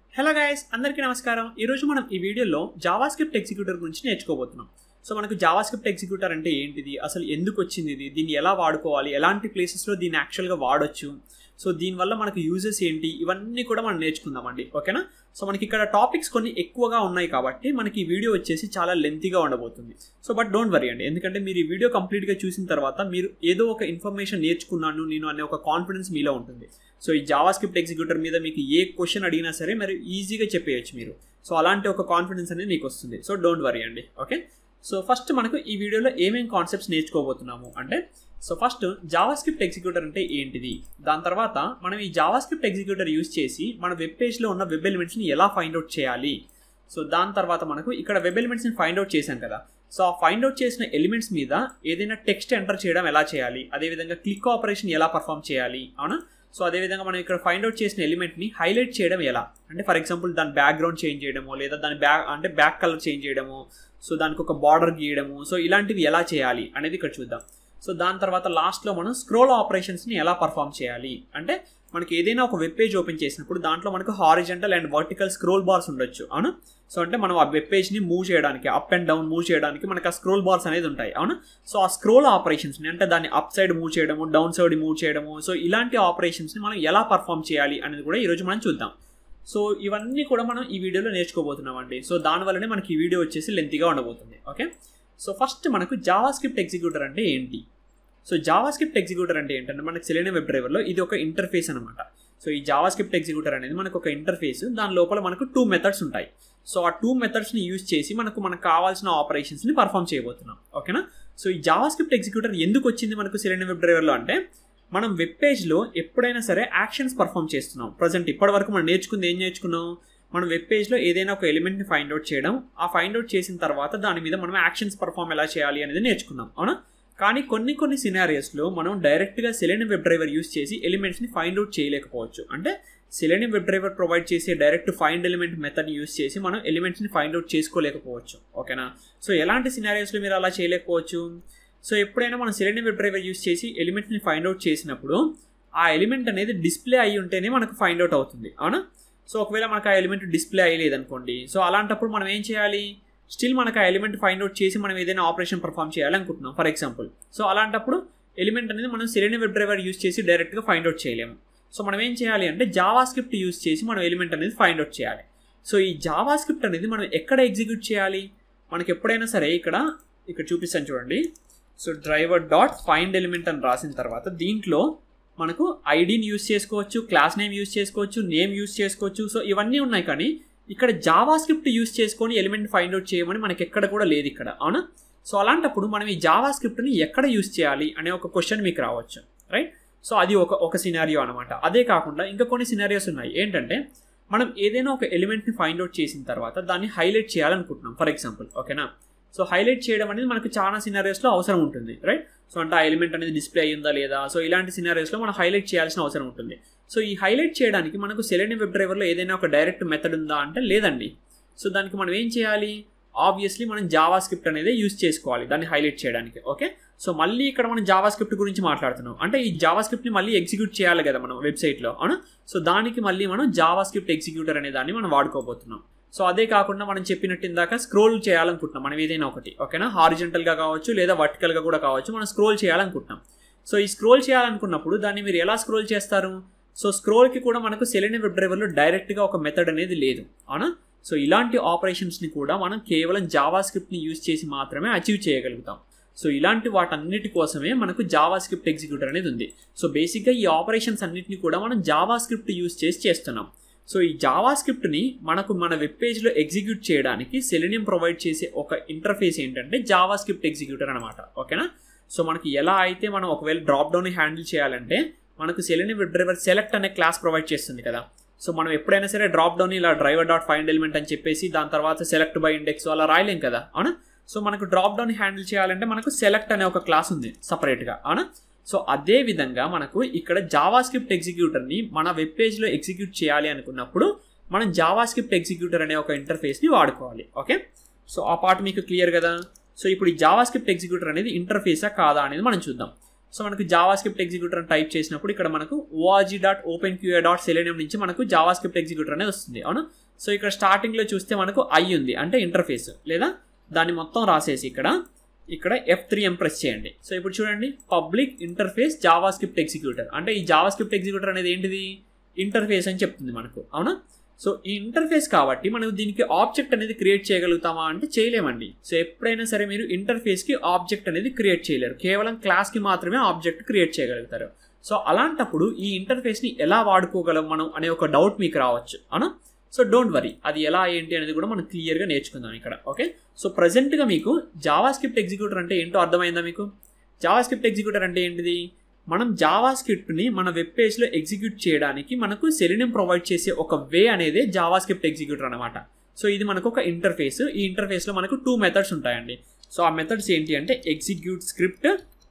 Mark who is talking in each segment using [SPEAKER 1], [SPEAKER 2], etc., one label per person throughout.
[SPEAKER 1] Hello guys, అందరికీ నమస్కారం. ఈరోజు మనం ఈ వీడియోలో జావాస్క్రిప్ట్ ఎగ్జిక్యూటర్ గురించి నేర్చుకోబోతున్నాం. సో మనకు జావాస్క్రిప్ట్ ఎగ్జిక్యూటర్ అంటే ఏంటిది, అసలు ఎందుకు వచ్చింది ఇది, దీన్ని ఎలా వాడుకోవాలి, ఎలాంటి ప్లేసెస్లో దీన్ని యాక్చువల్గా వాడొచ్చు, సో దీనివల్ల మనకు యూజెస్ ఏంటి, ఇవన్నీ కూడా మనం నేర్చుకుందామండి. ఓకేనా? సో మనకి ఇక్కడ టాపిక్స్ కొన్ని ఎక్కువగా ఉన్నాయి కాబట్టి మనకి ఈ వీడియో వచ్చేసి చాలా లెంతీగా ఉండబోతుంది. సో బట్ డోంట్ వరీ అండి, ఎందుకంటే మీరు ఈ వీడియో కంప్లీట్గా చూసిన తర్వాత మీరు ఏదో ఒక ఇన్ఫర్మేషన్ నేర్చుకున్నాను నేను అనే ఒక కాన్ఫిడెన్స్ మీలో ఉంటుంది. సో ఈ జావాస్క్రిప్ట్ ఎగ్జిక్యూటర్ మీద మీకు ఏ క్వశ్చన్ అడిగినా సరే మరి ఈజీగా చెప్పేయచ్చు మీరు. సో అలాంటి ఒక కాన్ఫిడెన్స్ అనేది మీకు వస్తుంది. సో డోంట్ వరీ అండి. ఓకే, సో ఫస్ట్ మనకు ఈ వీడియోలో ఏమేం కాన్సెప్ట్స్ నేర్చుకోబోతున్నాము అంటే, సో ఫస్ట్ జావాస్క్రిప్ట్ ఎగ్జిక్యూటర్ అంటే ఏంటిది, దాని తర్వాత మనం ఈ జావాస్క్రిప్ట్ ఎగ్జిక్యూటర్ యూజ్ చేసి మన వెబ్ పేజ్లో ఉన్న వెబ్ ఎలిమెంట్స్ని ఎలా ఫైండ్ అవుట్ చేయాలి. సో దాని తర్వాత మనకు ఇక్కడ వెబ్ ఎలిమెంట్స్ని ఫైండ్ అవుట్ చేశాం కదా, సో ఆ ఫైండ్ అవుట్ చేసిన ఎలిమెంట్స్ మీద ఏదైనా టెక్స్ట్ ఎంటర్ చేయడం ఎలా చేయాలి, అదేవిధంగా క్లిక్ ఆపరేషన్ ఎలా పర్ఫామ్ చేయాలి, అవునా. సో అదేవిధంగా మనం ఇక్కడ ఫైండ్ అవుట్ చేసిన ఎలిమెంట్ని హైలైట్ చేయడం ఎలా అంటే, ఫర్ ఎగ్జాంపుల్ దాని బ్యాక్గ్రౌండ్ చేంజ్ చేయడమో, లేదా దాని బ్యాక్ కలర్ చేంజ్ చేయడము, సో దానికి ఒక బార్డర్ గీయడము, సో ఇలాంటివి ఎలా చేయాలి అనేది ఇక్కడ చూద్దాం. సో దాని తర్వాత లాస్ట్లో మనం స్క్రోల్ ఆపరేషన్స్ని ఎలా పర్ఫామ్ చేయాలి అంటే, మనకి ఏదైనా ఒక వెబ్ పేజ్ ఓపెన్ చేసినప్పుడు దాంట్లో మనకు horizontal and vertical scroll bars ఉండొచ్చు, అవునా. సో అంటే మనం ఆ వెబ్ పేజ్ని మూవ్ చేయడానికి, అప్ అండ్ డౌన్ మూవ్ చేయడానికి మనకి ఆ స్క్రోల్ బార్స్ అనేది ఉంటాయి, అవునా. సో ఆ స్క్రోల్ ఆపరేషన్స్ని అంటే దాన్ని అప్ సైడ్ మూవ్ చేయడము, డౌన్ సైడ్ మూవ్ చేయడము, సో ఇలాంటి ఆపరేషన్స్ని మనం ఎలా పర్ఫామ్ చేయాలి అనేది కూడా ఈరోజు మనం చూద్దాం. సో ఇవన్నీ కూడా మనం ఈ వీడియోలో నేర్చుకోబోతున్నాం అండి. సో దానివల్లనే మనకి ఈ వీడియో వచ్చేసి లెంతీగా ఉండబోతుంది. ఓకే, సో ఫస్ట్ మనకు జావాస్క్రిప్ట్ ఎగ్జిక్యూటర్ అంటే ఏంటి. సో జావాస్క్రిప్ట్ ఎగ్జిక్యూటర్ అంటే ఏంటంటే, మనకి సెలెనియం వెబ్ డ్రైవర్లో ఇది ఒక ఇంటర్ఫేస్ అనమాట. సో ఈ జావాస్క్రిప్ట్ ఎగ్జిక్యూటర్ అనేది మనకు ఒక ఇంటర్ఫేస్, దాని లోపల మనకు 2 మెథడ్స్ ఉంటాయి. సో ఆ 2 మెథడ్స్ని యూజ్ చేసి మనకు కావాల్సిన ఆపరేషన్స్ని పర్ఫామ్ చేయబోతున్నాం. ఓకేనా. సో ఈ జావాస్క్రిప్ట్ ఎగ్జిక్యూటర్ ఎందుకు వచ్చింది మనకు సెలెనియం వెబ్ డ్రైవర్లో అంటే, మనం వెబ్ పేజ్లో ఎప్పుడైనా సరే యాక్షన్స్ పర్ఫామ్ చేస్తున్నాం. ప్రజెంట్ ఇప్పటి వరకు మనం నేర్చుకుంది ఏం నేర్చుకున్నాం, మనం వెబ్ పేజ్లో ఏదైనా ఒక ఎలిమెంట్ని ఫైండ్ అవుట్ చేయడం, ఆ ఫైండ్ అవుట్ చేసిన తర్వాత దాని మీద మనం యాక్షన్స్ పర్ఫామ్ ఎలా చేయాలి అనేది నేర్చుకున్నాం, అవునా. కానీ కొన్ని సినారియోస్లో మనం డైరెక్ట్గా సెలెనియం వెబ్ డ్రైవర్ యూస్ చేసి ఎలిమెంట్స్ని ఫైండ్ అవుట్ చేయలేకపోవచ్చు. అంటే సెలెనియం వెబ్ డ్రైవర్ ప్రొవైడ్ చేసే direct find element method use చేసి మనం ఎలిమెంట్స్ని ఫైండ్ అవుట్ చేసుకోలేకపోవచ్చు. ఓకేనా. సో ఎలాంటి సినారియోస్లో మీరు అలా చేయలేకపోవచ్చు, సో ఎప్పుడైనా మనం సెలెనియం వెబ్ డ్రైవర్ యూస్ చేసి ఎలిమెంట్ని ఫైండ్ అవుట్ చేసినప్పుడు ఆ ఎలిమెంట్ అనేది డిస్ప్లే అయ్యి ఉంటేనే మనకు ఫైండ్ అవుట్ అవుతుంది, అవునా. సో ఒకవేళ మనకు ఆ ఎలిమెంట్ డిస్ప్లే అయ్యలేదనుకోండి, సో అలాంటప్పుడు మనం ఏం చేయాలి, స్టిల్ మనకు ఆ ఎలిమెంట్ ఫైండ్ అవుట్ చేసి మనం ఏదైనా ఆపరేషన్ పర్ఫామ్ చేయాలనుకుంటున్నాం ఫర్ ఎగ్జాంపుల్. సో అలాంటప్పుడు ఎలిమెంట్ అనేది మనం సెలెనియం వెబ్ డ్రైవర్ యూస్ చేసి డైరెక్ట్గా ఫైండ్ అవుట్ చేయలేము. సో మనం ఏం చేయాలి అంటే జావాస్క్రిప్ట్ యూస్ చేసి మనం ఎలిమెంట్ అనేది ఫైండ్ అవుట్ చేయాలి. సో ఈ జావాస్క్రిప్ట్ అనేది మనం ఎక్కడ ఎగ్జిక్యూట్ చేయాలి, మనకి ఎప్పుడైనా సరే ఇక్కడ చూపిస్తాను చూడండి. So driver dot find element అని రాసిన తర్వాత దీంట్లో మనకు ఐడిని యూస్ చేసుకోవచ్చు, క్లాస్ నేమ్ యూస్ చేసుకోవచ్చు, నేమ్ యూస్ చేసుకోవచ్చు. సో ఇవన్నీ ఉన్నాయి, కానీ ఇక్కడ జావాస్క్రిప్ట్ యూస్ చేసుకొని ఎలిమెంట్ ఫైండ్ అవుట్ చేయమని మనకి ఎక్కడ కూడా లేదు ఇక్కడ, అవునా. సో అలాంటప్పుడు మనం ఈ జావాస్క్రిప్ట్ని ఎక్కడ యూస్ చేయాలి అనే ఒక క్వశ్చన్ మీకు రావచ్చు, రైట్. సో అది ఒక సినారియో అనమాట. అదే కాకుండా ఇంకా కొన్ని సినారియోస్ ఉన్నాయి. ఏంటంటే, మనం ఏదైనా ఒక ఎలిమెంట్ని ఫైండ్ అవుట్ చేసిన తర్వాత దాన్ని హైలైట్ చేయాలనుకుంటున్నాం ఫర్ ఎగ్జాంపుల్, ఓకేనా. సో హైలైట్ చేయడం అనేది మనకు చాలా సినారియోస్లో అవసరం ఉంటుంది, రైట్. సో అంటే ఆ ఎలిమెంట్ అనేది డిస్ప్లే అయ్యిందా లేదా, సో ఇలాంటి సినారియోస్లో మనం హైలైట్ చేయాల్సిన అవసరం ఉంటుంది. సో ఈ హైలైట్ చేయడానికి మనకు సెలెనియం వెబ్ డ్రైవర్లో ఏదైనా ఒక డైరెక్ట్ మెథడ్ ఉందా అంటే లేదండి. సో దానికి మనం ఏం చేయాలి, ఆబ్వియస్లీ మనం జావాస్క్రిప్ట్ అనేది యూస్ చేసుకోవాలి దాన్ని హైలైట్ చేయడానికి. ఓకే, సో మళ్ళీ ఇక్కడ మనం జావాస్క్రిప్ట్ గురించి మాట్లాడుతున్నాం అంటే ఈ జావాస్క్రిప్ట్ని మళ్ళీ ఎగ్జిక్యూట్ చేయాలి కదా మనం వెబ్సైట్లో, అవునా. సో దానికి మళ్ళీ మనం జావాస్క్రిప్ట్ ఎగ్జిక్యూటర్ అనే దాన్ని మనం వాడుకోబోతున్నాం. సో అదే కాకుండా మనం చెప్పినట్టు ఇందాక స్క్రోల్ చేయాలనుకుంటున్నాం మనం ఏదైనా ఒకటి, ఓకేనా. హారిజంటల్గా కావచ్చు లేదా వర్టికల్గా కూడా కావచ్చు, మనం స్క్రోల్ చేయాలనుకుంటున్నాం. సో ఈ స్క్రోల్ చేయాలనుకున్నప్పుడు దాన్ని మీరు ఎలా స్క్రోల్ చేస్తారు, సో స్క్రోల్కి కూడా మనకు సెలెనియం వెబ్ డ్రైవర్లో డైరెక్ట్గా ఒక మెథడ్ అనేది లేదు, అవునా. సో ఇలాంటి ఆపరేషన్స్ని కూడా మనం కేవలం జావాస్క్రిప్ట్ని యూజ్ చేసి మాత్రమే అచీవ్ చేయగలుగుతాం. సో ఇలాంటి వాటన్నిటి కోసమే మనకు జావాస్క్రిప్ట్ ఎగ్జిక్యూటర్ అనేది ఉంది. సో బేసిక్గా ఈ ఆపరేషన్స్ అన్నిటిని కూడా మనం జావాస్క్రిప్ట్ యూజ్ చేసి చేస్తున్నాం. సో ఈ జావాస్క్రిప్ట్ని మన వెబ్ పేజ్లో ఎగ్జిక్యూట్ చేయడానికి సెలెనియం ప్రొవైడ్ చేసే ఒక ఇంటర్ఫేస్ ఏంటంటే జావాస్క్రిప్ట్ ఎగ్జిక్యూటర్ అనమాట, ఓకేనా. సో మనకి ఎలా అయితే మనం ఒకవేళ డ్రాప్ డౌన్ని హ్యాండిల్ చేయాలంటే మనకు సెలెనియం వెబ్ డ్రైవర్ సెలెక్ట్ అనే క్లాస్ ప్రొవైడ్ చేస్తుంది కదా. సో మనం ఎప్పుడైనా సరే డ్రాప్ డౌన్ ఇలా డ్రైవర్ డాట్ ఫైండ్ ఎలిమెంట్ అని చెప్పేసి దాని తర్వాత సెలెక్ట్ బై ఇండెక్స్ అలా రాయలేం కదా, అవునా. సో మనకు డ్రాప్ డౌన్ హ్యాండిల్ చేయాలంటే మనకు సెలెక్ట్ అనే ఒక క్లాస్ ఉంది సపరేట్గా, అవునా. సో అదే విధంగా మనకు ఇక్కడ జావాస్క్రిప్ట్ ఎగ్జిక్యూటర్ని మన వెబ్ పేజ్లో ఎగ్జిక్యూట్ చేయాలి అనుకున్నప్పుడు మనం జావాస్క్రిప్ట్ ఎగ్జిక్యూటర్ అనే ఒక ఇంటర్ఫేస్ని వాడుకోవాలి. ఓకే, సో ఆ పార్ట్ మీకు క్లియర్ కదా. సో ఇప్పుడు ఈ జావాస్క్రిప్ట్ ఎగ్జిక్యూటర్ అనేది ఇంటర్ఫేసా కాదా అనేది మనం చూద్దాం. సో మనకు జావాస్క్రిప్ట్ ఎగ్జిక్యూటర్ అని టైప్ చేసినప్పుడు ఇక్కడ మనకు org.openqa.selenium నుంచి మనకు జావాస్క్రిప్ట్ ఎగ్జిక్యూటర్ అనేది వస్తుంది అవునా. సో ఇక్కడ స్టార్టింగ్లో చూస్తే మనకు ఐ ఉంది అంటే ఇంటర్ఫేస్, లేదా దాన్ని మొత్తం రాసేసి ఇక్కడ F3 ప్రెస్ చేయండి. సో ఇప్పుడు చూడండి పబ్లిక్ ఇంటర్ఫేస్ జావాస్క్రిప్ట్ ఎగ్జిక్యూటర్ అంటే ఈ జావాస్క్రిప్ట్ ఎగ్జిక్యూటర్ అనేది ఏంటిది, ఇంటర్ఫేస్ అని చెప్తుంది మనకు అవునా. సో ఈ ఇంటర్ఫేస్ కాబట్టి మనం దీనికి ఆబ్జెక్ట్ అనేది క్రియేట్ చేయగలుగుతామా అంటే చేయలేమండి. సో ఎప్పుడైనా సరే మీరు ఇంటర్ఫేస్కి ఆబ్జెక్ట్ అనేది క్రియేట్ చేయలేరు, కేవలం క్లాస్కి మాత్రమే ఆబ్జెక్ట్ క్రియేట్ చేయగలుగుతారు. సో అలాంటప్పుడు ఈ ఇంటర్ఫేస్ని ఎలా వాడుకోగలం మనం అనే ఒక డౌట్ మీకు రావచ్చు అవునా. సో డోంట్ వరీ, అది ఎలా ఏంటి అనేది కూడా మనం క్లియర్గా నేర్చుకుందాం ఇక్కడ. ఓకే, సో ప్రజెంట్గా మీకు జావాస్క్రిప్ట్ ఎగ్జిక్యూటర్ అంటే ఏంటో అర్థమైందా మీకు. జావాస్క్రిప్ట్ ఎగ్జిక్యూటర్ అంటే ఏంటిది, మనం జావాస్క్రిప్ట్ని మన వెబ్ పేజ్లో ఎగ్జిక్యూట్ చేయడానికి మనకు సెలీనియం ప్రొవైడ్ చేసే ఒక వే అనేది జావాస్క్రిప్ట్ ఎగ్జిక్యూటర్ అనమాట. సో ఇది మనకు ఒక ఇంటర్ఫేస్, ఈ ఇంటర్ఫేస్లో మనకు 2 మెథడ్స్ ఉంటాయండి. సో ఆ మెథడ్స్ ఏంటి అంటే ఎగ్జిక్యూట్ స్క్రిప్ట్,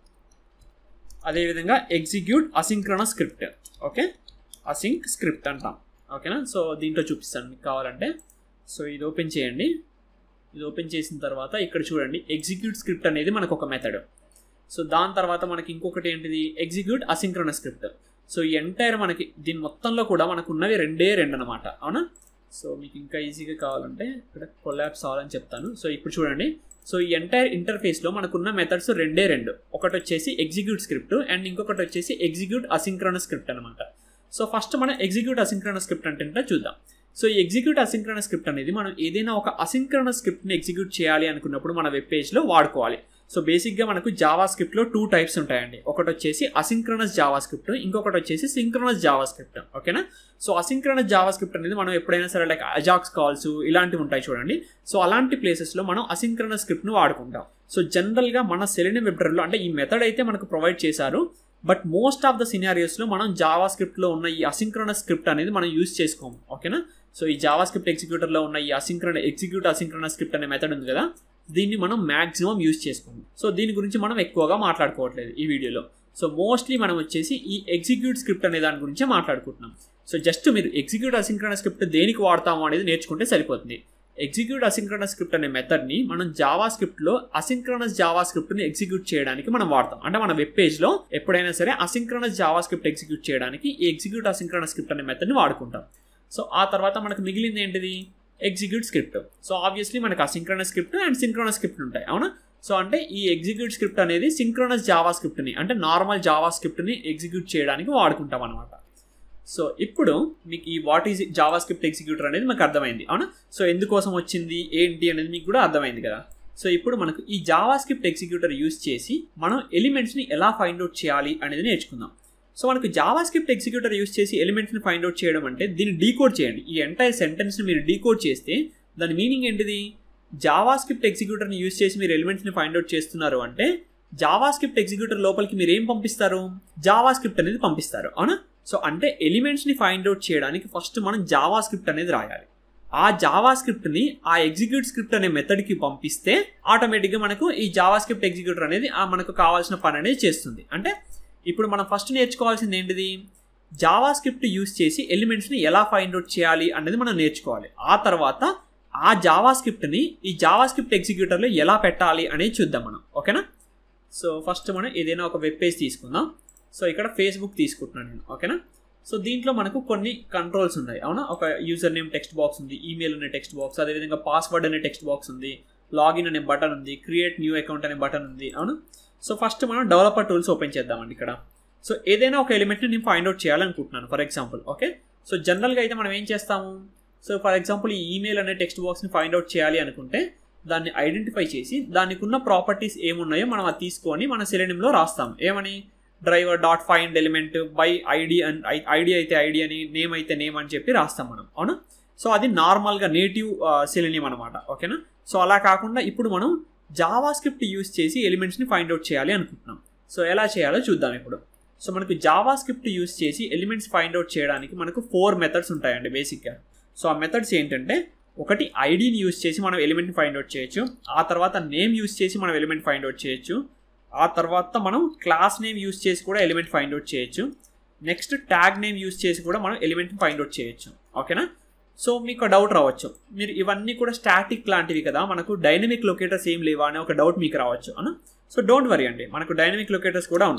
[SPEAKER 1] అదేవిధంగా execute asynchronous script. Okay, async script అంటాం ఓకేనా. సో దీంట్లో చూపిస్తాను మీకు కావాలంటే. సో ఇది ఓపెన్ చేయండి, ఇది ఓపెన్ చేసిన తర్వాత ఇక్కడ చూడండి ఎగ్జిక్యూట్ స్క్రిప్ట్ అనేది మనకు ఒక మెథడ్. సో దాని తర్వాత మనకి ఇంకొకటి ఏంటిది, ఎగ్జిక్యూట్ అసింక్రోనస్ స్క్రిప్ట్. సో ఈ ఎంటైర్ మనకి దీని మొత్తంలో కూడా మనకు ఉన్నవి 2 అనమాట అవునా. సో మీకు ఇంకా ఈజీగా కావాలంటే ఇక్కడ కొలాప్స్ అవ్వాలని చెప్తాను. సో ఇప్పుడు చూడండి, సో ఈ ఎంటైర్ ఇంటర్ఫేస్లో మనకున్న మెథడ్స్ 2, ఒకటి వచ్చేసి ఎగ్జిక్యూట్ స్క్రిప్ట్ అండ్ ఇంకొకటి వచ్చేసి ఎగ్జిక్యూట్ అసింక్రోనస్ స్క్రిప్ట్ అనమాట. సో ఫస్ట్ మనం ఎగ్జిక్యూట్ అసింక్రోనస్ స్క్రిప్ట్ అంటే చూద్దాం. సో ఈ ఎగ్జిక్యూట్ అసింక్రోనస్ స్క్రిప్ట్ అనేది మనం ఏదైనా ఒక అసింక్రోనస్ స్క్రిప్ట్ని ఎగ్జిక్యూట్ చేయాలి అనుకున్నప్పుడు మన వెబ్ పేజ్లో వాడుకోవాలి. సో బేసిక్గా మనకు జావాస్క్రిప్ట్లో 2 టైప్స్ ఉంటాయండి. ఒకటి వచ్చేసి అసింక్రోనస్ జావాస్క్రిప్ట్, ఇంకొకటి వచ్చేసి సింక్రోనస్ జావాస్క్రిప్ట్ ఓకేనా. సో అసింక్రోనస్ జావాస్క్రిప్ట్ అనేది మనం ఎప్పుడైనా సరే లైక్ అజాక్స్ కాల్స్ ఇలాంటివి ఉంటాయి చూడండి. సో అలాంటి ప్లేసెస్లో మనం అసింక్రోనస్ స్క్రిప్ట్ను వాడుకుంటాం. సో జనరల్గా మన సెలీనియం వెబ్ డ్రైవర్లో అంటే ఈ మెథడ్ అయితే మనకు ప్రొవైడ్ చేశారు, బట్ మోస్ట్ ఆఫ్ ద సినారియోస్లో మనం జావాస్క్రిప్ట్లో ఉన్న ఈ అసింక్రోనస్ స్క్రిప్ట్ అనేది మనం యూజ్ చేసుకోము ఓకేనా. సో ఈ జావాస్క్రిప్ట్ ఎగ్జిక్యూటర్లో ఉన్న ఈ ఎగ్జిక్యూట్ అసింక్రోనస్ స్క్రిప్ట్ అనే మెథడ్ ఉంది కదా, దీన్ని మనం మ్యాక్సిమం యూజ్ చేసుకోము. సో దీని గురించి మనం ఎక్కువగా మాట్లాడుకోవట్లేదు ఈ వీడియోలో. సో మోస్ట్లీ మనం వచ్చేసి ఈ ఎగ్జిక్యూట్ స్క్రిప్ట్ అనే దాని గురించే మాట్లాడుకుంటున్నాం. సో జస్ట్ మీరు ఎగ్జిక్యూట్ అసింక్రోనస్ స్క్రిప్ట్ దేనికి వాడతాము అనేది నేర్చుకుంటే సరిపోతుంది. ఎగ్జిక్యూట్ అసింక్రోనస్ స్క్రిప్ట్ అనే మెథడ్ని మనం జావాస్క్రిప్ట్లో అసింక్రోనస్ జావాస్క్రిప్ట్ని ఎగ్జిక్యూట్ చేయడానికి మనం వాడతాం. అంటే మన వెబ్ పేజ్లో ఎప్పుడైనా సరే అసింక్రోనస్ జావాస్క్రిప్ట్ ఎగ్జిక్యూట్ చేయడానికి ఈ ఎగ్జిక్యూట్ అసింక్రోనస్ స్క్రిప్ట్ అనే మెథడ్ని వాడుకుంటాం. సో ఆ తర్వాత మనకు మిగిలింది ఏంటిది, ఎగ్జిక్యూట్ స్క్రిప్ట్. సో ఆబ్వియస్లీ మనకు asynchronous script and synchronous script ఉంటాయి అవునా. సో అంటే ఈ ఎగ్జిక్యూట్ స్క్రిప్ట్ అనేది సింక్రోనస్ జావాస్క్రిప్ట్ని అంటే నార్మల్ జావాస్క్రిప్ట్ని ఎగ్జిక్యూట్ చేయడానికి వాడుకుంటాం అనమాట. సో ఇప్పుడు మీకు ఈ వాట్ ఈజ్ జావాస్క్రిప్ట్ ఎగ్జిక్యూటర్ అనేది మనకు అర్థమైంది అవునా. సో ఎందుకోసం వచ్చింది ఏంటి అనేది మీకు కూడా అర్థమైంది కదా. సో ఇప్పుడు మనకు ఈ జావాస్క్రిప్ట్ ఎగ్జిక్యూటర్ యూజ్ చేసి మనం ఎలిమెంట్స్ని ఎలా ఫైండ్ అవుట్ చేయాలి అనేది నేర్చుకుందాం. సో మనకు జావాస్క్రిప్ట్ ఎగ్జిక్యూటర్ యూజ్ చేసి ఎలిమెంట్స్ని ఫైండ్ అవుట్ చేయడం అంటే దీన్ని డీకోడ్ చేయండి. ఈ ఎంటైర్ సెంటెన్స్ని మీరు డీకోడ్ చేస్తే దాని మీనింగ్ ఏంటిది, జావాస్క్రిప్ట్ ఎగ్జిక్యూటర్ని యూజ్ చేసి మీరు ఎలిమెంట్స్ని ఫైండ్ అవుట్ చేస్తున్నారు అంటే జావాస్క్రిప్ట్ ఎగ్జిక్యూటర్ లోపలికి మీరు ఏం పంపిస్తారు, జావాస్క్రిప్ట్ అనేది పంపిస్తారు అవునా. సో అంటే ఎలిమెంట్స్ని ఫైండ్ అవుట్ చేయడానికి ఫస్ట్ మనం జావాస్క్రిప్ట్ అనేది రాయాలి. ఆ జావాస్క్రిప్ట్ని ఆ ఎగ్జిక్యూట్ స్క్రిప్ట్ అనే మెథడ్కి పంపిస్తే ఆటోమేటిక్గా మనకు ఈ జావాస్క్రిప్ట్ ఎగ్జిక్యూటర్ అనేది మనకు కావాల్సిన పని అనేది చేస్తుంది. అంటే ఇప్పుడు మనం ఫస్ట్ నేర్చుకోవాల్సింది ఏంటిది, జావాస్క్రిప్ట్ యూజ్ చేసి ఎలిమెంట్స్ని ఎలా ఫైండ్ అవుట్ చేయాలి అనేది మనం నేర్చుకోవాలి. ఆ తర్వాత ఆ జావాస్క్రిప్ట్ని ఈ జావాస్క్రిప్ట్ ఎగ్జిక్యూటర్లో ఎలా పెట్టాలి అనేది చూద్దాం మనం ఓకేనా. సో ఫస్ట్ మనం ఏదైనా ఒక వెబ్ పేజ్ తీసుకుందాం. సో ఇక్కడ ఫేస్బుక్ తీసుకుంటున్నాను నేను ఓకేనా. సో దీంట్లో మనకు కొన్ని కంట్రోల్స్ ఉన్నాయి అవునా. ఒక యూజర్ నేమ్ టెక్స్ట్ బాక్స్ ఉంది, ఈమెయిల్ అనే టెక్స్ట్ బాక్స్, అదేవిధంగా పాస్వర్డ్ అనే టెక్స్ట్ బాక్స్ ఉంది, లాగిన్ అనే బటన్ ఉంది, క్రియేట్ న్యూ అకౌంట్ అనే బటన్ ఉంది అవునా. సో ఫస్ట్ మనం డెవలపర్ టూల్స్ ఓపెన్ చేద్దామండి ఇక్కడ. సో ఏదైనా ఒక ఎలిమెంట్ని నేను ఫైండ్ అవుట్ చేయాలనుకుంటున్నాను ఫర్ ఎగ్జాంపుల్ ఓకే. సో జనరల్గా అయితే మనం ఏం చేస్తాము, సో ఫర్ ఎగ్జాంపుల్ ఈ ఈమెయిల్ అనే టెక్స్ట్ బాక్స్ని ఫైండ్ అవుట్ చేయాలి అనుకుంటే దాన్ని ఐడెంటిఫై చేసి దానికి ఉన్న ప్రాపర్టీస్ ఏమున్నాయో మనం అది తీసుకొని మన సెలీనియంలో రాస్తాం. ఏమని, driver dot find element by ID and ID అయితే ఐడి అని, నేమ్ అయితే నేమ్ అని చెప్పి రాస్తాం మనం అవునా. సో అది నార్మల్గా నేటివ్ సెలీనియం అనమాట ఓకేనా. సో అలా కాకుండా ఇప్పుడు మనం జావాస్క్రిప్ట్ యూజ్ చేసి ఎలిమెంట్స్ని ఫైండ్ అవుట్ చేయాలి అనుకుంటున్నాం. సో ఎలా చేయాలో చూద్దాం ఇప్పుడు. సో మనకు జావాస్క్రిప్ట్ యూజ్ చేసి ఎలిమెంట్స్ ఫైండ్ అవుట్ చేయడానికి మనకు 4 మెథడ్స్ ఉంటాయండి బేసిక్గా. సో ఆ మెథడ్స్ ఏంటంటే, ఒకటి ఐడిని యూజ్ చేసి మనం ఎలిమెంట్ని ఫైండ్ అవుట్ చేయొచ్చు, ఆ తర్వాత నేమ్ యూజ్ చేసి మనం ఎలిమెంట్ ఫైండ్ అవుట్ చేయొచ్చు, ఆ తర్వాత మనం క్లాస్ నేమ్ యూజ్ చేసి కూడా ఎలిమెంట్ ఫైండ్ అవుట్ చేయొచ్చు, నెక్స్ట్ ట్యాగ్ నేమ్ యూజ్ చేసి కూడా మనం ఎలిమెంట్ని ఫైండ్ అవుట్ చేయొచ్చు ఓకేనా. సో మీకు డౌట్ రావచ్చు, మీరు ఇవన్నీ కూడా స్టాటిక్ లాంటివి కదా, మనకు డైనమిక్ లొకేటర్స్ ఏం లేవా అనే ఒక డౌట్ మీకు రావచ్చు అన్న. సో డోంట్ వరీ అండి, మనకు డైనమిక్ లొకేటర్స్ కూడా ఉన్నాయి.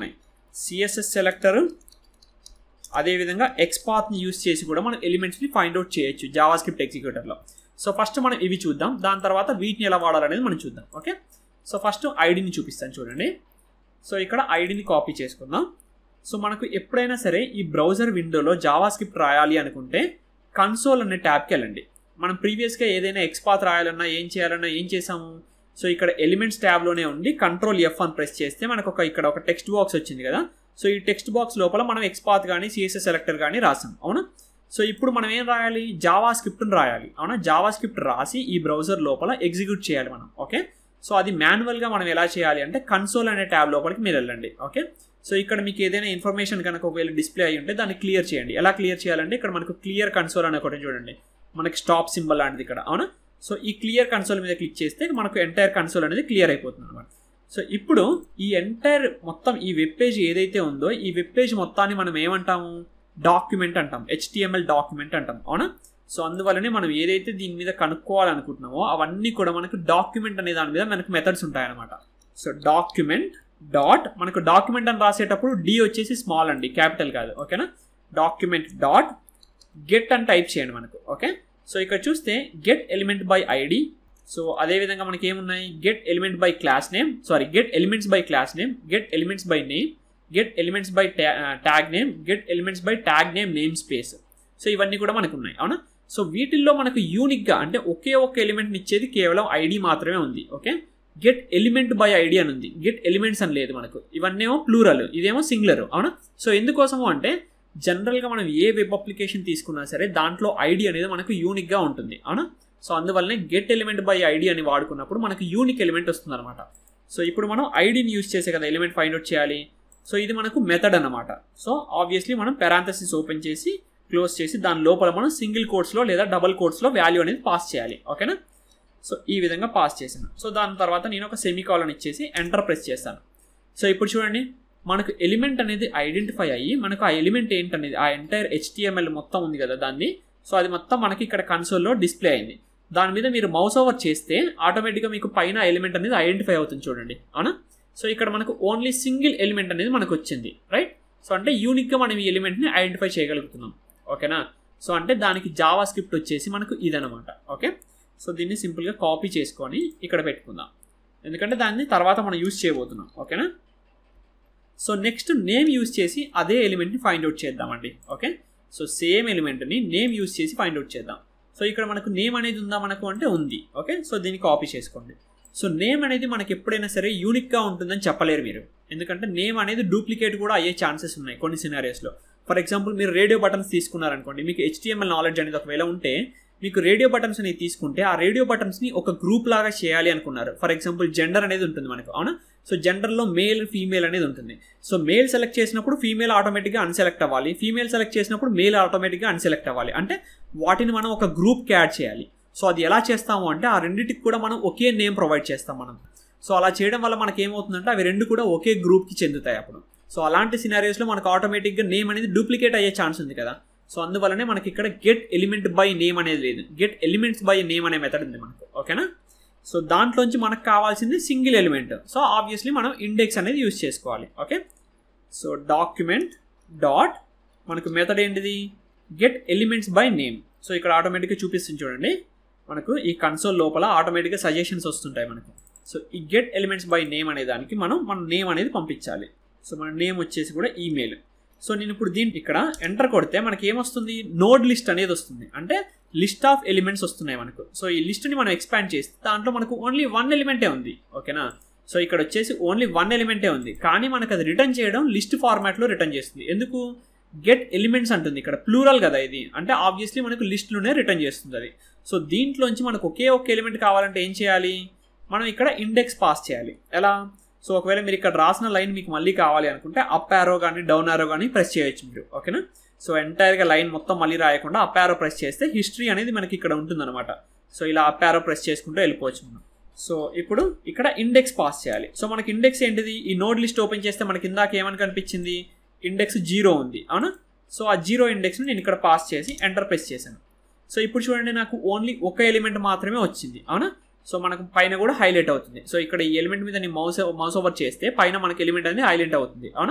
[SPEAKER 1] సిఎస్ఎస్ సెలెక్టర్ అదేవిధంగా ఎక్స్పాత్ని యూస్ చేసి కూడా మనం ఎలిమెంట్స్ని ఫైండ్ అవుట్ చేయొచ్చు జావాస్క్రిప్ట్ ఎగ్జిక్యూటర్లో. సో ఫస్ట్ మనం ఇవి చూద్దాం, దాని తర్వాత వీటిని ఎలా వాడాలనేది మనం చూద్దాం. ఓకే, సో ఫస్ట్ ఐడిని చూపిస్తాను చూడండి. సో ఇక్కడ ఐడిని కాపీ చేసుకుందాం. సో మనకు ఎప్పుడైనా సరే ఈ బ్రౌజర్ విండోలో జావాస్క్రిప్ట్ రాయాలి అనుకుంటే కన్సోల్ అనే ట్యాబ్కి వెళ్ళండి. మనం ప్రీవియస్గా ఏదైనా ఎక్స్పాత్ రాయాలన్నా ఏం చేయాలన్నా ఏం చేసాము, సో ఇక్కడ ఎలిమెంట్స్ ట్యాబ్లోనే ఉండి కంట్రోల్ F అని ప్రెస్ చేస్తే మనకు ఇక్కడ ఒక టెక్స్ట్ బాక్స్ వచ్చింది కదా. సో ఈ టెక్స్ట్ బాక్స్ లోపల మనం ఎక్స్పాత్ కానీ సిఎస్ఎస్ సెలెక్టర్ కానీ రాసాం, అవునా. సో ఇప్పుడు మనం ఏం రాయాలి, జావాస్క్రిప్ట్ని రాయాలి, అవునా. జావాస్క్రిప్ట్ రాసి ఈ బ్రౌజర్ లోపల ఎగ్జిక్యూట్ చేయాలి మనం. ఓకే, సో అది మాన్యువల్గా మనం ఎలా చేయాలి అంటే కన్సోల్ అనే ట్యాబ్ లోపలికి మీరు వెళ్ళండి. ఓకే, సో ఇక్కడ మీకు ఏదైనా ఇన్ఫర్మేషన్ కనుక ఒకవేళ డిస్ప్లే అయ్యి ఉంటే దాన్ని క్లియర్ చేయండి. ఎలా క్లియర్ చేయాలంటే ఇక్కడ మనకు క్లియర్ కన్సోల్ అనే ఒకటి చూడండి, మనకి స్టాప్ సింబల్ లాంటిది ఇక్కడ, అవునా. సో ఈ క్లియర్ కన్సోల్ మీద క్లిక్ చేస్తే మనకు ఎంటైర్ కన్సోల్ అనేది క్లియర్ అయిపోతుంది అనమాట. సో ఇప్పుడు ఈ ఎంటైర్ మొత్తం ఈ వెబ్ పేజ్ ఏదైతే ఉందో ఈ వెబ్ పేజ్ మొత్తాన్ని మనం ఏమంటాము, డాక్యుమెంట్ అంటాం, HTML డాక్యుమెంట్ అంటాం, అవునా. సో అందువల్లనే మనం ఏదైతే దీని మీద కనుక్కోవాలనుకుంటున్నామో అవన్నీ కూడా మనకు డాక్యుమెంట్ అనే దాని మీద మనకు మెథడ్స్ ఉంటాయన్నమాట. సో డాక్యుమెంట్ డాట్, మనకు డాక్యుమెంట్ అని రాసేటప్పుడు డి వచ్చేసి స్మాల్ అండి, క్యాపిటల్ కాదు, ఓకేనా. డాక్యుమెంట్ డాట్ గెట్ అని టైప్ చేయండి మనకు. ఓకే, సో ఇక్కడ చూస్తే get element by ID. So అదేవిధంగా మనకి ఏమున్నాయి, get element by class name, sorry get elements by class name, get elements by name, get elements by tag name, get elements by tag name name space. So ఇవన్నీ కూడా మనకు ఉన్నాయి, అవునా. So వీటిల్లో మనకు యూనిక్గా అంటే ఒకే ఒక ఎలిమెంట్ని ఇచ్చేది కేవలం ఐడి మాత్రమే ఉంది. Okay, get element by ID అని ఉంది, గెట్ ఎలిమెంట్స్ అని లేదు మనకు. ఇవన్నేమో ప్లూరల్, ఇదేమో సింగులర్, అవునా. సో ఎందుకోసము అంటే జనరల్గా మనం ఏ వెబ్ అప్లికేషన్ తీసుకున్నా సరే దాంట్లో ఐడి అనేది మనకు యూనిక్గా ఉంటుంది, అవునా. సో అందువల్లనే గెట్ ఎలిమెంట్ బై ఐడి అని వాడుకున్నప్పుడు మనకు యూనిక్ ఎలిమెంట్ వస్తుంది అనమాట. సో ఇప్పుడు మనం ఐడిని యూజ్ చేసే కదా ఎలిమెంట్ ఫైండ్ అవుట్ చేయాలి. సో ఇది మనకు మెథడ్ అనమాట. సో ఆబ్వియస్లీ మనం పారాంథసిస్ ఓపెన్ చేసి క్లోజ్ చేసి దాని లోపల మనం సింగిల్ కోట్స్లో లేదా డబల్ కోట్స్లో వాల్యూ అనేది పాస్ చేయాలి, ఓకేనా. సో ఈ విధంగా పాస్ చేశాను. సో దాని తర్వాత నేను ఒక సెమీకాలన్ ఇచ్చేసి ఎంటర్ ప్రెస్ చేస్తాను. సో ఇప్పుడు చూడండి మనకు ఎలిమెంట్ అనేది ఐడెంటిఫై అయ్యి మనకు ఆ ఎలిమెంట్ ఏంటనేది ఆ ఎంటైర్ HTML మొత్తం ఉంది కదా దాన్ని, సో అది మొత్తం మనకి ఇక్కడ కన్సోల్లో డిస్ప్లే అయింది. దాని మీద మీరు మౌస్ ఓవర్ చేస్తే ఆటోమేటిక్గా మీకు పైన ఎలిమెంట్ అనేది ఐడెంటిఫై అవుతుంది చూడండి, అవునా. సో ఇక్కడ మనకు ఓన్లీ సింగిల్ ఎలిమెంట్ అనేది మనకు వచ్చింది, రైట్. సో అంటే యూనిక్గా మనం ఈ ఎలిమెంట్ని ఐడెంటిఫై చేయగలుగుతున్నాం, ఓకేనా. సో అంటే దానికి జావా స్క్రిప్ట్ వచ్చేసి మనకు ఇదనమాట. ఓకే, సో దీన్ని సింపుల్గా కాపీ చేసుకొని ఇక్కడ పెట్టుకుందాం, ఎందుకంటే దాన్ని తర్వాత మనం యూజ్ చేయబోతున్నాం, ఓకేనా. సో నెక్స్ట్ నేమ్ యూజ్ చేసి అదే ఎలిమెంట్ని ఫైండ్ అవుట్ చేద్దామండి. ఓకే, సో సేమ్ ఎలిమెంట్ని నేమ్ యూజ్ చేసి ఫైండ్ అవుట్ చేద్దాం. సో ఇక్కడ మనకు నేమ్ అనేది ఉందా మనకు అంటే ఉంది. ఓకే, సో దీన్ని కాపీ చేసుకోండి. సో నేమ్ అనేది మనకి ఎప్పుడైనా సరే యూనిక్గా ఉంటుందని చెప్పలేరు మీరు, ఎందుకంటే నేమ్ అనేది డూప్లికేట్ కూడా అయ్యే ఛాన్సెస్ ఉన్నాయి కొన్ని సినారియోస్లో. ఫర్ ఎగ్జాంపుల్ మీరు రేడియో బటన్స్ తీసుకున్నారనుకోండి, మీకు HTML నాలెడ్జ్ అనేది ఒకవేళ ఉంటే మీకు రేడియో బటన్స్ అనేది తీసుకుంటే ఆ రేడియో బటన్స్ని ఒక గ్రూప్ లాగా చేయాలి అనుకున్నారు. ఫర్ ఎగ్జాంపుల్ జెండర్ అనేది ఉంటుంది మనకు, అవునా. సో జెండర్లో మేల్ ఫీమేల్ అనేది ఉంటుంది. సో మేల్ సెలెక్ట్ చేసినప్పుడు ఫీమేల్ ఆటోమేటిక్గా అన్సెలెక్ట్ అవ్వాలి, ఫీమేల్ సెలెక్ట్ చేసినప్పుడు మేల్ ఆటోమేటిక్గా అన్సెలెక్ట్ అవ్వాలి. అంటే వాటిని మనం ఒక గ్రూప్కి యాడ్ చేయాలి. సో అది ఎలా చేస్తాము అంటే ఆ రెండింటికి కూడా మనం ఒకే నేమ్ ప్రొవైడ్ చేస్తాం మనం. సో అలా చేయడం వల్ల మనకి ఏమవుతుందంటే అవి రెండు కూడా ఒకే గ్రూప్కి చెందుతాయి అప్పుడు. సో అలాంటి సినారియోస్లో మనకు ఆటోమేటిక్గా నేమ్ అనేది డూప్లికేట్ అయ్యే ఛాన్స్ ఉంది కదా. సో అందువల్లనే మనకి ఇక్కడ గెట్ ఎలిమెంట్ బై నేమ్ అనేది లేదు, గెట్ ఎలిమెంట్స్ బై నేమ్ అనే మెథడ్ ఉంది మనకు, ఓకేనా. సో దాంట్లోంచి మనకు కావాల్సింది సింగిల్ ఎలిమెంట్. సో ఆబ్వియస్లీ మనం ఇండెక్స్ అనేది యూజ్ చేసుకోవాలి. ఓకే, సో డాక్యుమెంట్ డాట్ మనకు మెథడ్ ఏంటిది, get elements by name. So ఇక్కడ ఆటోమేటిక్గా చూపిస్తుంది చూడండి, మనకు ఈ కన్సోల్ లోపల ఆటోమేటిక్గా సజెషన్స్ వస్తుంటాయి మనకు. సో ఈ గెట్ ఎలిమెంట్స్ బై నేమ్ అనే దానికి మన నేమ్ అనేది పంపించాలి. సో మన నేమ్ వచ్చేసి కూడా ఈమెయిల్. సో నేను ఇప్పుడు దీనికి ఇక్కడ ఎంటర్ కొడితే మనకి ఏమొస్తుంది, నోడ్ లిస్ట్ అనేది వస్తుంది, అంటే లిస్ట్ ఆఫ్ ఎలిమెంట్స్ వస్తున్నాయి మనకు. సో ఈ లిస్ట్ని మనం ఎక్స్పాండ్ చేస్తే దాంట్లో మనకు ఓన్లీ 1 ఎలిమెంటే ఉంది, ఓకేనా. సో ఇక్కడ వచ్చేసి ఓన్లీ 1 ఎలిమెంటే ఉంది, కానీ మనకు అది రిటర్న్ చేయడం లిస్ట్ ఫార్మాట్లో రిటర్న్ చేస్తుంది. ఎందుకు, గెట్ ఎలిమెంట్స్ అంటుంది, ఇక్కడ ప్లూరల్ కదా ఇది, అంటే ఆబ్వియస్లీ మనకు లిస్ట్లోనే రిటర్న్ చేస్తుంది అది. సో దీంట్లోంచి మనకు ఒకే ఒక ఎలిమెంట్ కావాలంటే ఏం చేయాలి, మనం ఇక్కడ ఇండెక్స్ పాస్ చేయాలి. ఎలా, సో ఒకవేళ మీరు ఇక్కడ రాసిన లైన్ మీకు మళ్ళీ కావాలి అనుకుంటే అప్ యారో కానీ డౌన్ యారో కానీ ప్రెస్ చేయొచ్చు మీరు, ఓకేనా. సో ఎంటైర్గా లైన్ మొత్తం మళ్ళీ రాయకుండా అప్ యారో ప్రెస్ చేస్తే హిస్టరీ అనేది మనకి ఇక్కడ ఉంటుందన్నమాట. సో ఇలా అప్ యారో ప్రెస్ చేసుకుంటూ వెళ్ళిపోవచ్చు మనం. సో ఇప్పుడు ఇక్కడ ఇండెక్స్ పాస్ చేయాలి. సో మనకి ఇండెక్స్ ఏంటిది, ఈ నోడ్ లిస్ట్ ఓపెన్ చేస్తే మనకి ఇందాక ఏమని కనిపించింది, ఇండెక్స్ 0 ఉంది, అవునా. సో ఆ 0 ఇండెక్స్ని నేను ఇక్కడ పాస్ చేసి ఎంటర్ ప్రెస్ చేశాను. సో ఇప్పుడు చూడండి నాకు ఓన్లీ ఒక ఎలిమెంట్ మాత్రమే వచ్చింది, అవునా. సో మనకు పైన కూడా హైలైట్ అవుతుంది. సో ఇక్కడ ఈ ఎలిమెంట్ మీద నేను మౌస్ ఓవర్ చేస్తే పైన మనకి ఎలిమెంట్ అనేది హైలైట్ అవుతుంది, అవునా.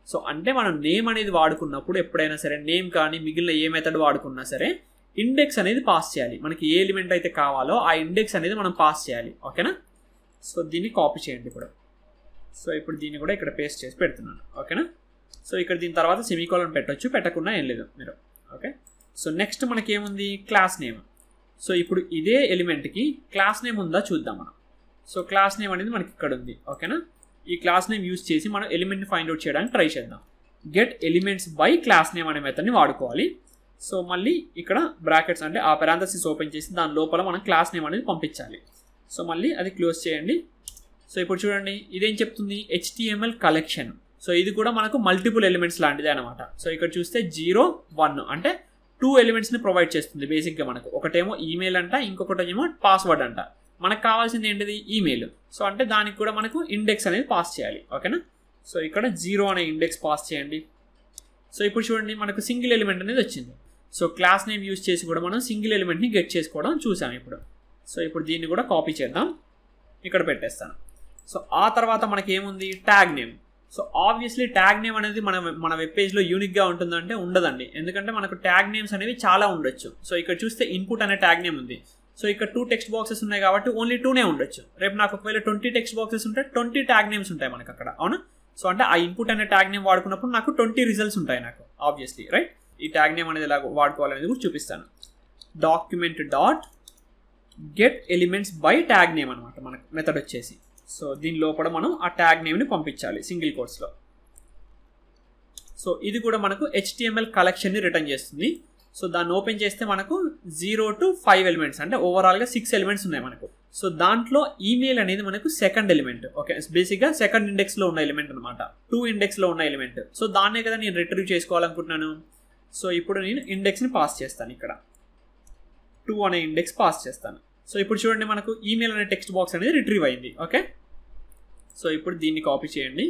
[SPEAKER 1] సో అంటే మనం నేమ్ అనేది వాడుకున్నప్పుడు ఎప్పుడైనా సరే నేమ్ కానీ మిగిలిన ఏ మెథడ్ వాడుకున్నా సరే ఇండెక్స్ అనేది పాస్ చేయాలి. మనకి ఏ ఎలిమెంట్ అయితే కావాలో ఆ ఇండెక్స్ అనేది మనం పాస్ చేయాలి. ఓకేనా? సో దీన్ని కాపీ చేయండి ఇప్పుడు. సో ఇప్పుడు దీన్ని కూడా ఇక్కడ పేస్ట్ చేసి పెడుతున్నాను. ఓకేనా? సో ఇక్కడ దీని తర్వాత సెమీకోలన్ పెట్టొచ్చు, పెట్టకుండా ఏం లేదు మీరు. ఓకే. సో నెక్స్ట్ మనకి ఏముంది? Class name. సో ఇప్పుడు ఇదే ఎలిమెంట్కి క్లాస్ నేమ్ ఉందా చూద్దాం మనం. సో క్లాస్ నేమ్ అనేది మనకి ఇక్కడ ఉంది. ఓకేనా? ఈ క్లాస్ నేమ్ యూజ్ చేసి మనం ఎలిమెంట్ని ఫైండ్ అవుట్ చేయడానికి ట్రై చేద్దాం. Get elements by class name అనే మెథడ్ని వాడుకోవాలి. సో మళ్ళీ ఇక్కడ బ్రాకెట్స్ అంటే ఆ పారాంథసిస్ ఓపెన్ చేసి దాని లోపల మనం క్లాస్ నేమ్ అనేది పంపించాలి. సో మళ్ళీ అది క్లోజ్ చేయండి. సో ఇప్పుడు చూడండి ఇదేం చెప్తుంది? HTML collection. సో ఇది కూడా మనకు మల్టిపుల్ ఎలిమెంట్స్ లాంటిదే అనమాట. సో ఇక్కడ చూస్తే 0, 1 అంటే 2 ఎలిమెంట్స్ని ప్రొవైడ్ చేస్తుంది బేసిక్గా మనకు. ఒకటేమో ఈమెయిల్ అంట, ఇంకొకటేమో పాస్వర్డ్ అంట. మనకు కావాల్సింది ఏంటిది? ఈమెయిల్. సో అంటే దానికి కూడా మనకు ఇండెక్స్ అనేది పాస్ చేయాలి. ఓకేనా? సో ఇక్కడ 0 అనే ఇండెక్స్ పాస్ చేయండి. సో ఇప్పుడు చూడండి మనకు సింగిల్ ఎలిమెంట్ అనేది వచ్చింది. సో క్లాస్ నేమ్ యూజ్ చేసి కూడా మనం సింగిల్ ఎలిమెంట్ని గెట్ చేసుకోవడం చూసాం ఇప్పుడు. సో ఇప్పుడు దీన్ని కూడా కాపీ చేద్దాం, ఇక్కడ పెట్టేస్తాను. సో ఆ తర్వాత మనకి ఏముంది? Tag name. So obviously tag name అనేది మన వెబ్ పేజ్లో యూనిక్గా ఉంటుందంటే ఉండదండి. ఎందుకంటే మనకు ట్యాగ్ నేమ్స్ అనేవి చాలా ఉండొచ్చు. సో ఇక్కడ చూస్తే ఇన్పుట్ అనే ట్యాగ్ నేమ్ ఉంది. సో ఇక్కడ 2 టెక్స్ట్ బాక్సెస్ ఉన్నాయి కాబట్టి ఓన్లీ 2నే ఉండొచ్చు. రేపు నాకు ఒకవేళ 20 టెక్స్ట్ బాక్సెస్ ఉంటే 20 ట్యాగ్ నేమ్స్ ఉంటాయి మనకు అక్కడ. అవునా? సో అంటే ఆ ఇన్పుట్ అనే ట్యాగ్ నేమ్ వాడుకున్నప్పుడు నాకు 20 రిజల్ట్స్ ఉంటాయి నాకు ఆబ్వియస్లీ, రైట్? ఈ ట్యాగ్ నేమ్ అనేది ఎలా వాడుకోవాలనేది కూడా చూపిస్తాను. Document dot get elements by tag name అనమాట మనకు మెథడ్ వచ్చేసి. సో దీని లోపల మనం ఆ ట్యాగ్ నేమ్ని పంపించాలి సింగిల్ కోట్స్లో. సో ఇది కూడా మనకు HTML కలెక్షన్ని రిటర్న్ చేస్తుంది. సో దాన్ని ఓపెన్ చేస్తే మనకు 0 to 5 ఎలిమెంట్స్ అంటే ఓవరాల్గా 6 ఎలిమెంట్స్ ఉన్నాయి మనకు. సో దాంట్లో ఈమెయిల్ అనేది మనకు సెకండ్ ఎలిమెంట్. ఓకే, బేసిక్గా సెకండ్ ఇండెక్స్లో ఉన్న ఎలిమెంట్ అనమాట, 2 ఇండెక్స్లో ఉన్న ఎలిమెంట్. సో దాన్నే కదా నేను రిట్రీవ్ చేసుకోవాలనుకుంటున్నాను. సో ఇప్పుడు నేను ఇండెక్స్ని పాస్ చేస్తాను, ఇక్కడ 2 అనే ఇండెక్స్ పాస్ చేస్తాను. సో ఇప్పుడు చూడండి మనకు ఈమెయిల్ అనే టెక్స్ట్ బాక్స్ అనేది రిట్రీవ్ అయింది. ఓకే, సో ఇప్పుడు దీన్ని కాపీ చేయండి.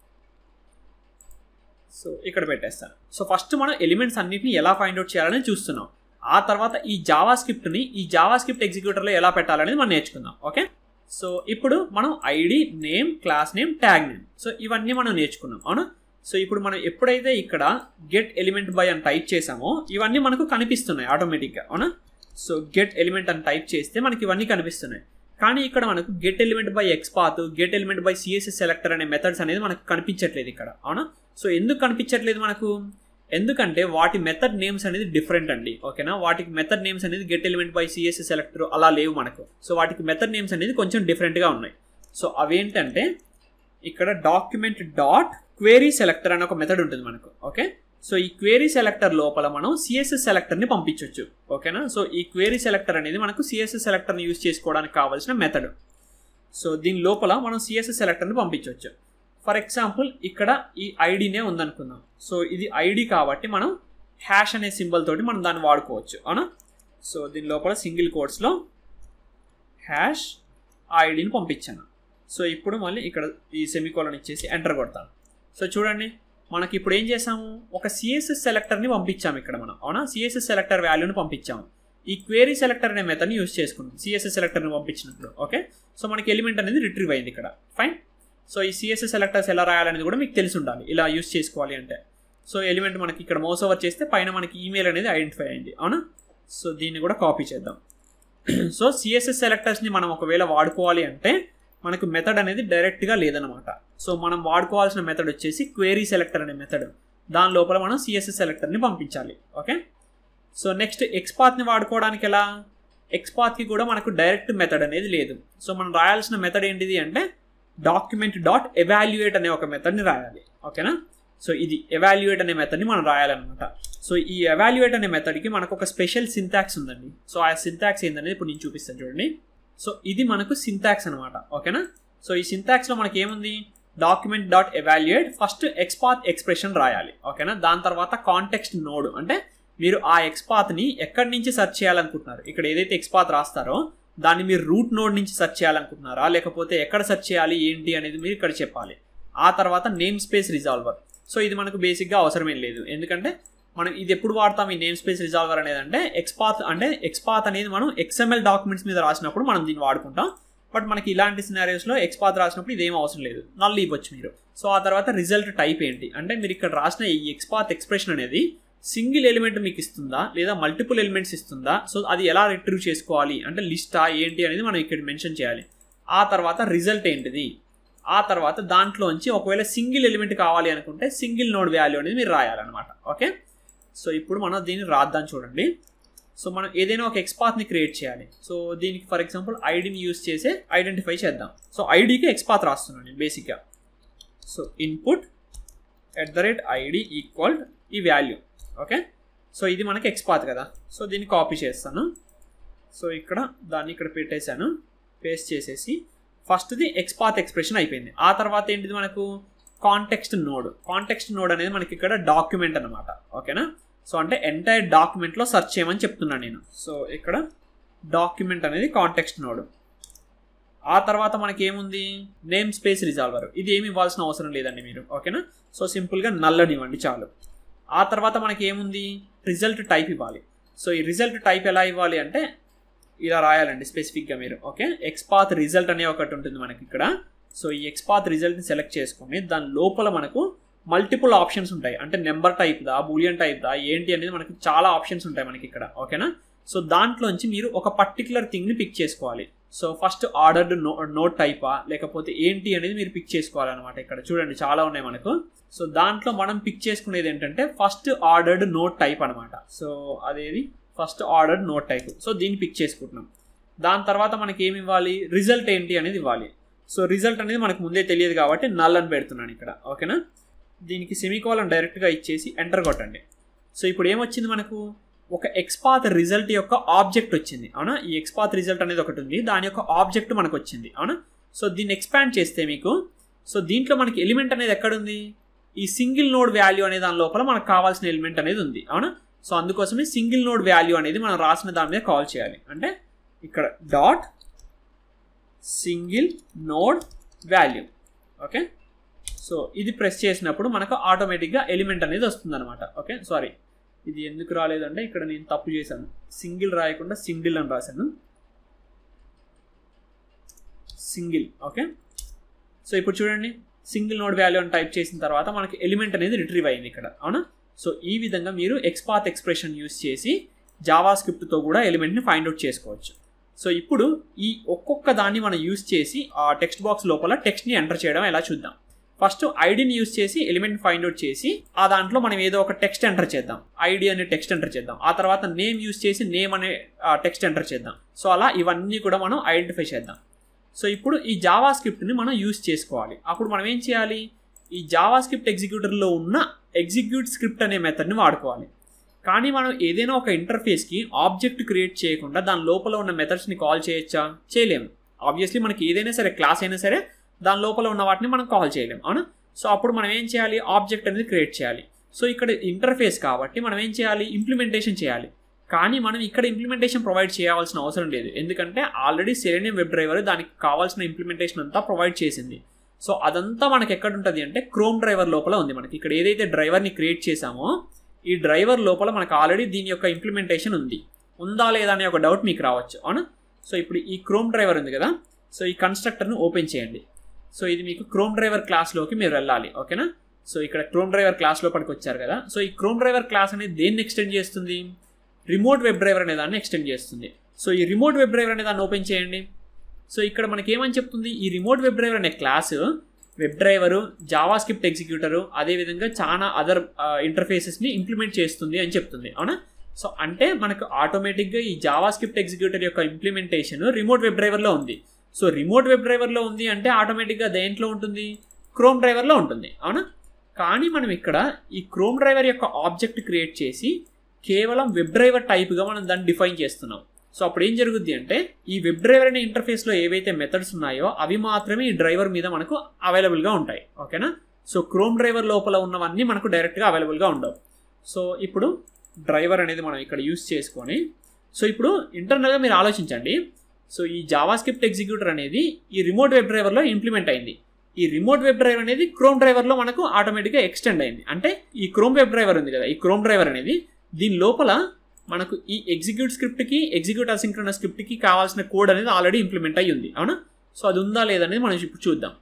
[SPEAKER 1] సో ఇక్కడ పెట్టేస్తాను. సో ఫస్ట్ మనం ఎలిమెంట్స్ అన్నిటిని ఎలా ఫైండ్ అవుట్ చేయాలని చూస్తున్నాం. ఆ తర్వాత ఈ జావా స్క్రిప్ట్ని ఈ జావా స్క్రిప్ట్ ఎగ్జిక్యూటర్లో ఎలా పెట్టాలనేది మనం నేర్చుకుందాం. ఓకే, సో ఇప్పుడు మనం ID, name, class name, tag name, so ఇవన్నీ మనం నేర్చుకున్నాం. అవునా? సో ఇప్పుడు మనం ఎప్పుడైతే ఇక్కడ గెట్ ఎలిమెంట్ బై అని టైప్ చేసామో ఇవన్నీ మనకు కనిపిస్తున్నాయి ఆటోమేటిక్గా. అవునా? సో గెట్ ఎలిమెంట్ అని టైప్ చేస్తే మనకి ఇవన్నీ కనిపిస్తున్నాయి. కానీ ఇక్కడ మనకు get element by XPath, get element by CSS selector అనే మెథడ్స్ అనేది మనకు కనిపించట్లేదు ఇక్కడ. అవునా? సో ఎందుకు కనిపించట్లేదు మనకు? ఎందుకంటే వాటి మెథడ్ నేమ్స్ అనేది డిఫరెంట్ అండి. ఓకేనా? వాటికి మెథడ్ నేమ్స్ అనేది get element by CSS selector అలా లేవు మనకు. సో వాటికి మెథడ్ నేమ్స్ అనేది కొంచెం డిఫరెంట్గా ఉన్నాయి. సో అవేంటంటే ఇక్కడ డాక్యుమెంట్ డాట్ క్వేరీ సెలెక్టర్ అనే ఒక మెథడ్ ఉంటుంది మనకు. ఓకే, సో ఈ క్వేరీ సెలెక్టర్ లోపల మనం CSS సెలెక్టర్ని పంపించవచ్చు. ఓకేనా? సో ఈ క్వేరీ సెలెక్టర్ అనేది మనకు CSS సెలెక్టర్ని యూజ్ చేసుకోవడానికి కావాల్సిన మెథడ్. సో దీని లోపల మనం CSS సెలెక్టర్ని పంపించవచ్చు. ఫర్ ఎగ్జాంపుల్ ఇక్కడ ఈ ఐడినే ఉందనుకుందాం. సో ఇది ఐడి కాబట్టి మనం హ్యాష్ అనే సింబల్ తోటి మనం దాన్ని వాడుకోవచ్చు. అవునా? సో దీని లోపల సింగిల్ కోట్స్లో హ్యాష్ ఐడిని పంపించాను. సో ఇప్పుడు మళ్ళీ ఇక్కడ ఈ సెమీకోలన్ ఇచ్చేసి ఎంటర్ కొడతాను. సో చూడండి మనకి ఇప్పుడు ఏం చేసాము? ఒక CSS సెలెక్టర్ని పంపించాము ఇక్కడ మనం. అవునా? CSS సెలెక్టర్ వాల్యూని పంపించాము. ఈ క్వేరీ సెలెక్టర్ అనే మెథడ్ని యూజ్ చేసుకున్నాం CSS సెలెక్టర్ని పంపించినప్పుడు. ఓకే, సో మనకి ఎలిమెంట్ అనేది రిట్రీవ్ అయింది ఇక్కడ. ఫైన్. సో ఈ CSS సెలెక్టర్స్ ఎలా రాయాలనేది కూడా మీకు తెలిసి ఉండాలి, ఇలా యూజ్ చేసుకోవాలి అంటే. సో ఎలిమెంట్ మనకి ఇక్కడ మౌస్ ఓవర్ చేస్తే పైన మనకి ఈమెయిల్ అనేది ఐడెంటిఫై అయింది. అవునా? సో దీన్ని కూడా కాపీ చేద్దాం. సో CSS సెలెక్టర్స్ని మనం ఒకవేళ వాడుకోవాలి అంటే మనకు మెథడ్ అనేది డైరెక్ట్గా లేదనమాట. సో మనం వాడుకోవాల్సిన మెథడ్ వచ్చేసి క్వేరీ సెలెక్టర్ అనే మెథడ్. దాని లోపల మనం CSS సెలెక్టర్ని పంపించాలి. ఓకే, సో నెక్స్ట్ ఎక్స్పాత్ని వాడుకోవడానికి ఎలా? ఎక్స్పాత్కి కూడా మనకు డైరెక్ట్ మెథడ్ అనేది లేదు. సో మనం రాయాల్సిన మెథడ్ ఏంటిది అంటే డాక్యుమెంట్ డాట్ ఎవాల్యుయేట్ అనే ఒక మెథడ్ని రాయాలి. ఓకేనా? సో ఇది ఎవాల్యుయేట్ అనే మెథడ్ని మనం రాయాలన్నమాట. సో ఈ ఎవాల్యుయేట్ అనే మెథడ్కి మనకు ఒక స్పెషల్ సింటాక్స్ ఉందండి. సో ఆ సింటాక్స్ ఏంటనేది ఇప్పుడు నేను చూపిస్తాను చూడండి. సో ఇది మనకు సింటాక్స్ అనమాట. ఓకేనా? సో ఈ సింటాక్స్లో మనకి ఏముంది? Document dot evaluate, first XPath expression రాయాలి. ఓకేనా? దాని తర్వాత కాంటెక్స్ట్ నోడ్, అంటే మీరు ఆ ఎక్స్పాత్ని ఎక్కడి నుంచి సెర్చ్ చేయాలనుకుంటున్నారు. ఇక్కడ ఏదైతే ఎక్స్పాత్ రాస్తారో దాన్ని మీరు రూట్ నోడ్ నుంచి సెర్చ్ చేయాలనుకుంటున్నారా, లేకపోతే ఎక్కడ సెర్చ్ చేయాలి ఏంటి అనేది మీరు ఇక్కడ చెప్పాలి. ఆ తర్వాత నేమ్ స్పేస్ రిజాల్వర్. సో ఇది మనకు బేసిక్గా అవసరమేం లేదు, ఎందుకంటే మనం ఇది ఎప్పుడు వాడతాం ఈ నేమ్ స్పేస్ రిజాల్వర్ అనేది అంటే ఎక్స్పాత్ అనేది మనం XML డాక్యుమెంట్స్ మీద రాసినప్పుడు మనం దీన్ని వాడుకుంటాం. బట్ మనకి ఇలాంటి సినారియోస్లో XPath రాసినప్పుడు ఇదేం అవసరం లేదు, నల్ ఇవ్వచ్చు మీరు. సో ఆ తర్వాత రిజల్ట్ టైప్ ఏంటి అంటే మీరు ఇక్కడ రాసిన ఈ XPath ఎక్స్ప్రెషన్ అనేది సింగిల్ ఎలిమెంట్ మీకు ఇస్తుందా లేదా మల్టిపుల్ ఎలిమెంట్స్ ఇస్తుందా, సో అది ఎలా రిట్రీవ్ చేసుకోవాలి అంటే లిస్టా ఏంటి అనేది మనం ఇక్కడ మెన్షన్ చేయాలి. ఆ తర్వాత రిజల్ట్ ఏంటిది, ఆ తర్వాత దాంట్లోంచి ఒకవేళ సింగిల్ ఎలిమెంట్ కావాలి అనుకుంటే సింగిల్ నోడ్ వాల్యూ అనేది మీరు రాయాలన్నమాట. ఓకే, సో ఇప్పుడు మనం దీన్ని రాద్దాం చూడండి. సో మనం ఏదైనా ఒక XPathని క్రియేట్ చేయాలి. సో దీనికి ఫర్ ఎగ్జాంపుల్ ఐడిని యూజ్ చేసి ఐడెంటిఫై చేద్దాం. సో ఐడికి XPath రాస్తున్నాను నేను బేసిక్గా. సో ఇన్పుట్ @id ఈక్వల్ ఈ వాల్యూ. ఓకే, సో ఇది మనకి XPath కదా. సో దీన్ని కాపీ చేస్తాను. సో ఇక్కడ దాన్ని ఇక్కడ పెట్టేశాను, పేస్ట్ చేసేసి ఫస్ట్ది XPath ఎక్స్ప్రెషన్ అయిపోయింది. ఆ తర్వాత ఏంటిది మనకు కాంటెక్స్ట్ నోడ్. కాంటెక్స్ట్ నోడ్ అనేది మనకి ఇక్కడ డాక్యుమెంట్ అనమాట. ఓకేనా, సో అంటే ఎంటైర్ డాక్యుమెంట్లో సెర్చ్ చేయమని చెప్తున్నాను నేను. సో ఇక్కడ డాక్యుమెంట్ అనేది కాంటెక్స్ట్ నోడ్. ఆ తర్వాత మనకి ఏముంది నేమ్ స్పేస్ రిజాల్వర్. ఇది ఏమి ఇవ్వాల్సిన అవసరం లేదండి మీరు. ఓకేనా, సో సింపుల్గా నల్లని ఇవ్వండి చాలు. ఆ తర్వాత మనకి ఏముంది రిజల్ట్ టైప్ ఇవ్వాలి. సో ఈ రిజల్ట్ టైప్ ఎలా ఇవ్వాలి అంటే ఇలా రాయాలండి స్పెసిఫిక్గా మీరు. ఓకే, XPath రిజల్ట్ అనే ఒకటి ఉంటుంది మనకి ఇక్కడ. సో ఈ XPath రిజల్ట్ని సెలెక్ట్ చేసుకొని దాని లోపల మనకు మల్టిపుల్ ఆప్షన్స్ ఉంటాయి. అంటే నెంబర్ టైప్దా, బూలియన్ టైప్దా, ఏంటి అనేది మనకి చాలా ఆప్షన్స్ ఉంటాయి మనకి ఇక్కడ. ఓకేనా, సో దాంట్లోంచి మీరు ఒక పర్టికులర్ థింగ్ని పిక్ చేసుకోవాలి. సో ఫస్ట్ ఆర్డర్డ్ నోట్ టైపా లేకపోతే ఏంటి అనేది మీరు పిక్ చేసుకోవాలన్నమాట. ఇక్కడ చూడండి చాలా ఉన్నాయి మనకు. సో దాంట్లో మనం పిక్ చేసుకునేది ఏంటంటే ఫస్ట్ ఆర్డర్డ్ నోట్ టైప్ అనమాట. సో అదేది first ordered note type. So దీన్ని పిక్ చేసుకుంటున్నాం. దాని తర్వాత మనకి ఏమి ఇవ్వాలి, రిజల్ట్ ఏంటి అనేది ఇవ్వాలి. సో రిజల్ట్ అనేది మనకు ముందే తెలియదు కాబట్టి నల్ అని పెడుతున్నాను ఇక్కడ. ఓకేనా, దీనికి సెమీకోలన్ డైరెక్ట్గా ఇచ్చేసి ఎంటర్ కొట్టండి. సో ఇప్పుడు ఏమొచ్చింది మనకు ఒక XPath రిజల్ట్ యొక్క ఆబ్జెక్ట్ వచ్చింది. అవునా, ఈ XPath రిజల్ట్ అనేది ఒకటి ఉంది, దాని యొక్క ఆబ్జెక్ట్ మనకు వచ్చింది. అవునా, సో దీన్ని ఎక్స్పాండ్ చేస్తే మీకు సో దీంట్లో మనకి ఎలిమెంట్ అనేది ఎక్కడుంది, ఈ సింగిల్ నోడ్ వాల్యూ అనే దాని లోపల మనకు కావాల్సిన ఎలిమెంట్ అనేది ఉంది. అవునా, సో అందుకోసమే సింగిల్ నోడ్ వాల్యూ అనేది మనం రాసిన దాని మీద కాల్ చేయాలి. అంటే ఇక్కడ dot single node value. Okay, so ఇది ప్రెస్ చేసినప్పుడు మనకు ఆటోమేటిక్గా ఎలిమెంట్ అనేది వస్తుంది అనమాట. ఓకే, సారీ ఇది ఎందుకు రాలేదంటే ఇక్కడ నేను తప్పు చేశాను, సింగిల్ రాయకుండా సింగిల్ అని రాశాను, సింగిల్. ఓకే, సో ఇప్పుడు చూడండి సింగిల్ నోడ్ వాల్యూ అని టైప్ చేసిన తర్వాత మనకి ఎలిమెంట్ అనేది రిట్రీవ్ అయింది ఇక్కడ. అవునా, సో ఈ విధంగా మీరు XPath ఎక్స్ప్రెషన్ యూస్ చేసి జావా స్క్రిప్ట్తో కూడా ఎలిమెంట్ని ఫైండ్ అవుట్ చేసుకోవచ్చు. సో ఇప్పుడు ఈ ఒక్కొక్క దాన్ని మనం యూస్ చేసి ఆ టెక్స్ట్ బాక్స్ లోపల టెక్స్ట్ని ఎంటర్ చేయడం ఎలా చూద్దాం. ఫస్ట్ ఐడిని యూస్ చేసి ఎలిమెంట్ ఫైండ్ అవుట్ చేసి ఆ దాంట్లో మనం ఏదో ఒక టెక్స్ట్ ఎంటర్ చేద్దాం, ఐడి అనే టెక్స్ట్ ఎంటర్ చేద్దాం. ఆ తర్వాత నేమ్ యూస్ చేసి నేమ్ అనే టెక్స్ట్ ఎంటర్ చేద్దాం. సో అలా ఇవన్నీ కూడా మనం ఐడెంటిఫై చేద్దాం. సో ఇప్పుడు ఈ జావా స్క్రిప్ట్ని మనం యూస్ చేసుకోవాలి. అప్పుడు మనం ఏం చేయాలి, ఈ జావా స్క్రిప్ట్ ఎగ్జిక్యూటర్లో ఉన్న ఎగ్జిక్యూట్ స్క్రిప్ట్ అనే మెథడ్ని వాడుకోవాలి. కానీ మనం ఏదైనా ఒక ఇంటర్ఫేస్కి ఆబ్జెక్ట్ క్రియేట్ చేయకుండా దాని లోపల ఉన్న మెథడ్స్ని కాల్ చేయొచ్చా, చేయలేము. ఆబ్వియస్లీ మనకి ఏదైనా సరే క్లాస్ అయినా సరే దాని లోపల ఉన్న వాటిని మనం కాల్ చేయలేము. అవునా, సో అప్పుడు మనం ఏం చేయాలి, ఆబ్జెక్ట్ అనేది క్రియేట్ చేయాలి. సో ఇక్కడ ఇంటర్ఫేస్ కాబట్టి మనం ఏం చేయాలి, ఇంప్లిమెంటేషన్ చేయాలి. కానీ మనం ఇక్కడ ఇంప్లిమెంటేషన్ ప్రొవైడ్ చేయాల్సిన అవసరం లేదు, ఎందుకంటే ఆల్రెడీ సెలెనియం వెబ్ డ్రైవర్ దానికి కావాల్సిన ఇంప్లిమెంటేషన్ అంతా ప్రొవైడ్ చేసింది. సో అదంతా మనకి ఎక్కడ ఉంటుంది అంటే క్రోమ్ డ్రైవర్ లోపల ఉంది. మనకి ఇక్కడ ఏదైతే డ్రైవర్ని క్రియేట్ చేసామో ఈ డ్రైవర్ లోపల మనకు ఆల్రెడీ దీని యొక్క ఇంప్లిమెంటేషన్ ఉంది. ఉందా లేదా అనే ఒక డౌట్ మీకు రావచ్చు. అవునా, సో ఇప్పుడు ఈ క్రోమ్ డ్రైవర్ ఉంది కదా, సో ఈ కన్స్ట్రక్టర్ను ఓపెన్ చేయండి. సో ఇది మీకు క్రోమ్ డ్రైవర్ క్లాస్లోకి మీరు వెళ్ళాలి. ఓకేనా, సో ఇక్కడ క్రోమ్ డ్రైవర్ క్లాస్ లోపలికి వచ్చారు కదా. సో ఈ క్రోమ్ డ్రైవర్ క్లాస్ అనేది దేన్ని ఎక్స్టెండ్ చేస్తుంది, రిమోట్ వెబ్ డ్రైవర్ అనే దాన్ని ఎక్స్టెండ్ చేస్తుంది. సో ఈ రిమోట్ వెబ్ డ్రైవర్ అనే దాన్ని ఓపెన్ చేయండి. సో ఇక్కడ మనకి ఏమని చెప్తుంది, ఈ రిమోట్ వెబ్ డ్రైవర్ అనే class web driver, JavaScript executor, అదేవిధంగా చాలా అదర్ ఇంటర్ఫేసెస్ని ఇంప్లిమెంట్ చేస్తుంది అని చెప్తుంది. అవునా, సో అంటే మనకు ఆటోమేటిక్గా ఈ జావా స్క్రిప్ట్ ఎగ్జిక్యూటర్ యొక్క ఇంప్లిమెంటేషన్ రిమోట్ వెబ్ డ్రైవర్లో ఉంది. సో రిమోట్ వెబ్ డ్రైవర్లో ఉంది అంటే ఆటోమేటిక్గా దేంట్లో ఉంటుంది, క్రోమ్ డ్రైవర్లో ఉంటుంది. అవునా, కానీ మనం ఇక్కడ ఈ క్రోమ్ డ్రైవర్ యొక్క ఆబ్జెక్ట్ క్రియేట్ చేసి కేవలం వెబ్ డ్రైవర్ టైప్గా మనం దాన్ని డిఫైన్ చేస్తున్నాం. సో అప్పుడు ఏం జరుగుద్ది అంటే ఈ వెబ్ డ్రైవర్ అనే ఇంటర్ఫేస్లో ఏవైతే మెథడ్స్ ఉన్నాయో అవి మాత్రమే ఈ డ్రైవర్ మీద మనకు అవైలబుల్గా ఉంటాయి. ఓకేనా, సో క్రోమ్ డ్రైవర్ లోపల ఉన్నవన్నీ మనకు డైరెక్ట్గా అవైలబుల్గా ఉండవు. సో ఇప్పుడు డ్రైవర్ అనేది మనం ఇక్కడ యూస్ చేసుకొని, సో ఇప్పుడు ఇంటర్నల్గా మీరు ఆలోచించండి. సో ఈ జావా స్క్రిప్ట్ ఎగ్జిక్యూటర్ అనేది ఈ రిమోట్ వెబ్ డ్రైవర్లో ఇంప్లిమెంట్ అయింది. ఈ రిమోట్ వెబ్ డ్రైవర్ అనేది క్రోమ్ డ్రైవర్లో మనకు ఆటోమేటిక్గా ఎక్స్టెండ్ అయింది. అంటే ఈ క్రోమ్ వెబ్ డ్రైవర్ ఉంది కదా, ఈ క్రోమ్ డ్రైవర్ అనేది దీని లోపల మనకు ఈ ఎగ్జిక్యూట్ అసింక్రోనస్ స్క్రిప్ట్కి కావాల్సిన కోడ్ అనేది ఆల్రెడీ ఇంప్లిమెంట్ అయ్యి ఉంది. అవునా, సో అది ఉందా లేదనేది మనం ఇప్పుడు చూద్దాం.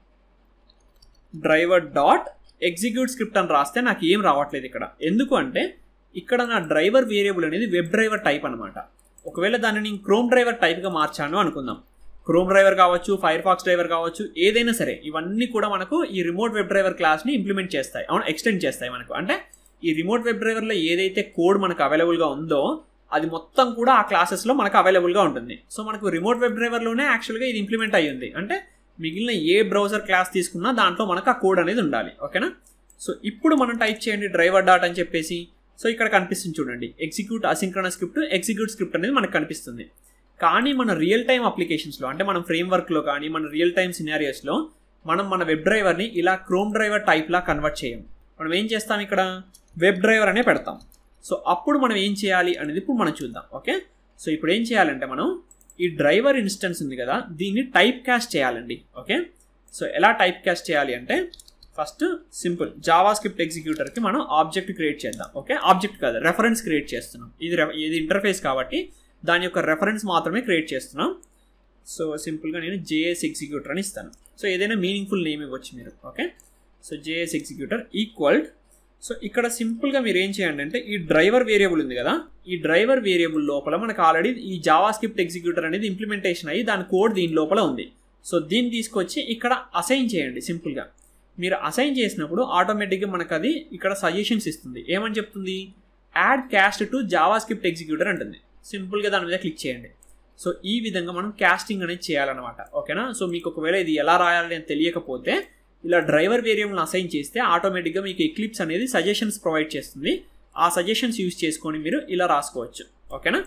[SPEAKER 1] డ్రైవర్ డాట్ ఎగ్జిక్యూట్ స్క్రిప్ట్ అని రాస్తే నాకు ఏం రావట్లేదు ఇక్కడ. ఎందుకు అంటే ఇక్కడ నా డ్రైవర్ వేరియబుల్ అనేది వెబ్ డ్రైవర్ టైప్ అనమాట. ఒకవేళ దాన్ని నేను క్రోమ్ డ్రైవర్ టైప్గా మార్చాను అనుకుందాం. క్రోమ్ డ్రైవర్ కావచ్చు, ఫైర్ ఫాక్స్ డ్రైవర్ కావచ్చు, ఏదైనా సరే ఇవన్నీ కూడా మనకు ఈ రిమోట్ వెబ్ డ్రైవర్ క్లాస్ని ఇంప్లిమెంట్ చేస్తాయి, అవును ఎక్స్టెండ్ చేస్తాయి మనకు. అంటే ఈ రిమోట్ వెబ్ డ్రైవర్లో ఏదైతే కోడ్ మనకు అవైలబుల్గా ఉందో అది మొత్తం కూడా ఆ క్లాసెస్లో మనకు అవైలబుల్గా ఉంటుంది. సో మనకు రిమోట్ వెబ్ డ్రైవర్లోనే యాక్చువల్గా ఇది ఇంప్లిమెంట్ అయ్యింది. అంటే మిగిలిన ఏ బ్రౌజర్ క్లాస్ తీసుకున్నా దాంట్లో మనకు ఆ కోడ్ అనేది ఉండాలి. ఓకేనా? సో ఇప్పుడు మనం టైప్ చేయండి డ్రైవర్ డాట్ అని చెప్పేసి. సో ఇక్కడ కనిపిస్తుంది చూడండి, execute asynchronous script, execute script అనేది మనకు కనిపిస్తుంది. కానీ మన రియల్ టైమ్ అప్లికేషన్స్లో అంటే మనం ఫ్రేమ్వర్క్లో కానీ మన రియల్ టైమ్ సినారియోస్లో మనం మన వెబ్ డ్రైవర్ని ఇలా క్రోమ్ డ్రైవర్ టైప్లా కన్వర్ట్ చేయం. మనం ఏం చేస్తాం, ఇక్కడ వెబ్ డ్రైవర్ అనే పెడతాం. సో అప్పుడు మనం ఏం చేయాలి అనేది ఇప్పుడు మనం చూద్దాం. ఓకే, సో ఇప్పుడు ఏం చేయాలంటే మనం ఈ డ్రైవర్ ఇన్స్టెన్స్ ఉంది కదా, దీన్ని టైప్ క్యాస్ట్ చేయాలండి. ఓకే, సో ఎలా టైప్ క్యాస్ట్ చేయాలి అంటే ఫస్ట్ సింపుల్ జావా స్క్రిప్ట్ ఎగ్జిక్యూటర్కి మనం ఆబ్జెక్ట్ క్రియేట్ చేద్దాం. ఓకే, ఆబ్జెక్ట్ కాదు, రెఫరెన్స్ క్రియేట్ చేస్తున్నాం. ఇది ఇంటర్ఫేస్ కాబట్టి దాని యొక్క రెఫరెన్స్ మాత్రమే క్రియేట్ చేస్తున్నాం. సో సింపుల్గా నేను జేఎస్ ఎగ్జిక్యూటర్ అని ఇస్తాను. సో ఏదైనా మీనింగ్ఫుల్ నేమ్ ఇవ్వచ్చు మీరు. Okay, so JS executor equal. So ఇక్కడ సింపుల్గా మీరు ఏం చేయండి అంటే ఈ డ్రైవర్ వేరియబుల్ ఉంది కదా, ఈ డ్రైవర్ వేరియబుల్ లోపల మనకు ఆల్రెడీ ఈ జావా స్క్రిప్ట్ ఎగ్జిక్యూటర్ అనేది ఇంప్లిమెంటేషన్ అయ్యి దాని కోడ్ దీని లోపల ఉంది. సో దీన్ని తీసుకొచ్చి ఇక్కడ అసైన్ చేయండి. సింపుల్గా మీరు అసైన్ చేసినప్పుడు ఆటోమేటిక్గా మనకు అది ఇక్కడ సజెషన్స్ ఇస్తుంది. ఏమని చెప్తుంది, add cast to JavaScript executor అంటుంది. సింపుల్గా దాని మీద క్లిక్ చేయండి. సో ఈ విధంగా మనం క్యాస్టింగ్ అనేది చేయాలన్నమాట. ఓకేనా? సో మీకు ఒకవేళ ఇది ఎలా రాయాలి అని తెలియకపోతే ఇలా డ్రైవర్ వేరియబుల్ని అసైన్ చేస్తే ఆటోమేటిక్గా మీకు ఎక్లిప్స్ అనేది సజెషన్స్ ప్రొవైడ్ చేస్తుంది. ఆ సజెషన్స్ యూజ్ చేసుకొని మీరు ఇలా రాసుకోవచ్చు. ఓకేనా?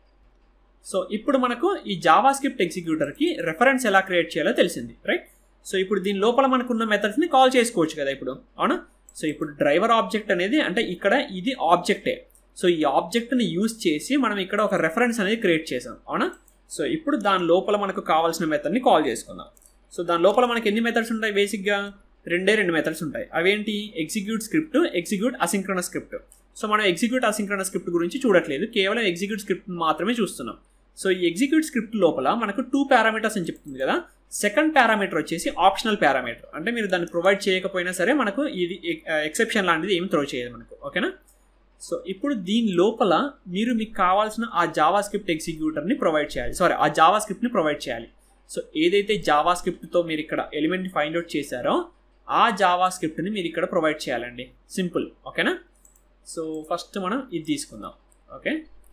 [SPEAKER 1] సో ఇప్పుడు మనకు ఈ జావా స్క్రిప్ట్ ఎగ్జిక్యూటర్కి రెఫరెన్స్ ఎలా క్రియేట్ చేయాలో తెలిసింది, రైట్? సో ఇప్పుడు దీని లోపల మనకున్న మెథడ్స్ని కాల్ చేసుకోవచ్చు కదా ఇప్పుడు, అవునా? సో ఇప్పుడు డ్రైవర్ ఆబ్జెక్ట్ అనేది అంటే ఇక్కడ ఇది ఆబ్జెక్టే. సో ఈ ఆబ్జెక్ట్ని యూజ్ చేసి మనం ఇక్కడ ఒక రెఫరెన్స్ అనేది క్రియేట్ చేసాం, అవునా? సో ఇప్పుడు దాని లోపల మనకు కావాల్సిన మెథడ్ని కాల్ చేసుకుందాం. సో దాని లోపల మనకి ఎన్ని మెథడ్స్ ఉంటాయి, బేసిక్గా రెండు మెథడ్స్ ఉంటాయి. అవేంటి, execute script, execute asynchronous script. So మనం ఎగ్జిక్యూట్ అసింక్రనస్ స్క్రిప్ట్ గురించి చూడట్లేదు, కేవలం ఎగ్జిక్యూట్ స్క్రిప్ట్ మాత్రమే చూస్తున్నాం. సో ఈ ఎగ్జిక్యూట్ స్క్రిప్ట్ లోపల మనకు 2 పారామీటర్స్ అని చెప్తుంది కదా. సెకండ్ పారామీటర్ వచ్చేసి ఆప్షనల్ పారామీటర్, అంటే మీరు దాన్ని ప్రొవైడ్ చేయకపోయినా సరే మనకు ఇది ఎక్సెప్షన్ లాంటిది ఏం త్రో చేయదు మనకు. ఓకేనా? సో ఇప్పుడు దీని లోపల మీకు కావాల్సిన ఆ జావా స్క్రిప్ట్ ఎగ్జిక్యూటర్ని ప్రొవైడ్ చేయాలి, ఆ జావా స్క్రిప్ట్ని ప్రొవైడ్ చేయాలి. సో ఏదైతే జావా స్క్రిప్ట్తో మీరు ఇక్కడ ఎలిమెంట్ని ఫైండ్ అవుట్ చేశారో ఆ జావా స్క్రిప్ట్ని మీరు ఇక్కడ ప్రొవైడ్ చేయాలండి. సింపుల్. ఓకేనా? సో ఫస్ట్ మనం ఇది తీసుకుందాం. ఓకే,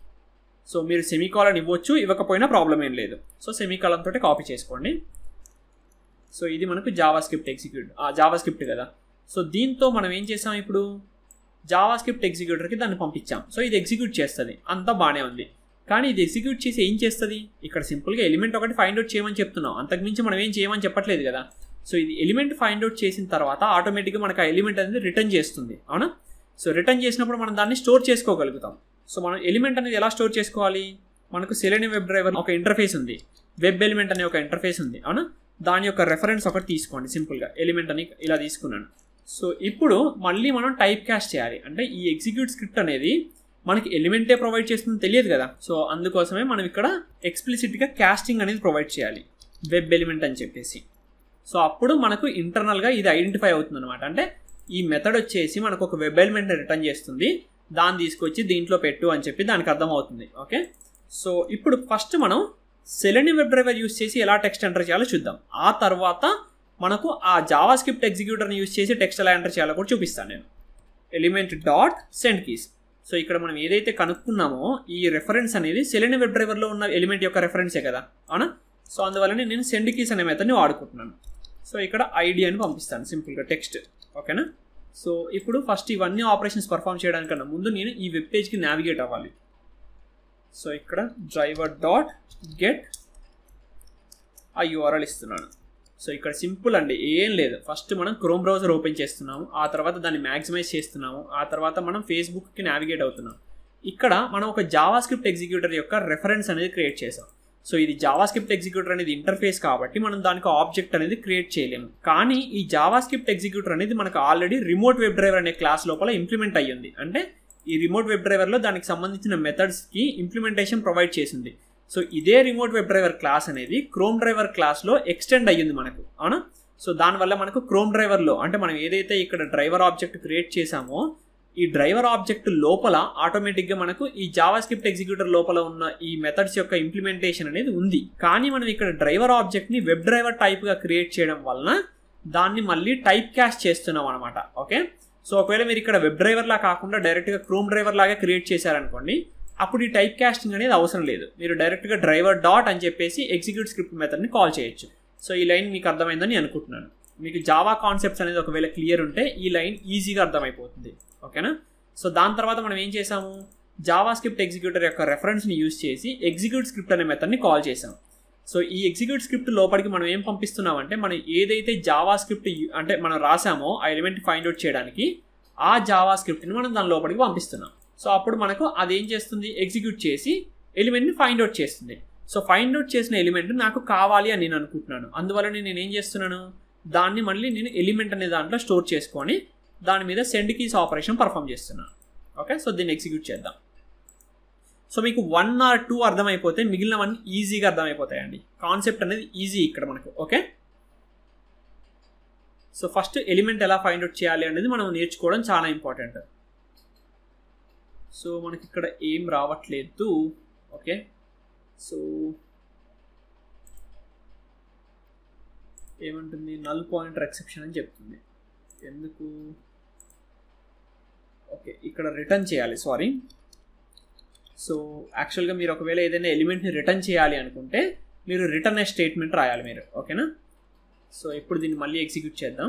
[SPEAKER 1] సో మీరు సెమీకాలన్ ఇవ్వచ్చు, ఇవ్వకపోయినా ప్రాబ్లం ఏం లేదు. సో సెమీకాలన్ తోటి కాపీ చేసుకోండి. సో ఇది మనకు జావా స్క్రిప్ట్ జావా స్క్రిప్ట్ కదా. సో దీంతో మనం ఏం చేసాం, ఇప్పుడు జావా స్క్రిప్ట్ ఎగ్జిక్యూటర్కి దాన్ని పంపించాం. సో ఇది ఎగ్జిక్యూట్ చేస్తుంది, అంతా బాగానే ఉంది. కానీ ఇది ఎగ్జిక్యూట్ చేసి ఏం చేస్తుంది, ఇక్కడ సింపుల్గా ఎలిమెంట్ ఒకటి ఫైండ్ అవుట్ చేయమని చెప్తున్నాం, అంతకుమించి మనం ఏం చేయమని చెప్పట్లేదు కదా. సో ఇది ఎలిమెంట్ ఫైండ్ అవుట్ చేసిన తర్వాత ఆటోమేటిక్గా మనకు ఆ ఎలిమెంట్ అనేది రిటర్న్ చేస్తుంది, అవునా? సో రిటర్న్ చేసినప్పుడు మనం దాన్ని స్టోర్ చేసుకోగలుగుతాం. సో మనం ఎలిమెంట్ అనేది ఎలా స్టోర్ చేసుకోవాలి, మనకు సెలెనియం వెబ్ డ్రైవర్ ఒక ఇంటర్ఫేస్ ఉంది, వెబ్ ఎలిమెంట్ అనే ఒక ఇంటర్ఫేస్ ఉంది, అవునా? దాని యొక్క రెఫరెన్స్ ఒకటి తీసుకోండి. సింపుల్గా ఎలిమెంట్ అని ఇలా తీసుకున్నాను. సో ఇప్పుడు మళ్ళీ మనం టైప్ క్యాస్ట్ చేయాలి. అంటే ఈ ఎగ్జిక్యూట్ స్క్రిప్ట్ అనేది మనకి ఎలిమెంటే ప్రొవైడ్ చేస్తుందని తెలియదు కదా. సో అందుకోసమే మనం ఇక్కడ ఎక్స్ప్లిసిట్గా క్యాస్టింగ్ అనేది ప్రొవైడ్ చేయాలి, వెబ్ ఎలిమెంట్ అని చెప్పేసి. సో అప్పుడు మనకు ఇంటర్నల్గా ఇది ఐడెంటిఫై అవుతుంది అనమాట. అంటే ఈ మెథడ్ వచ్చేసి మనకు ఒక వెబ్ ఎలిమెంట్ని రిటర్న్ చేస్తుంది, దాన్ని తీసుకొచ్చి దీంట్లో పెట్టు అని చెప్పి దానికి అర్థమవుతుంది. ఓకే, సో ఇప్పుడు ఫస్ట్ మనం సెలెనియం వెబ్ డ్రైవర్ యూజ్ చేసి ఎలా టెక్స్ట్ ఎంటర్ చేయాలో చూద్దాం. ఆ తర్వాత మనకు ఆ జావా స్క్రిప్ట్ ఎగ్జిక్యూటర్ని యూజ్ చేసి టెక్స్ట్ ఎలా ఎంటర్ చేయాలో కూడా చూపిస్తాను నేను. Element dot send keys. So ఇక్కడ మనం ఏదైతే కనుక్కున్నామో ఈ రెఫరెన్స్ అనేది సెలెనియం వెబ్ డ్రైవర్లో ఉన్న ఎలిమెంట్ యొక్క రెఫరెన్సే కదా, అవునా? సో అందువల్లనే నేను సెండ్ కీస్ అనే మెథడ్ని వాడుకుంటున్నాను. సో ఇక్కడ ఐడి అని పంపిస్తాను సింపుల్గా టెక్స్ట్. ఓకేనా? సో ఇప్పుడు ఫస్ట్ ఇవన్నీ ఆపరేషన్స్ పర్ఫామ్ చేయడానికన్నా ముందు నేను ఈ వెబ్ పేజ్కి నావిగేట్ అవ్వాలి. సో ఇక్కడ డ్రైవర్ డాట్ గెట్ ఆ యూఆర్ఎల్ ఇస్తున్నాను. సో ఇక్కడ సింపుల్ అండి, ఏం లేదు. ఫస్ట్ మనం క్రోమ్ బ్రౌజర్ ఓపెన్ చేస్తున్నాము, ఆ తర్వాత దాన్ని మ్యాక్సిమైజ్ చేస్తున్నాము, ఆ తర్వాత మనం ఫేస్బుక్కి నావిగేట్ అవుతున్నాం. ఇక్కడ మనం ఒక జావా స్క్రిప్ట్ ఎగ్జిక్యూటర్ యొక్క రెఫరెన్స్ అనేది క్రియేట్ చేసాం. సో ఇది జావా స్క్రిప్ట్ ఎగ్జిక్యూటర్ అనేది ఇంటర్ఫేస్ కాబట్టి మనం దానికి ఆబ్జెక్ట్ అనేది క్రియేట్ చేయలేము. కానీ ఈ జావా స్క్రిప్ట్ ఎగ్జిక్యూటర్ అనేది మనకు ఆల్రెడీ రిమోట్ వెబ్ డ్రైవర్ అనే క్లాస్ లోపల ఇంప్లిమెంట్ అయ్యింది. అంటే ఈ రిమోట్ వెబ్ డ్రైవర్లో దానికి సంబంధించిన మెథడ్స్కి ఇంప్లిమెంటేషన్ ప్రొవైడ్ చేసింది. సో ఇదే రిమోట్ వెబ్ డ్రైవర్ క్లాస్ అనేది క్రోమ్ డ్రైవర్ క్లాస్లో ఎక్స్టెండ్ అయ్యింది మనకు, అవునా. సో దానివల్ల మనకు క్రోమ్ డ్రైవర్లో అంటే మనం ఏదైతే ఇక్కడ డ్రైవర్ ఆబ్జెక్ట్ క్రియేట్ చేసామో ఈ డ్రైవర్ ఆబ్జెక్ట్ లోపల ఆటోమేటిక్గా మనకు ఈ జావాస్క్రిప్ట్ ఎగ్జిక్యూటర్ లోపల ఉన్న ఈ మెథడ్స్ యొక్క ఇంప్లిమెంటేషన్ అనేది ఉంది. కానీ మనం ఇక్కడ డ్రైవర్ ఆబ్జెక్ట్ని వెబ్ డ్రైవర్ టైప్గా క్రియేట్ చేయడం వలన దాన్ని మళ్ళీ టైప్ క్యాస్ట్ చేస్తున్నాం అనమాట. ఓకే, సో ఒకవేళ మీరు ఇక్కడ వెబ్ డ్రైవర్లా కాకుండా డైరెక్ట్గా క్రోమ్ డ్రైవర్ లాగా క్రియేట్ చేశారనుకోండి, అప్పుడు ఈ టైప్ క్యాస్టింగ్ అనేది అవసరం లేదు. మీరు డైరెక్ట్గా డ్రైవర్ డాట్ అని చెప్పేసి ఎగ్జిక్యూట్ స్క్రిప్ట్ మెథడ్ని కాల్ చేయొచ్చు. సో ఈ లైన్ మీకు అర్థమైందని అనుకుంటున్నాను. మీకు జావా కాన్సెప్ట్స్ అనేది ఒకవేళ క్లియర్ ఉంటే ఈ లైన్ ఈజీగా అర్థమైపోతుంది. ఓకేనా. సో దాని తర్వాత మనం ఏం చేసాము, జావాస్క్రిప్ట్ ఎగ్జిక్యూటర్ యొక్క రెఫరెన్స్ని యూజ్ చేసి ఎగ్జిక్యూట్ స్క్రిప్ట్ అనే మెథడ్ని కాల్ చేసాం. సో ఈ ఎగ్జిక్యూట్ స్క్రిప్ట్ లోపలికి మనం ఏం పంపిస్తున్నామంటే మనం ఏదైతే జావాస్క్రిప్ట్ అంటే మనం రాసామో ఆ ఎలిమెంట్ ఫైండ్ అవుట్ చేయడానికి ఆ జావాస్క్రిప్ట్ని మనం దాని లోపలికి పంపిస్తున్నాం. సో అప్పుడు మనకు అది ఏం చేస్తుంది, ఎగ్జిక్యూట్ చేసి ఎలిమెంట్ని ఫైండ్ అవుట్ చేస్తుంది. సో ఫైండ్ అవుట్ చేసిన ఎలిమెంట్ నాకు కావాలి అని నేను అనుకుంటున్నాను, అందువల్ల నేను ఏం చేస్తున్నాను, దాన్ని మళ్ళీ నేను ఎలిమెంట్ అనే దాంట్లో స్టోర్ చేసుకొని దాని మీద సెండ్ కీస్ ఆపరేషన్ పర్ఫామ్ చేస్తున్నాను. ఓకే, సో దీన్ని ఎగ్జిక్యూట్ చేద్దాం. సో మీకు 1 or 2 అర్థమైపోతే మిగిలినవన్నీ ఈజీగా అర్థమైపోతాయండి. కాన్సెప్ట్ అనేది ఈజీ ఇక్కడ మనకు. ఓకే, సో ఫస్ట్ ఎలిమెంట్ ఎలా ఫైండ్ అవుట్ చేయాలి అనేది మనం నేర్చుకోవడం చాలా ఇంపార్టెంట్. సో మనకి ఇక్కడ ఏం రావట్లేదు. ఓకే, సో ఏమంటుంది, నల్ పాయింటర్ ఎక్సెప్షన్ అని చెప్తుంది. ఎందుకు, ఓకే ఇక్కడ రిటర్న్ చేయాలి, సారీ. సో యాక్చువల్గా మీరు ఒకవేళ ఏదైనా ఎలిమెంట్ని రిటర్న్ చేయాలి అనుకుంటే మీరు రిటర్న్ ఏ స్టేట్మెంట్ రాయాలి మీరు. ఓకేనా. సో ఇప్పుడు దీన్ని మళ్ళీ ఎగ్జిక్యూట్ చేద్దాం.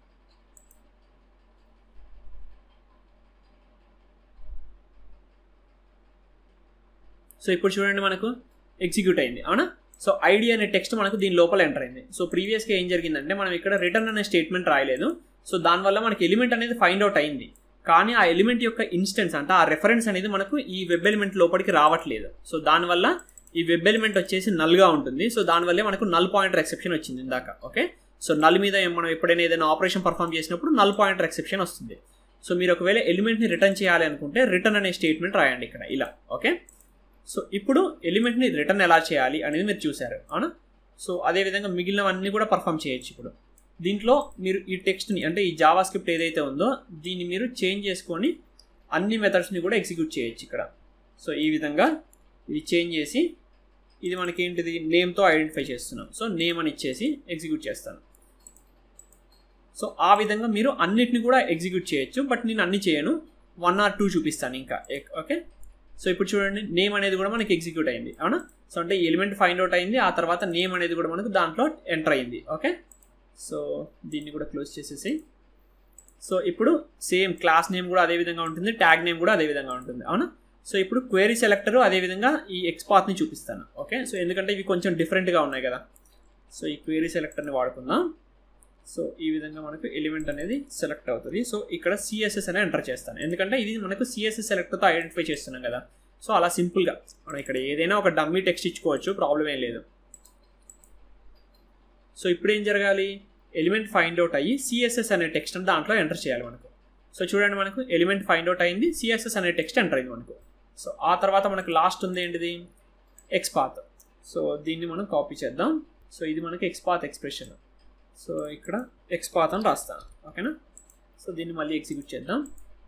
[SPEAKER 1] సో ఇప్పుడు చూడండి మనకు ఎగ్జిక్యూట్ అయింది, అవునా. సో ఐడి అనే టెక్స్ట్ మనకు దీని లోపల ఎంటర్ అయింది. సో ప్రీవియస్గా ఏం జరిగిందంటే మనం ఇక్కడ రిటర్న్ అనే స్టేట్మెంట్ రాయలేదు. సో దానివల్ల మనకి ఎలిమెంట్ అనేది ఫైండ్ అవుట్ అయింది, కానీ ఆ ఎలిమెంట్ యొక్క ఇన్స్టెన్స్ అంటే ఆ రెఫరెన్స్ అనేది మనకు ఈ వెబ్ ఎలిమెంట్ లోపలికి రావట్లేదు. సో దానివల్ల ఈ వెబ్ ఎలిమెంట్ వచ్చేసి నల్గా ఉంటుంది. సో దానివల్లే మనకు నల్ పాయింటర్ ఎక్సెప్షన్ వచ్చింది ఇందాక. ఓకే, సో నల్ మీద మనం ఎప్పుడైనా ఏదైనా ఆపరేషన్ పర్ఫామ్ చేసినప్పుడు నల్ పాయింటర్ ఎక్సెప్షన్ వస్తుంది. సో మీరు ఒకవేళ ఎలిమెంట్ని రిటర్న్ చేయాలి అనుకుంటే రిటర్న్ అనే స్టేట్మెంట్ రాయండి ఇక్కడ ఇలా. ఓకే, సో ఇప్పుడు ఎలిమెంట్ని రిటర్న్ ఎలా చేయాలి అనేది మీరు చూసారు, అవునా. సో అదేవిధంగా మిగిలినవన్నీ కూడా పర్ఫామ్ చేయొచ్చు. ఇప్పుడు దీంట్లో మీరు ఈ టెక్స్ట్ని అంటే ఈ జావాస్క్రిప్ట్ ఏదైతే ఉందో దీన్ని మీరు చేంజ్ చేసుకొని అన్ని మెథడ్స్ని కూడా ఎగ్జిక్యూట్ చేయొచ్చు ఇక్కడ. సో ఈ విధంగా ఇది చేంజ్ చేసి ఇది మనకి ఏంటిది నేమ్తో ఐడెంటిఫై చేస్తున్నాం. సో నేమ్ అని ఇచ్చేసి ఎగ్జిక్యూట్ చేస్తాను. సో ఆ విధంగా మీరు అన్నిటిని కూడా ఎగ్జిక్యూట్ చేయొచ్చు, బట్ నేను అన్ని చేయను, 1 or 2 చూపిస్తాను ఇంకా. ఓకే, సో ఇప్పుడు చూడండి నేమ్ అనేది కూడా మనకి ఎగ్జిక్యూట్ అయింది, అవునా. సో అంటే ఎలిమెంట్ ఫైండ్ అవుట్ అయింది, ఆ తర్వాత నేమ్ అనేది కూడా మనకు దాంట్లో ఎంటర్ అయింది. ఓకే, సో దీన్ని కూడా క్లోజ్ చేసేసి సో ఇప్పుడు సేమ్ క్లాస్ నేమ్ కూడా అదే విధంగా ఉంటుంది, ట్యాగ్ నేమ్ కూడా అదే విధంగా ఉంటుంది, అవునా. సో ఇప్పుడు క్వెరీ సెలెక్టర్ అదేవిధంగా ఈ ఎక్స్పాత్ని చూపిస్తాను. ఓకే, సో ఎందుకంటే ఇవి కొంచెం డిఫరెంట్గా ఉన్నాయి కదా. సో ఈ క్వెరీ సెలెక్టర్ని వాడుకుందాం. సో ఈ విధంగా మనకు ఎలిమెంట్ అనేది సెలెక్ట్ అవుతుంది. సో ఇక్కడ సిఎస్ఎస్ అని ఎంటర్ చేస్తాను, ఎందుకంటే ఇది మనకు సిఎస్ఎస్ సెలెక్టర్తో ఐడెంటిఫై చేస్తున్నాం కదా. సో అలా సింపుల్గా మనం ఇక్కడ ఏదైనా ఒక డమ్మీ టెక్స్ట్ ఇచ్చుకోవచ్చు, ప్రాబ్లం ఏం లేదు. సో ఇప్పుడు ఏం జరగాలి, ఎలిమెంట్ ఫైండ్ అవుట్ అయ్యి సిఎస్ఎస్ అనే టెక్స్ట్ అని దాంట్లో ఎంటర్ చేయాలి మనకు. సో చూడండి మనకు ఎలిమెంట్ ఫైండ్ అవుట్ అయింది, సిఎస్ఎస్ అనే టెక్స్ట్ ఎంటర్ అయింది మనకు. సో ఆ తర్వాత మనకు లాస్ట్ ఉంది ఏంటిది, ఎక్స్పాత్. సో దీన్ని మనం కాపీ చేద్దాం. సో ఇది మనకి ఎక్స్పాత్ ఎక్స్ప్రెషన్. సో ఇక్కడ ఎక్స్పాత్ అని రాస్తాను. ఓకేనా. సో దీన్ని మళ్ళీ ఎగ్జిక్యూట్ చేద్దాం.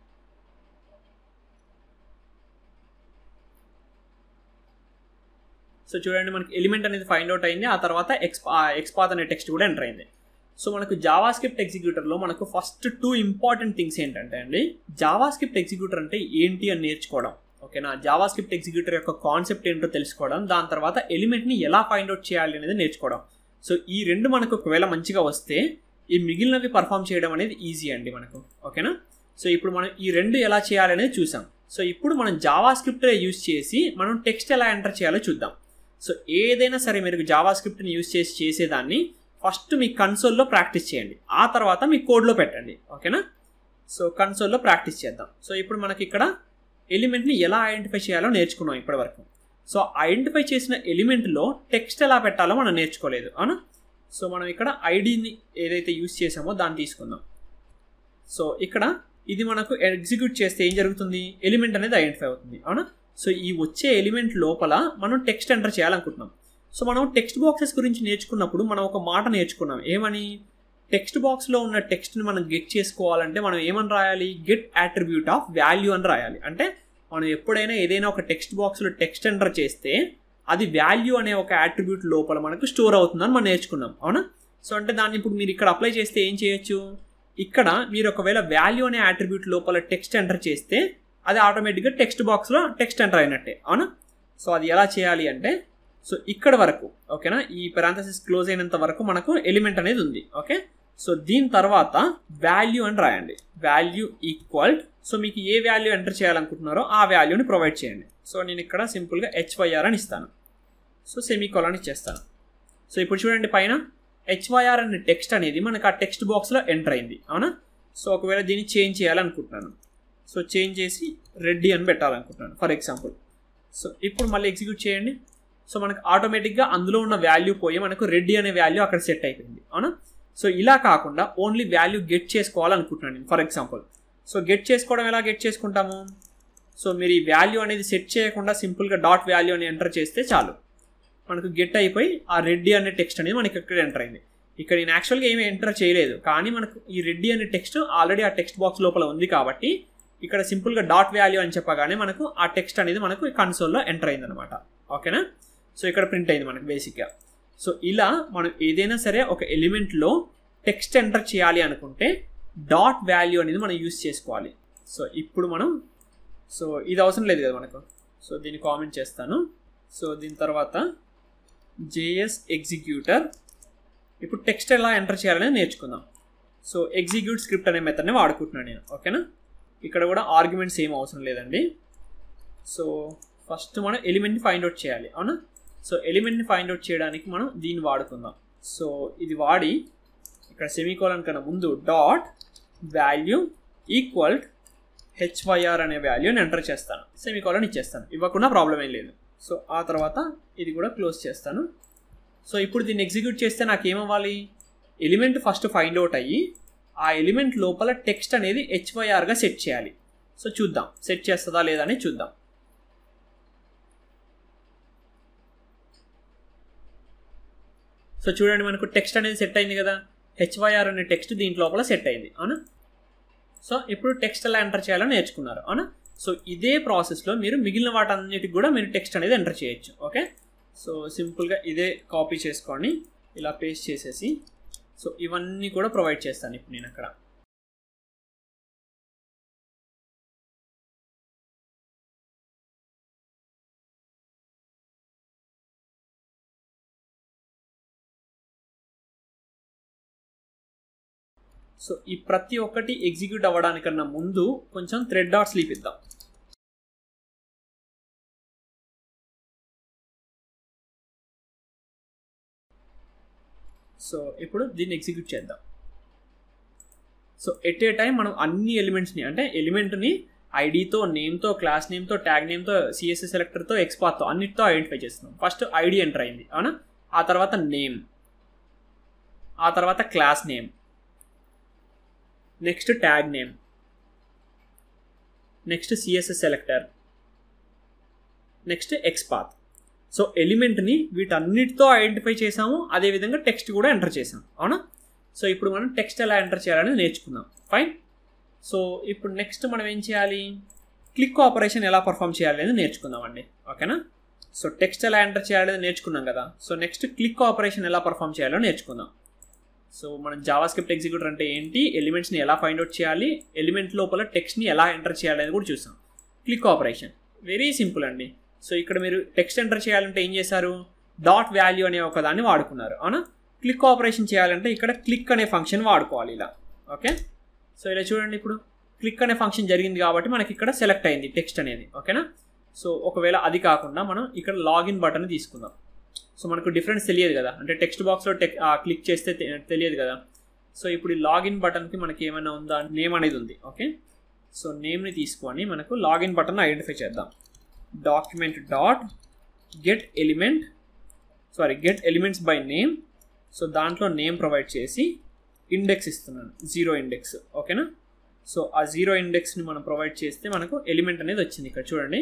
[SPEAKER 1] సో చూడండి మనకి ఎలిమెంట్ అనేది ఫైండ్ అవుట్ అయింది, ఆ తర్వాత ఎక్స్పాత్ అనే టెక్స్ట్ కూడా ఎంటర్ అయింది. సో మనకు జావాస్క్రిప్ట్ ఎగ్జిక్యూటర్లో మనకు ఫస్ట్ 2 ఇంపార్టెంట్ థింగ్స్ ఏంటంటే అండి, జావాస్క్రిప్ట్ ఎగ్జిక్యూటర్ అంటే ఏంటి అని నేర్చుకోవడం. ఓకేనా, జావాస్క్రిప్ట్ ఎగ్జిక్యూటర్ యొక్క కాన్సెప్ట్ ఏంటో తెలుసుకోవడం, దాని తర్వాత ఎలిమెంట్ని ఎలా ఫైండ్ అవుట్ చేయాలి అనేది నేర్చుకోవడం. సో ఈ 2 మనకు ఒకవేళ మంచిగా వస్తే ఈ మిగిలినవి పర్ఫామ్ చేయడం అనేది ఈజీ అండి మనకు. ఓకేనా. సో ఇప్పుడు మనం ఈ 2 ఎలా చేయాలి అనేది చూసాం. సో ఇప్పుడు మనం జావాస్క్రిప్ట్ యూజ్ చేసి మనం టెక్స్ట్ ఎలా ఎంటర్ చేయాలో చూద్దాం. సో ఏదైనా సరే మీరు జావాస్క్రిప్ట్ని యూజ్ చేసి చేసేదాన్ని ఫస్ట్ మీ కన్సోల్లో ప్రాక్టీస్ చేయండి, ఆ తర్వాత మీ కోడ్లో పెట్టండి. ఓకేనా. సో కన్సోల్లో ప్రాక్టీస్ చేద్దాం. సో ఇప్పుడు మనకి ఇక్కడ ఎలిమెంట్ని ఎలా ఐడెంటిఫై చేయాలో నేర్చుకున్నాం ఇప్పటివరకు. సో ఐడెంటిఫై చేసిన ఎలిమెంట్లో టెక్స్ట్ ఎలా పెట్టాలో మనం నేర్చుకోలేదు, అవునా. సో మనం ఇక్కడ ఐడిని ఏదైతే యూజ్ చేసామో దాన్ని తీసుకుందాం. సో ఇక్కడ ఇది మనకు ఎగ్జిక్యూట్ చేస్తే ఏం జరుగుతుంది, ఎలిమెంట్ అనేది ఐడెంటిఫై అవుతుంది, అవునా. సో ఈ వచ్చే ఎలిమెంట్ లోపల మనం టెక్స్ట్ ఎంటర్ చేయాలనుకుంటున్నాం. సో మనం టెక్స్ట్ బాక్సెస్ గురించి నేర్చుకున్నప్పుడు మనం ఒక మాట నేర్చుకున్నాం. ఏమని? టెక్స్ట్ బాక్స్లో ఉన్న టెక్స్ట్ని మనం గెట్ చేసుకోవాలంటే మనం ఏమని రాయాలి? గెట్ అట్రిబ్యూట్ ఆఫ్ వాల్యూ అని రాయాలి. అంటే మనం ఎప్పుడైనా ఏదైనా ఒక టెక్స్ట్ బాక్స్లో టెక్స్ట్ ఎంటర్ చేస్తే అది వాల్యూ అనే ఒక అట్రిబ్యూట్ లోపల మనకు స్టోర్ అవుతుందని మనం నేర్చుకున్నాం, అవునా? సో అంటే దాన్ని ఇప్పుడు మీరు ఇక్కడ అప్లై చేస్తే ఏం చేయొచ్చు? ఇక్కడ మీరు ఒకవేళ వాల్యూ అనే అట్రిబ్యూట్ లోపల టెక్స్ట్ ఎంటర్ చేస్తే అది ఆటోమేటిక్గా టెక్స్ట్ బాక్స్లో టెక్స్ట్ ఎంటర్ అయినట్టే, అవునా? సో అది ఎలా చేయాలి అంటే, సో ఇక్కడ వరకు ఓకేనా, ఈ పారాంథసిస్ క్లోజ్ అయినంత వరకు మనకు ఎలిమెంట్ అనేది ఉంది. ఓకే, సో దీని తర్వాత వాల్యూ అని రాయండి. వాల్యూ ఈక్వల్, సో మీకు ఏ వాల్యూ ఎంటర్ చేయాలనుకుంటున్నారో ఆ వాల్యూని ప్రొవైడ్ చేయండి. సో నేను ఇక్కడ సింపుల్గా HYR అని ఇస్తాను. సో సెమీకోలన్ ఇచ్చేస్తాను. సో ఇప్పుడు చూడండి పైన HYR అనే టెక్స్ట్ అనేది మనకు ఆ టెక్స్ట్ బాక్స్లో ఎంటర్ అయింది, అవునా? సో ఒకవేళ దీన్ని చేంజ్ చేయాలనుకుంటున్నాను. సో చేంజ్ చేసి రెడ్డి అని పెట్టాలనుకుంటున్నాను ఫర్ ఎగ్జాంపుల్. సో ఇప్పుడు మళ్ళీ ఎగ్జిక్యూట్ చేయండి. సో మనకు ఆటోమేటిక్గా అందులో ఉన్న వాల్యూ పోయి మనకు రెడ్డి అనే వాల్యూ అక్కడ సెట్ అయిపోయింది, అవునా? సో ఇలా కాకుండా ఓన్లీ వాల్యూ గెట్ చేసుకోవాలనుకుంటున్నాను నేను ఫర్ ఎగ్జాంపుల్. సో గెట్ చేసుకోవడం ఎలా గెట్ చేసుకుంటాము? సో మీరు ఈ వాల్యూ అనేది సెట్ చేయకుండా సింపుల్గా డాట్ వాల్యూ అని ఎంటర్ చేస్తే చాలు, మనకు గెట్ అయిపోయి ఆ రెడ్డి అనే టెక్స్ట్ అనేది మనకి ఇక్కడ ఎంటర్ అయింది. ఇక్కడ నేను యాక్చువల్గా ఏమీ ఎంటర్ చేయలేదు, కానీ మనకు ఈ రెడ్డి అనే టెక్స్ట్ ఆల్రెడీ ఆ టెక్స్ట్ బాక్స్ లోపల ఉంది కాబట్టి ఇక్కడ సింపుల్గా డాట్ వాల్యూ అని చెప్పగానే మనకు ఆ టెక్స్ట్ అనేది మనకు కన్సోల్లో ఎంటర్ అయింది అనమాట. ఓకేనా? సో ఇక్కడ ప్రింట్ అయింది మనకు బేసిక్గా. సో ఇలా మనం ఏదైనా సరే ఒక ఎలిమెంట్లో టెక్స్ట్ ఎంటర్ చేయాలి అనుకుంటే డాట్ వాల్యూ అనేది మనం యూస్ చేసుకోవాలి. సో ఇప్పుడు మనం, సో ఇది అవసరం లేదు కదా మనకు, సో దీన్ని కామెంట్ చేస్తాను. సో దీని తర్వాత JS ఎగ్జిక్యూటర్. ఇప్పుడు టెక్స్ట్ ఎలా ఎంటర్ చేయాలనేది నేర్చుకుందాం. సో ఎగ్జిక్యూట్ స్క్రిప్ట్ అనే మెథడ్ని వాడుకుంటున్నాను నేను. ఓకేనా? ఇక్కడ కూడా ఆర్గ్యుమెంట్స్ ఏం అవసరం లేదండి. సో ఫస్ట్ మనం ఎలిమెంట్ని ఫైండ్ అవుట్ చేయాలి, అవునా? సో ఎలిమెంట్ని ఫైండ్ అవుట్ చేయడానికి మనం దీన్ని వాడుకుందాం. సో ఇది వాడి ఇక్కడ సెమీకోలన్ కన్నా ముందు డాట్ వాల్యూ ఈక్వల్ HYR అనే వాల్యూని ఎంటర్ చేస్తాను, సెమీకోలన్ ఇచ్చేస్తాను, ఇవ్వకుండా ప్రాబ్లం ఏం లేదు. సో ఆ తర్వాత ఇది కూడా క్లోజ్ చేస్తాను. సో ఇప్పుడు దీన్ని ఎగ్జిక్యూట్ చేస్తే నాకు ఏమవ్వాలి? ఎలిమెంట్ ఫస్ట్ ఫైండ్ అవుట్ అయ్యి ఆ ఎలిమెంట్ లోపల టెక్స్ట్ అనేది HYRగా సెట్ చేయాలి. సో చూద్దాం సెట్ చేస్తుందా లేదా అని చూద్దాం. సో చూడండి మనకు టెక్స్ట్ అనేది సెట్ అయింది కదా, HYR అనే టెక్స్ట్ దీంట్ లోపల సెట్ అయింది, అవునా? సో ఇప్పుడు టెక్స్ట్ ఎలా ఎంటర్ చేయాలని నేర్చుకున్నారు, అవునా? సో ఇదే ప్రాసెస్లో మీరు మిగిలిన వాటన్నిటికి కూడా మీరు టెక్స్ట్ అనేది ఎంటర్ చేయొచ్చు. ఓకే, సో సింపుల్గా ఇదే కాపీ చేసుకొని ఇలా పేస్ట్ చేసేసి సో ఇవన్నీ కూడా ప్రొవైడ్ చేస్తాను ఇప్పుడు నేను అక్కడ. సో ఈ ప్రతి ఒక్కటి ఎగ్జిక్యూట్ అవ్వడానికన్నా ముందు కొంచెం థ్రెడ్ డాట్ స్లీప్ ఇద్దాం. సో ఇప్పుడు దీన్ని ఎగ్జిక్యూట్ చేద్దాం. సో ఎట్ ఏ టైం మనం అన్ని ఎలిమెంట్స్ని, అంటే ఎలిమెంట్ని ఐడితో, నేమ్తో, క్లాస్ నేమ్తో, ట్యాగ్ నేమ్తో, CSS సెలెక్టర్తో, ఎక్స్పాత్తో అన్నిటితో ఐడెంటిఫై చేస్తున్నాం. ఫస్ట్ ఐడి ఎంటర్ అయింది, అవునా? ఆ తర్వాత నేమ్, ఆ తర్వాత class name, next tag name, next CSS selector, next XPath. So ఎలిమెంట్ని వీటన్నిటితో ఐడెంటిఫై చేసాము, అదేవిధంగా టెక్స్ట్ కూడా ఎంటర్ చేసాం, అవునా? సో ఇప్పుడు మనం టెక్స్ట్ ఎలా ఎంటర్ చేయాలని నేర్చుకుందాం. ఫైన్. సో ఇప్పుడు నెక్స్ట్ మనం ఏం చేయాలి? క్లిక్ ఆపరేషన్ ఎలా పర్ఫామ్ చేయాలి అనేది నేర్చుకుందామండి. ఓకేనా? సో టెక్స్ట్ ఎలా ఎంటర్ చేయాలని నేర్చుకున్నాం కదా, సో నెక్స్ట్ క్లిక్ ఆపరేషన్ ఎలా పర్ఫామ్ చేయాలో నేర్చుకుందాం. సో మనం జావాస్క్రిప్ట్ ఎగ్జిక్యూటర్ అంటే ఏంటి, ఎలిమెంట్స్ని ఎలా ఫైండ్ అవుట్ చేయాలి, ఎలిమెంట్ లోపల టెక్స్ట్ని ఎలా ఎంటర్ చేయాలని కూడా చూసాం. క్లిక్ ఆపరేషన్ వెరీ సింపుల్ అండి. సో ఇక్కడ మీరు టెక్స్ట్ ఎంటర్ చేయాలంటే ఏం చేశారు? డాట్ వాల్యూ అనే ఒక దాన్ని వాడుకున్నారు, అవునా? క్లిక్ ఆపరేషన్ చేయాలంటే ఇక్కడ క్లిక్ అనే ఫంక్షన్ వాడుకోవాలి ఇలా. ఓకే, సో ఇలా చూడండి, ఇప్పుడు క్లిక్ అనే ఫంక్షన్ జరిగింది కాబట్టి మనకి ఇక్కడ సెలెక్ట్ అయింది టెక్స్ట్ అనేది. ఓకేనా? సో ఒకవేళ అది కాకుండా మనం ఇక్కడ లాగిన్ బటన్ తీసుకుందాం. సో మనకు డిఫరెన్స్ తెలియదు కదా, అంటే టెక్స్ట్ బాక్స్లో క్లిక్ చేస్తే తెలియదు కదా. సో ఇప్పుడు ఈ లాగిన్ బటన్కి మనకి ఏమైనా ఉందా, నేమ్ అనేది ఉంది. ఓకే, సో నేమ్ని తీసుకొని మనకు లాగిన్ బటన్ ఐడెంటిఫై చేద్దాం. Document dot get elements by name. So దాంట్లో నేమ్ ప్రొవైడ్ చేసి ఇండెక్స్ ఇస్తున్నాను, 0 ఇండెక్స్. ఓకేనా? సో ఆ 0 ఇండెక్స్ని మనం ప్రొవైడ్ చేస్తే మనకు ఎలిమెంట్ అనేది వచ్చింది. ఇక్కడ చూడండి,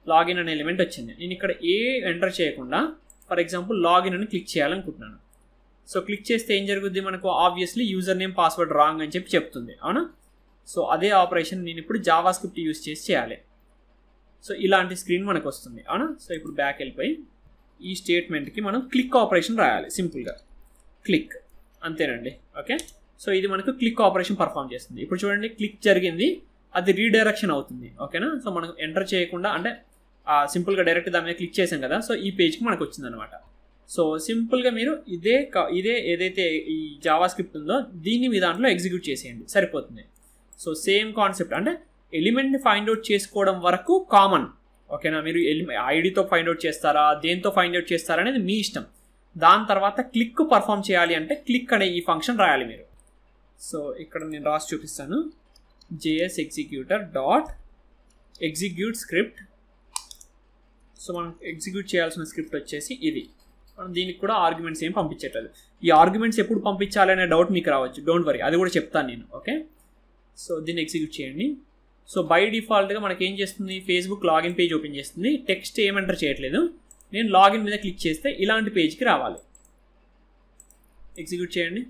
[SPEAKER 1] లాగిన్ అనే ఎలిమెంట్ వచ్చింది. నేను ఇక్కడ ఏ ఎంటర్ చేయకుండా ఫర్ ఎగ్జాంపుల్ లాగిన్ అని క్లిక్ చేయాలనుకుంటున్నాను. సో క్లిక్ చేస్తే ఏం జరుగుద్ది, మనకు obviously user name password wrong అని చెప్పి చెప్తుంది, అవునా. సో అదే ఆపరేషన్ నేను ఇప్పుడు జావా స్క్రిప్ట్ యూజ్ చేసి చేయాలి. సో ఇలాంటి స్క్రీన్ మనకు వస్తుంది, అవునా. సో ఇప్పుడు బ్యాక్ వెళ్ళిపోయి ఈ స్టేట్మెంట్కి మనం క్లిక్ ఆపరేషన్ రాయాలి, సింపుల్గా క్లిక్, అంతేనండి. ఓకే, సో ఇది మనకు క్లిక్ ఆపరేషన్ పర్ఫామ్ చేస్తుంది. ఇప్పుడు చూడండి, క్లిక్ జరిగింది, అది రీడైరెక్షన్ అవుతుంది, ఓకేనా. సో మనం ఎంటర్ చేయకుండా అంటే సింపుల్గా డైరెక్ట్ దాని మీద క్లిక్ చేసాం కదా, సో ఈ పేజ్కి మనకు వచ్చిందనమాట. సో సింపుల్గా మీరు ఇదే ఏదైతే ఈ జావా స్క్రిప్ట్ ఉందో దీన్ని మీ దాంట్లో ఎగ్జిక్యూట్ చేసేయండి, సరిపోతుంది. సో సేమ్ కాన్సెప్ట్, అంటే ఎలిమెంట్ని ఫైండ్ అవుట్ చేసుకోవడం వరకు కామన్, ఓకేనా. మీరు ఐడితో ఫైండ్ అవుట్ చేస్తారా, దేంతో ఫైండ్ అవుట్ చేస్తారా అనేది మీ ఇష్టం. దాని తర్వాత క్లిక్ పర్ఫామ్ చేయాలి అంటే క్లిక్ అనే ఈ ఫంక్షన్ రాయాలి మీరు. సో ఇక్కడ నేను రాసి చూపిస్తాను, JS executor dot execute script. So మనం ఎగ్జిక్యూట్ చేయాల్సిన స్క్రిప్ట్ వచ్చేసి ఇది. మనం దీనికి కూడా ఆర్గ్యుమెంట్స్ ఏం పంపించట్లేదు. ఈ ఆర్గ్యుమెంట్స్ ఎప్పుడు పంపించాలి అనే డౌట్ మీకు రావచ్చు, డోంట్ వరీ, అది కూడా చెప్తాను నేను, ఓకే. సో దీన్ని ఎగ్జిక్యూట్ చేయండి. సో బై డిఫాల్ట్గా మనకి ఏం చేస్తుంది, ఫేస్బుక్ లాగిన్ పేజ్ ఓపెన్ చేస్తుంది, టెక్స్ట్ ఏం ఎంటర్ చేయట్లేదు. నేను లాగిన్ మీద క్లిక్ చేస్తే ఇలాంటి పేజ్కి రావాలి. ఎగ్జిక్యూట్ చేయండి.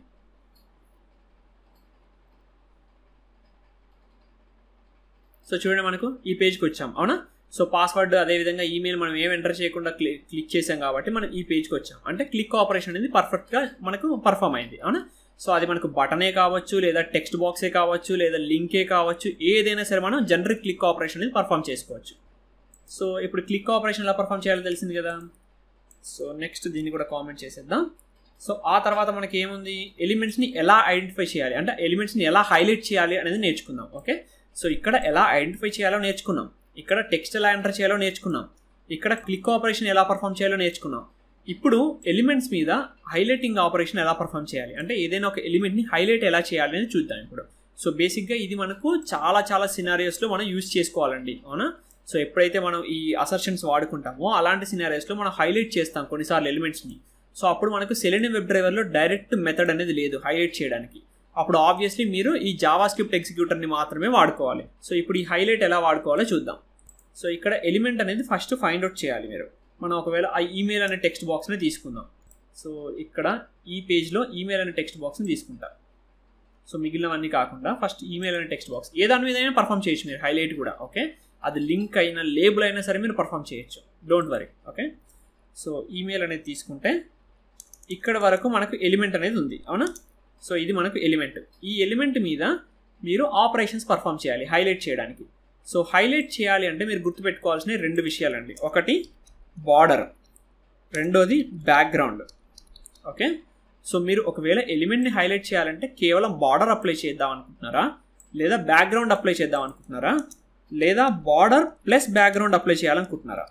[SPEAKER 1] సో చూడండి, మనకు ఈ పేజ్కి వచ్చాం, అవునా. సో పాస్వర్డ్ అదేవిధంగా ఈమెయిల్ మనం ఏం ఎంటర్ చేయకుండా క్లిక్ చేసాం కాబట్టి మనం ఈ పేజ్కి వచ్చాం. అంటే క్లిక్ ఆపరేషన్ అనేది పర్ఫెక్ట్గా మనకు పర్ఫామ్ అయింది, అవునా. సో అది మనకు బటనే కావచ్చు, లేదా టెక్స్ట్ బాక్సే కావచ్చు, లేదా లింకే కావచ్చు, ఏదైనా సరే మనం జనరిక్ క్లిక్ ఆపరేషన్ అనేది పర్ఫామ్ చేసుకోవచ్చు. సో ఇప్పుడు క్లిక్ ఆపరేషన్ ఎలా పర్ఫామ్ చేయాలో తెలిసింది కదా. సో నెక్స్ట్ దీన్ని కూడా కామెంట్ చేసేద్దాం. సో ఆ తర్వాత మనకి ఏముంది, ఎలిమెంట్స్ని ఎలా ఐడెంటిఫై చేయాలి, అంటే ఎలిమెంట్స్ని ఎలా హైలైట్ చేయాలి అనేది నేర్చుకుందాం, ఓకే. సో ఇక్కడ ఎలా ఐడెంటిఫై చేయాలో నేర్చుకున్నాం, ఇక్కడ టెక్స్ట్ ఎలా ఎంటర్ చేయాలో నేర్చుకున్నాం, ఇక్కడ క్లిక్ ఆపరేషన్ ఎలా పర్ఫామ్ చేయాలో నేర్చుకున్నాం. ఇప్పుడు ఎలిమెంట్స్ మీద హైలైటింగ్ ఆపరేషన్ ఎలా పర్ఫామ్ చేయాలి, అంటే ఏదైనా ఒక ఎలిమెంట్ని హైలైట్ ఎలా చేయాలి అనేది చూద్దాం ఇప్పుడు. సో బేసిక్గా ఇది మనకు చాలా సినారియోస్లో మనం యూజ్ చేసుకోవాలండి, అవునా. సో ఎప్పుడైతే మనం ఈ అసర్షన్స్ వాడుకుంటామో అలాంటి సినారియోస్లో మనం హైలైట్ చేస్తాం కొన్నిసార్లు ఎలిమెంట్స్ని. సో అప్పుడు మనకు సెలెనియం వెబ్ డ్రైవర్లో డైరెక్ట్ మెథడ్ అనేది లేదు హైలైట్ చేయడానికి. అప్పుడు ఆబ్వియస్లీ మీరు ఈ జావా స్క్రిప్ట్ ఎగ్జిక్యూటర్ని మాత్రమే వాడుకోవాలి. సో ఇప్పుడు ఈ హైలైట్ ఎలా వాడుకోవాలో చూద్దాం. సో ఇక్కడ ఎలిమెంట్ అనేది ఫస్ట్ ఫైండ్ అవుట్ చేయాలి మీరు. మనం ఒకవేళ ఆ ఈమెయిల్ అనే టెక్స్ట్ బాక్స్ని తీసుకుందాం. సో ఇక్కడ ఈ పేజ్లో ఈమెయిల్ అనే టెక్స్ట్ బాక్స్ని తీసుకుంటా. సో మిగిలినవన్నీ కాకుండా ఫస్ట్ ఈమెయిల్ అనే టెక్స్ట్ బాక్స్ ఏ దాని మీద అయినా పర్ఫామ్ చేయొచ్చు మీరు, హైలైట్ కూడా, ఓకే. అది లింక్ అయినా లేబుల్ అయినా సరే మీరు పర్ఫామ్ చేయొచ్చు, don't worry, okay. So email అనేది తీసుకుంటే ఇక్కడ వరకు మనకు ఎలిమెంట్ అనేది ఉంది, అవునా. సో ఇది మనకు ఎలిమెంట్. ఈ ఎలిమెంట్ మీద మీరు ఆపరేషన్స్ పర్ఫామ్ చేయాలి హైలైట్ చేయడానికి. సో హైలైట్ చేయాలి అంటే మీరు గుర్తుపెట్టుకోవాల్సిన 2 విషయాలండి. ఒకటి బార్డర్, రెండోది బ్యాక్గ్రౌండ్, ఓకే. సో మీరు ఒకవేళ ఎలిమెంట్ని హైలైట్ చేయాలంటే కేవలం బార్డర్ అప్లై చేద్దాం అనుకుంటున్నారా, లేదా బ్యాక్గ్రౌండ్ అప్లై చేద్దాం అనుకుంటున్నారా, లేదా బార్డర్ ప్లస్ బ్యాక్గ్రౌండ్ అప్లై చేయాలనుకుంటున్నారా.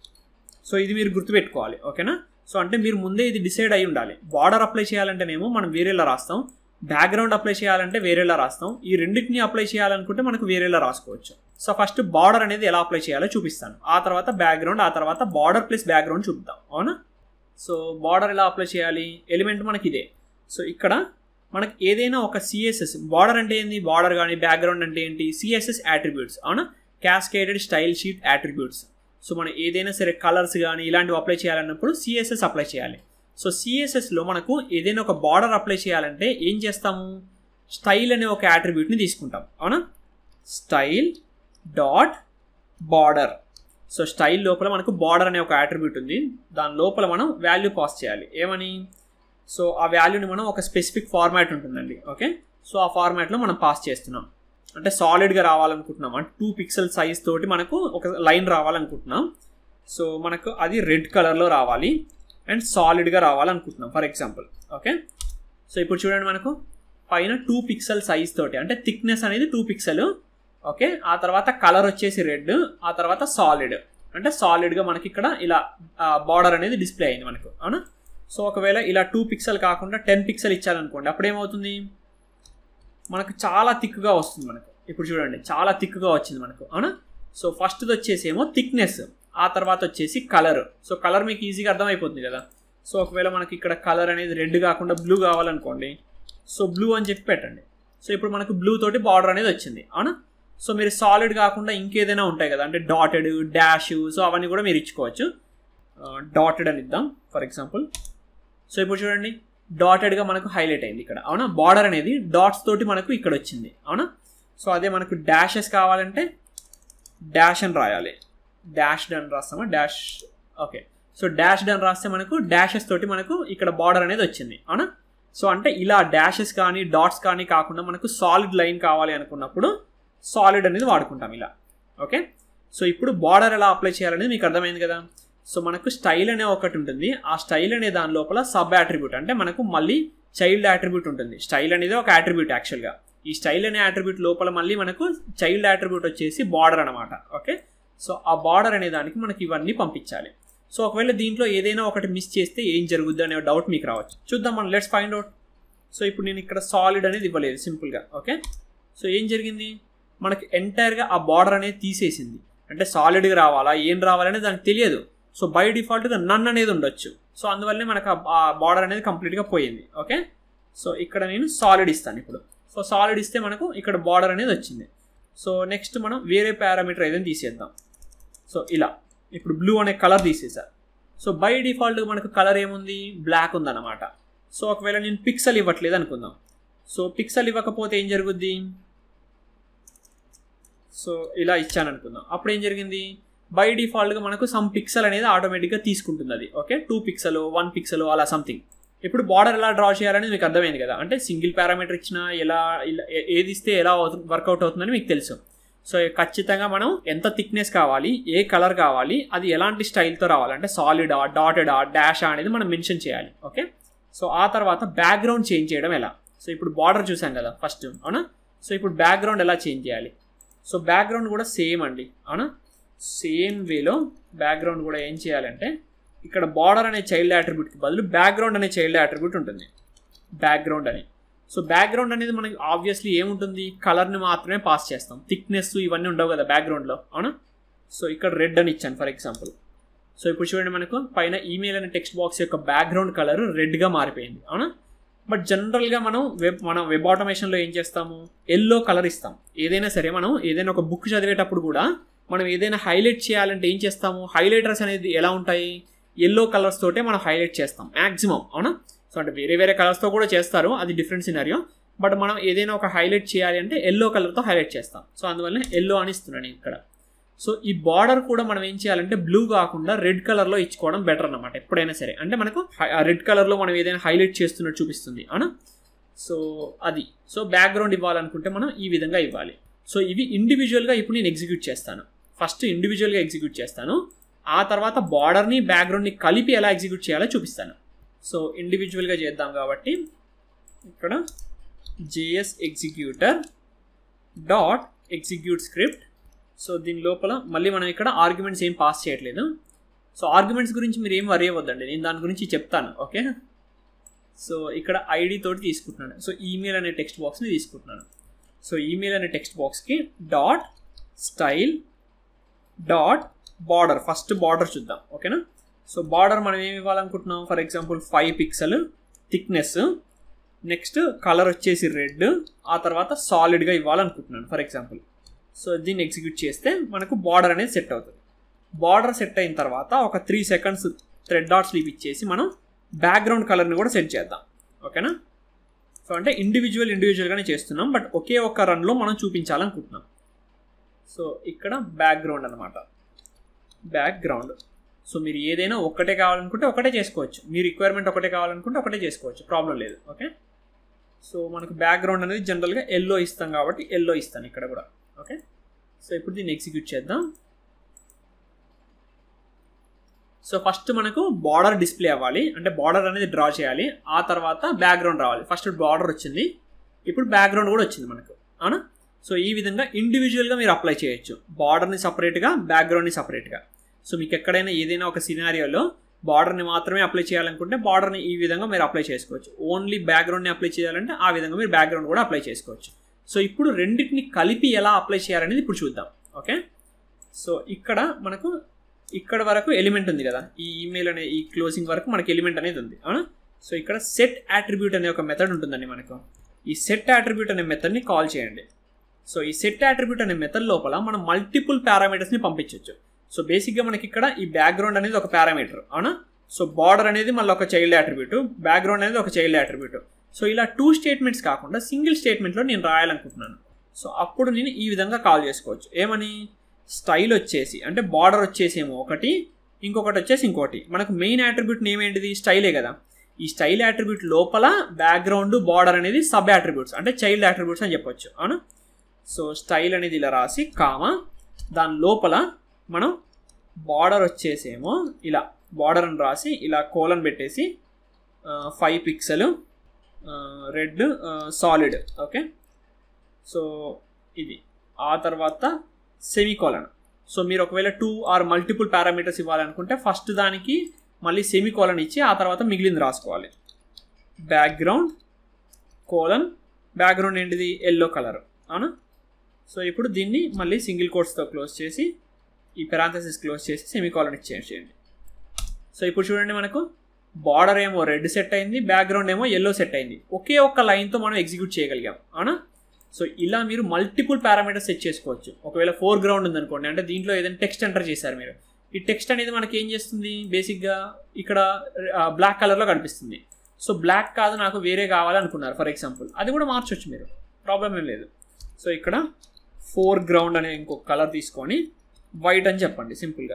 [SPEAKER 1] సో ఇది మీరు గుర్తుపెట్టుకోవాలి, ఓకేనా. సో అంటే మీరు ముందే ఇది డిసైడ్ అయి ఉండాలి. బార్డర్ అప్లై చేయాలంటేనేమో మనం వేరేలా రాస్తాం, బ్యాక్గ్రౌండ్ అప్లై చేయాలంటే వేరేలా రాస్తాం. ఈ రెండింటిని అప్లై చేయాలనుకుంటే మనకు వేరేలా రాసుకోవచ్చు. సో ఫస్ట్ బార్డర్ అనేది ఎలా అప్లై చేయాలో చూపిస్తాను, ఆ తర్వాత బ్యాక్గ్రౌండ్, ఆ తర్వాత బార్డర్ ప్లస్ బ్యాక్గ్రౌండ్ చూపుతాం, అవునా. సో బార్డర్ ఎలా అప్లై చేయాలి, ఎలిమెంట్ మనకి ఇదే. సో ఇక్కడ మనకి ఏదైనా ఒక CSS, బార్డర్ అంటే ఏంటి, బార్డర్ కానీ బ్యాక్గ్రౌండ్ అంటే ఏంటి, CSS యాట్రిబ్యూట్స్, అవునా, cascaded style sheet attributes. So మనం ఏదైనా సరే కలర్స్ కానీ ఇలాంటివి అప్లై చేయాలన్నప్పుడు CSS అప్లై చేయాలి. సో CSSలో మనకు ఏదైనా ఒక బార్డర్ అప్లై చేయాలంటే ఏం చేస్తాము, స్టైల్ అనే ఒక యాట్రిబ్యూట్ని తీసుకుంటాం, అవునా. Style dot border. So style లోపల మనకు బార్డర్ అనే ఒక యాట్రిబ్యూట్ ఉంది, దాని లోపల మనం వాల్యూ పాస్ చేయాలి, ఏమని. సో ఆ వాల్యూని మనం ఒక స్పెసిఫిక్ ఫార్మాట్ ఉంటుందండి, ఓకే. సో ఆ ఫార్మాట్లో మనం పాస్ చేస్తున్నాం. అంటే సాలిడ్గా రావాలనుకుంటున్నాం, అంటే 2 పిక్సెల్ సైజ్ తోటి మనకు ఒక లైన్ రావాలనుకుంటున్నాం. సో మనకు అది రెడ్ కలర్లో రావాలి అండ్ సాలిడ్గా రావాలనుకుంటున్నాం ఫర్ ఎగ్జాంపుల్, ఓకే. సో ఇప్పుడు చూడండి, మనకు పైన 2 పిక్సెల్ సైజ్ తోటి, అంటే థిక్నెస్ అనేది 2 పిక్సెల్, ఓకే. ఆ తర్వాత కలర్ వచ్చేసి రెడ్, ఆ తర్వాత సాలిడ్, అంటే సాలిడ్గా మనకి ఇక్కడ ఇలా బార్డర్ అనేది డిస్ప్లే అయింది మనకు, అవునా. సో ఒకవేళ ఇలా 2 పిక్సెల్ కాకుండా 10 పిక్సెల్ ఇచ్చారనుకోండి, అప్పుడు ఏమవుతుంది, మనకు చాలా థిక్గా వస్తుంది మనకు. ఇప్పుడు చూడండి, చాలా థిక్గా వచ్చింది మనకు, అవునా. సో ఫస్ట్ది వచ్చేసి ఏమో థిక్నెస్, ఆ తర్వాత వచ్చేసి కలర్. సో కలర్ మీకు ఈజీగా అర్థమైపోతుంది కదా. సో ఒకవేళ మనకి ఇక్కడ కలర్ అనేది రెడ్ కాకుండా బ్లూ కావాలనుకోండి, సో బ్లూ అని చెప్పి పెట్టండి. సో ఇప్పుడు మనకు బ్లూ తోటి బార్డర్ అనేది వచ్చింది, అవునా. సో మీరు సాలిడ్ కాకుండా ఇంకేదైనా ఉంటాయి కదా, అంటే డాటెడ్, డాష్, సో అవన్నీ కూడా మీరు ఇచ్చుకోవచ్చు. డాటెడ్ అని ఇద్దాం ఫర్ ఎగ్జాంపుల్. సో ఇప్పుడు చూడండి డాటెడ్గా మనకు హైలైట్ అయింది ఇక్కడ, అవునా. బార్డర్ అనేది డాట్స్ తోటి మనకు ఇక్కడ వచ్చింది, అవునా. సో అదే మనకు డాషెస్ కావాలంటే డాష్ అని రాయాలి. డాష్ డన్ రాస్తామా, dash, okay. So dash done రాస్తే మనకు డాషెస్ తోటి మనకు ఇక్కడ బార్డర్ అనేది వచ్చింది, అవునా. సో అంటే ఇలా డాషెస్ కానీ డాట్స్ కానీ కాకుండా మనకు సాలిడ్ లైన్ కావాలి అనుకున్నప్పుడు సాలిడ్ అనేది వాడుకుంటాం ఇలా, ఓకే. సో ఇప్పుడు బార్డర్ ఎలా అప్లై చేయాలనేది మీకు అర్థమైంది కదా. సో మనకు స్టైల్ అనే ఒకటి ఉంటుంది, ఆ స్టైల్ అనే దాని లోపల సబ్ యాట్రిబ్యూట్ అంటే మనకు మళ్ళీ చైల్డ్ యాట్రిబ్యూట్ ఉంటుంది. స్టైల్ అనేది ఒక యాట్రిబ్యూట్ యాక్చువల్గా. ఈ స్టైల్ అనే యాట్రిబ్యూట్ లోపల మళ్ళీ మనకు చైల్డ్ యాట్రిబ్యూట్ వచ్చేసి బార్డర్ అనమాట, ఓకే. సో ఆ బార్డర్ అనే దానికి మనకి ఇవన్నీ పంపించాలి. సో ఒకవేళ దీంట్లో ఏదైనా ఒకటి మిస్ చేస్తే ఏం జరుగుద్ది అనే డౌట్ మీకు రావచ్చు. చూద్దాం మనం, లెట్స్ ఫైండ్ అవుట్. సో ఇప్పుడు నేను ఇక్కడ సాలిడ్ అనేది ఇవ్వలేదు సింపుల్గా, ఓకే. సో ఏం జరిగింది, మనకి ఎంటైర్గా ఆ బార్డర్ అనేది తీసేసింది. అంటే సాలిడ్గా రావాలా ఏం రావాలనేది దానికి తెలియదు. సో బై డిఫాల్ట్గా నన్ అనేది ఉండొచ్చు. సో అందువల్లనే మనకు ఆ బార్డర్ అనేది కంప్లీట్గా పోయింది, ఓకే. సో ఇక్కడ నేను సాలిడ్ ఇస్తాను ఇప్పుడు. సో సాలిడ్ ఇస్తే మనకు ఇక్కడ బార్డర్ అనేది వచ్చింది. సో నెక్స్ట్ మనం వేరే పారామీటర్ ఏదైనా తీసేద్దాం. సో ఇలా ఇప్పుడు బ్లూ అనే కలర్ తీసేసా. సో బై డిఫాల్ట్గా మనకు కలర్ ఏముంది, బ్లాక్ ఉందన్నమాట. సో ఒకవేళ నేను పిక్సెల్ ఇవ్వట్లేదు అనుకుందాం. సో పిక్సెల్ ఇవ్వకపోతే ఏం జరుగుద్ది, సో ఇలా ఇచ్చాను అనుకుందాం. అప్పుడు ఏం జరిగింది, బై డిఫాల్ట్గా మనకు సమ్ పిక్సెల్ అనేది ఆటోమేటిక్గా తీసుకుంటుంది అది, ఓకే. 2 పిక్సెల్ 1 పిక్సెల్ అలా సంథింగ్. ఇప్పుడు బార్డర్ ఎలా డ్రా చేయాలని మీకు అర్థమైంది కదా. అంటే సింగిల్ పారామీటర్ ఇచ్చినా ఎలా ఏది ఇస్తే ఎలా వర్కౌట్ అవుతుందని మీకు తెలుసు. సో ఖచ్చితంగా మనం ఎంత థిక్నెస్ కావాలి, ఏ కలర్ కావాలి, అది ఎలాంటి స్టైల్తో రావాలి, అంటే సాలిడా, డాటెడా, డాషా అనేది మనం మెన్షన్ చేయాలి, ఓకే. సో ఆ తర్వాత బ్యాక్గ్రౌండ్ చేంజ్ చేయడం ఎలా. సో ఇప్పుడు బార్డర్ చూసాం కదా ఫస్ట్, అవునా. సో ఇప్పుడు బ్యాక్గ్రౌండ్ ఎలా చేంజ్ చేయాలి. సో బ్యాక్గ్రౌండ్ కూడా సేమ్ అండి, అవునా. సేమ్ వేలో బ్యాక్గ్రౌండ్ కూడా ఏం చేయాలంటే ఇక్కడ బార్డర్ అనే చైల్డ్ యాట్రిబ్యూట్కి బదులు బ్యాక్గ్రౌండ్ అనే చైల్డ్ యాట్రిబ్యూట్ ఉంటుంది, బ్యాక్గ్రౌండ్ అని. సో బ్యాక్గ్రౌండ్ అనేది మనకి ఆబ్వియస్లీ ఏముంటుంది, కలర్ని మాత్రమే పాస్ చేస్తాం, థిక్నెస్ ఇవన్నీ ఉండవు కదా బ్యాక్గ్రౌండ్లో, అవునా. సో ఇక్కడ రెడ్ అని ఇచ్చాను ఫర్ ఎగ్జాంపుల్. సో ఇప్పుడు చూడండి మనకు పైన ఈమెయిల్ అనే టెక్స్ట్ బాక్స్ యొక్క బ్యాక్గ్రౌండ్ కలర్ రెడ్గా మారిపోయింది, అవునా. బట్ జనరల్గా మనం వెబ్ ఆటోమేషన్లో ఏం చేస్తాము, ఎల్లో కలర్ ఇస్తాం. ఏదైనా సరే మనం ఏదైనా ఒక బుక్ చదివేటప్పుడు కూడా మనం ఏదైనా హైలైట్ చేయాలంటే ఏం చేస్తాము, హైలైటర్స్ అనేది ఎలా ఉంటాయి, ఎల్లో కలర్స్ తోటే మనం హైలైట్ చేస్తాం మ్యాక్సిమం, అవునా. సో అంటే వేరే వేరే కలర్స్తో కూడా చేస్తారు, అది డిఫరెంట్ సినారియో. బట్ మనం ఏదైనా ఒక హైలైట్ చేయాలి అంటే ఎల్లో కలర్తో హైలైట్ చేస్తాం. సో అందువల్ల ఎల్లో అని ఇస్తున్నాను ఇక్కడ. సో ఈ బార్డర్ కూడా మనం ఏం చేయాలంటే బ్లూ కాకుండా రెడ్ కలర్లో ఇచ్చుకోవడం బెటర్ అన్నమాట ఎప్పుడైనా సరే. అంటే మనకు రెడ్ కలర్లో మనం ఏదైనా హైలైట్ చేస్తున్నట్టు చూపిస్తుంది, అవునా. సో అది. సో బ్యాక్గ్రౌండ్ ఇవ్వాలనుకుంటే మనం ఈ విధంగా ఇవ్వాలి. సో ఇవి ఇండివిజువల్గా ఇప్పుడు నేను ఎగ్జిక్యూట్ చేస్తాను. ఫస్ట్ ఇండివిజువల్గా ఎగ్జిక్యూట్ చేస్తాను, ఆ తర్వాత బార్డర్ని బ్యాక్గ్రౌండ్ని కలిపి ఎలా ఎగ్జిక్యూట్ చేయాలో చూపిస్తాను. సో ఇండివిజువల్గా చేద్దాం కాబట్టి ఇక్కడ JS executor dot execute script. So దీని లోపల మళ్ళీ మనం ఇక్కడ ఆర్గ్యుమెంట్స్ ఏం పాస్ చేయట్లేదు. సో ఆర్గ్యుమెంట్స్ గురించి మీరు ఏం వరీ అవ్వద్దండి, నేను దాని గురించి చెప్తాను, ఓకే. సో ఇక్కడ ఐడి తోటి తీసుకుంటున్నాను. సో ఈమెయిల్ అనే టెక్స్ట్ బాక్స్ని తీసుకుంటున్నాను. సో ఈమెయిల్ అనే టెక్స్ట్ బాక్స్కి dot style dot border, first border చూద్దాం, ఓకేనా. సో బార్డర్ మనం ఏమి ఇవ్వాలనుకుంటున్నాం, for example 5 pixel thickness, next colour వచ్చేసి రెడ్, ఆ తర్వాత సాలిడ్గా ఇవ్వాలనుకుంటున్నాను ఫర్ ఎగ్జాంపుల్. సో దీన్ని ఎగ్జిక్యూట్ చేస్తే మనకు బార్డర్ అనేది సెట్ అవుతుంది. బార్డర్ సెట్ అయిన తర్వాత ఒక 3 సెకండ్స్ థ్రెడ్ డాట్ స్లీప్ ఇచ్చేసి మనం బ్యాక్గ్రౌండ్ కలర్ని కూడా సెట్ చేద్దాం, ఓకేనా. సో అంటే ఇండివిజువల్గానే చేస్తున్నాం, బట్ ఒకే ఒక్క రన్లో మనం చూపించాలనుకుంటున్నాం. సో ఇక్కడ బ్యాక్గ్రౌండ్ అనమాట, బ్యాక్గ్రౌండ్. సో మీరు ఏదైనా ఒక్కటే కావాలనుకుంటే ఒకటే చేసుకోవచ్చు, మీ రిక్వైర్మెంట్ ఒకటే కావాలనుకుంటే ఒకటే చేసుకోవచ్చు, ప్రాబ్లం లేదు, ఓకే. సో మనకు బ్యాక్గ్రౌండ్ అనేది జనరల్గా ఎల్లో ఇస్తాం కాబట్టి ఎల్లో ఇస్తాను ఇక్కడ కూడా, ఓకే. సో ఇప్పుడు దీన్ని ఎగ్జిక్యూట్ చేద్దాం. సో ఫస్ట్ మనకు బార్డర్ డిస్ప్లే అవ్వాలి, అంటే బార్డర్ అనేది డ్రా చేయాలి, ఆ తర్వాత బ్యాక్గ్రౌండ్ రావాలి. ఫస్ట్ బార్డర్ వచ్చింది, ఇప్పుడు బ్యాక్గ్రౌండ్ కూడా వచ్చింది మనకు, అవునా. సో ఈ విధంగా ఇండివిజువల్గా మీరు అప్లై చేయొచ్చు, బార్డర్ని సపరేట్గా బ్యాక్గ్రౌండ్ని సపరేట్గా. సో మీకు ఎక్కడైనా ఏదైనా ఒక సినారియోలో బార్డర్ని మాత్రమే అప్లై చేయాలనుకుంటే బార్డర్ని ఈ విధంగా మీరు అప్లై చేసుకోవచ్చు, ఓన్లీ బ్యాక్గ్రౌండ్ని అప్లై చేయాలంటే ఆ విధంగా మీరు బ్యాక్గ్రౌండ్ కూడా అప్లై చేసుకోవచ్చు. సో ఇప్పుడు రెండింటిని కలిపి ఎలా అప్లై చేయాలనేది ఇప్పుడు చూద్దాం, ఓకే. సో ఇక్కడ మనకు ఇక్కడ వరకు ఎలిమెంట్ ఉంది కదా, ఈ ఈమెయిల్ అనే ఈ క్లోజింగ్ వరకు మనకి ఎలిమెంట్ అనేది ఉంది, అవునా. సో ఇక్కడ సెట్ యాట్రిబ్యూట్ అనే ఒక మెథడ్ ఉంటుందండి మనకు. ఈ సెట్ యాట్రిబ్యూట్ అనే మెథడ్ని కాల్ చేయండి. సో ఈ సెట్ అట్రిబ్యూట్ అనే మెథడ్ లోపల మనం మల్టిపుల్ పారామీటర్స్ని పంపించవచ్చు. సో బేసిక్గా మనకి ఇక్కడ ఈ బ్యాక్గ్రౌండ్ అనేది ఒక పారామీటర్, అవునా. సో బార్డర్ అనేది మళ్ళీ ఒక చైల్డ్ అట్రిబ్యూట్, బ్యాక్గ్రౌండ్ అనేది ఒక చైల్డ్ అట్రిబ్యూట్. సో ఇలా 2 స్టేట్మెంట్స్ కాకుండా సింగిల్ స్టేట్మెంట్లో నేను రాయాలనుకుంటున్నాను. సో అప్పుడు నేను ఈ విధంగా కాల్ చేసుకోవచ్చు. ఏమని, స్టైల్ వచ్చేసి అంటే బార్డర్ వచ్చేసేమో ఒకటి, ఇంకొకటి వచ్చేసి ఇంకోటి. మనకు మెయిన్ అట్రిబ్యూట్ నేమ్ ఏంటిది, స్టైలే కదా. ఈ స్టైల్ అట్రిబ్యూట్ లోపల బ్యాక్గ్రౌండ్ బార్డర్ అనేది సబ్ అట్రిబ్యూట్స్ అంటే చైల్డ్ అట్రిబ్యూట్స్ అని చెప్పొచ్చు, అవునా. సో స్టైల్ అనేది ఇలా రాసి కామా, దాని లోపల మనం బార్డర్ వచ్చేసేమో ఇలా బార్డర్ అని రాసి ఇలా కోలన్ పెట్టేసి 5 pixel red solid, okay. So ఇది ఆ తర్వాత సెమీకోలన్. సో మీరు ఒకవేళ 2 ఆర్ మల్టిపుల్ పారామీటర్స్ ఇవ్వాలనుకుంటే ఫస్ట్ దానికి మళ్ళీ సెమీకోలన్ ఇచ్చి ఆ తర్వాత మిగిలింది రాసుకోవాలి. బ్యాక్గ్రౌండ్ కోలన్, బ్యాక్గ్రౌండ్ ఏంటిది ఎల్లో కలర్, అవునా. సో ఇప్పుడు దీన్ని మళ్ళీ సింగిల్ కోట్స్తో క్లోజ్ చేసి ఈ పెరాంథసిస్ క్లోజ్ చేసి సెమీకోలన్ ఇచ్చేయండి. సో ఇప్పుడు చూడండి, మనకు బార్డర్ ఏమో రెడ్ సెట్ అయింది, బ్యాక్గ్రౌండ్ ఏమో ఎల్లో సెట్ అయింది. ఒకే ఒక్క లైన్తో మనం ఎగ్జిక్యూట్ చేయగలిగాం, అవునా. సో ఇలా మీరు మల్టిపుల్ పారామీటర్స్ సెట్ చేసుకోవచ్చు. ఒకవేళ ఫోర్గ్రౌండ్ ఉందనుకోండి, అంటే దీంట్లో ఏదైనా టెక్స్ట్ ఎంటర్ చేశారు మీరు, ఈ టెక్స్ట్ అనేది మనకి ఏం చేస్తుంది, బేసిక్గా ఇక్కడ బ్లాక్ కలర్లో కనిపిస్తుంది. సో బ్లాక్ కాదు, నాకు వేరే కావాలనుకున్నారు ఫర్ ఎగ్జాంపుల్, అది కూడా మార్చవచ్చు మీరు, ప్రాబ్లం ఏం లేదు. సో ఇక్కడ ఫోర్గ్రౌండ్ అనే ఇంకొక కలర్ తీసుకొని వైట్ అని చెప్పండి సింపుల్గా.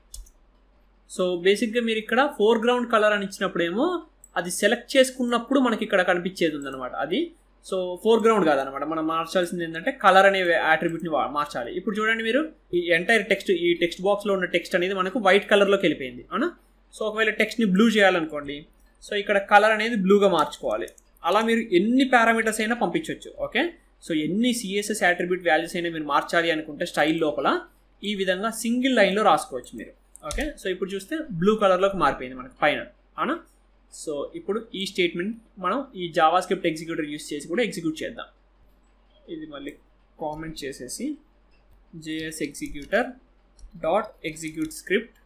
[SPEAKER 1] సో బేసిక్గా మీరు ఇక్కడ ఫోర్గ్రౌండ్ కలర్ అని ఇచ్చినప్పుడేమో అది సెలెక్ట్ చేసుకున్నప్పుడు మనకి ఇక్కడ కనిపించేది ఉందన్నమాట అది. సో ఫోర్గ్రౌండ్ కాదనమాట, మనం మార్చాల్సింది ఏంటంటే కలర్ అనే అట్రిబ్యూట్ని మార్చాలి. ఇప్పుడు చూడండి మీరు, ఈ ఎంటైర్ టెక్స్ట్, ఈ టెక్స్ట్ బాక్స్లో ఉన్న టెక్స్ట్ అనేది మనకు వైట్ కలర్లోకి వెళ్ళిపోయింది, అవునా. సో ఒకవేళ టెక్స్ట్ని బ్లూ చేయాలనుకోండి, సో ఇక్కడ కలర్ అనేది బ్లూగా మార్చుకోవాలి. అలా మీరు ఎన్ని పారామీటర్స్ అయినా పంపించవచ్చు, ఓకే. సో ఎన్ని CSS అట్రిబ్యూట్ వాల్యూస్ అయినా మీరు మార్చాలి అనుకుంటే స్టైల్ లోపల ఈ విధంగా సింగిల్ లైన్లో రాసుకోవచ్చు మీరు, ఓకే. సో ఇప్పుడు చూస్తే బ్లూ కలర్లోకి మారిపోయింది మనకు పైన, అవునా. సో ఇప్పుడు ఈ స్టేట్మెంట్ మనం ఈ జావాస్క్రిప్ట్ ఎగ్జిక్యూటర్ యూస్ చేసి కూడా ఎగ్జిక్యూట్ చేద్దాం. ఇది మళ్ళీ కామెంట్ చేసేసి JS executor dot execute script,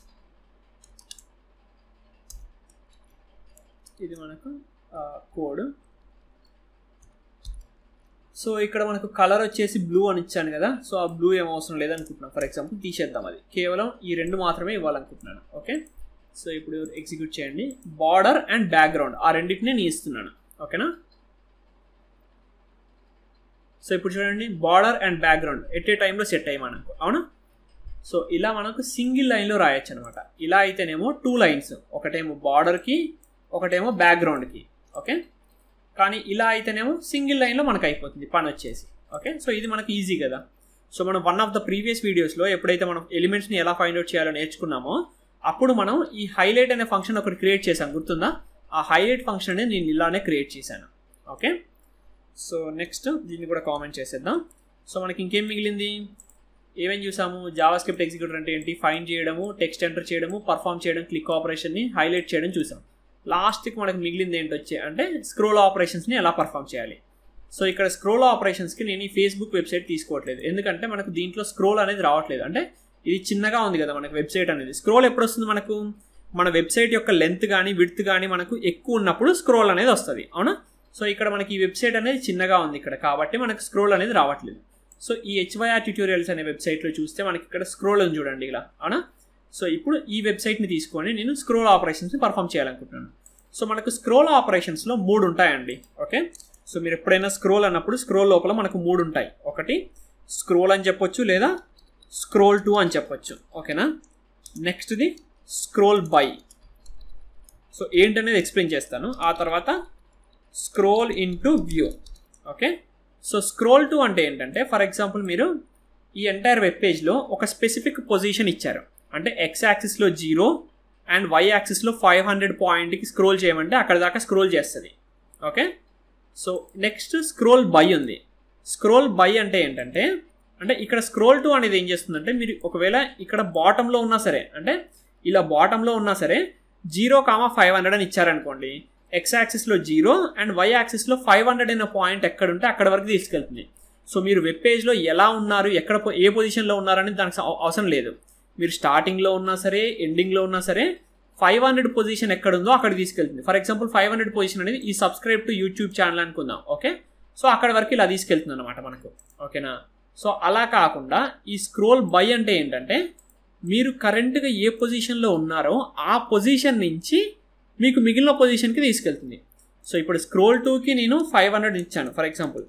[SPEAKER 1] ఇది మనకు కోడ్. సో ఇక్కడ మనకు కలర్ వచ్చేసి బ్లూ అని ఇచ్చాను కదా, సో ఆ బ్లూ ఏం అవసరం లేదనుకుంటున్నాను. ఫర్ ఎగ్జాంపుల్ తీసేద్దాం, అది కేవలం ఈ 2 మాత్రమే ఇవ్వాలనుకుంటున్నాను, ఓకే. సో ఇప్పుడు ఎగ్జిక్యూట్ చేయండి. బార్డర్ అండ్ బ్యాక్గ్రౌండ్ ఆ రెండింటిని నేను ఇస్తున్నాను, ఓకేనా. సో ఇప్పుడు చూడండి, border and background at a టైంలో సెట్ అయ్యి మనకు, అవునా. సో ఇలా మనకు సింగిల్ లైన్లో రాయొచ్చు అనమాట. ఇలా అయితేనేమో 2 లైన్స్, ఒకటేమో బార్డర్కి ఒకటేమో బ్యాక్గ్రౌండ్కి, ఓకే. కానీ ఇలా అయితేనేమో సింగిల్ లైన్లో మనకు అయిపోతుంది పని వచ్చేసి, ఓకే. సో ఇది మనకు ఈజీ కదా. సో మనం వన్ ఆఫ్ ద ప్రీవియస్ వీడియోస్లో ఎప్పుడైతే మనం ఎలిమెంట్స్ని ఎలా ఫైండ్ అవుట్ చేయాలో నేర్చుకున్నామో అప్పుడు మనం ఈ హైలైట్ అనే ఫంక్షన్ ఒకటి క్రియేట్ చేశాం, గుర్తుందా. ఆ హైలైట్ ఫంక్షన్ అనేది నేను ఇలానే క్రియేట్ చేశాను, ఓకే. సో నెక్స్ట్ దీన్ని కూడా కామెంట్ చేసేద్దాం. సో మనకి ఇంకేం మిగిలింది, ఏమేమి చూసాము, జావాస్క్రిప్ట్ ఎగ్జిక్యూటర్ అంటే ఏంటి, ఫైండ్ చేయడము, టెక్స్ట్ ఎంటర్ చేయడము, పర్ఫామ్ చేయడం, క్లిక్ ఆపరేషన్ని హైలైట్ చేయడం చూసాం. లాస్ట్కి మనకు మిగిలింది ఏంటొచ్చే అంటే స్క్రోల్ ఆపరేషన్స్ని ఎలా పర్ఫామ్ చేయాలి. సో ఇక్కడ స్క్రోల్ ఆపరేషన్స్కి నేను ఈ ఫేస్బుక్ వెబ్సైట్ తీసుకోవట్లేదు, ఎందుకంటే మనకు దీంట్లో స్క్రోల్ అనేది రావట్లేదు. అంటే ఇది చిన్నగా ఉంది కదా మనకు వెబ్సైట్ అనేది. స్క్రోల్ ఎప్పుడు వస్తుంది మనకు, మన వెబ్సైట్ యొక్క లెంత్ కానీ విడ్త్ కానీ మనకు ఎక్కువ ఉన్నప్పుడు స్క్రోల్ అనేది వస్తుంది, అవునా. సో ఇక్కడ మనకి ఈ వెబ్సైట్ అనేది చిన్నగా ఉంది ఇక్కడ, కాబట్టి మనకు స్క్రోల్ అనేది రావట్లేదు. సో ఈ HYR ట్యూటోరియల్స్ అనే వెబ్సైట్లో చూస్తే మనకి ఇక్కడ స్క్రోల్ అని చూడండి ఇలా, అవునా. సో ఇప్పుడు ఈ వెబ్సైట్ని తీసుకొని నేను స్క్రోల్ ఆపరేషన్స్ని పర్ఫామ్ చేయాలనుకుంటున్నాను. సో మనకు స్క్రోల్ ఆపరేషన్స్లో 3 ఉంటాయండి, ఓకే. సో మీరు ఎప్పుడైనా స్క్రోల్ అన్నప్పుడు స్క్రోల్ లోపల మనకు 3 ఉంటాయి. ఒకటి స్క్రోల్ అని చెప్పొచ్చు, లేదా స్క్రోల్ టు అని చెప్పొచ్చు, ఓకేనా. నెక్స్ట్ది స్క్రోల్ బై. సో ఏంటనేది ఎక్స్ప్లెయిన్ చేస్తాను. ఆ తర్వాత scroll into view, okay. So scroll to అంటే ఏంటంటే, ఫర్ ఎగ్జాంపుల్ మీరు ఈ ఎంటైర్ వెబ్ పేజ్లో ఒక స్పెసిఫిక్ పొజిషన్ ఇచ్చారు, అంటే X యాక్సిస్లో 0 అండ్ Y యాక్సిస్లో 500 పాయింట్కి స్క్రోల్ చేయమంటే అక్కడ దాకా స్క్రోల్ చేస్తుంది, okay. So next scroll by ఉంది. స్క్రోల్ బై అంటే ఏంటంటే, అంటే ఇక్కడ స్క్రోల్ టు అనేది ఏం చేస్తుందంటే, మీరు ఒకవేళ ఇక్కడ బాటంలో ఉన్నా సరే, అంటే ఇలా బాటంలో ఉన్నా సరే 0,500 అని ఇచ్చారనుకోండి, X యాక్సిస్లో 0 అండ్ Y యాక్సిస్లో 500 అనే పాయింట్ ఎక్కడుంటే అక్కడ వరకు తీసుకెళ్తుంది. సో మీరు వెబ్ పేజ్లో ఎలా ఉన్నారు, ఎక్కడ ఏ పొజిషన్లో ఉన్నారని దానికి అవసరం లేదు. మీరు స్టార్టింగ్లో ఉన్నా సరే, ఎండింగ్లో ఉన్నా సరే 500 పొజిషన్ ఎక్కడుందో అక్కడ తీసుకెళ్తుంది. ఫర్ ఎగ్జాంపుల్ 500 పొజిషన్ అనేది ఈ సబ్స్క్రైబ్ టు యూట్యూబ్ ఛానల్ అనుకుందాం, ఓకే. సో అక్కడ వరకు ఇలా తీసుకెళ్తుంది అనమాట మనకు, ఓకేనా. సో అలా కాకుండా ఈ స్క్రోల్ బై అంటే ఏంటంటే మీరు కరెంట్గా ఏ పొజిషన్లో ఉన్నారో ఆ పొజిషన్ నుంచి మీకు మిగిలిన పొజిషన్కి తీసుకెళ్తుంది. సో ఇప్పుడు స్క్రోల్ 2కి నేను 500 ఇచ్చాను ఫర్ ఎగ్జాంపుల్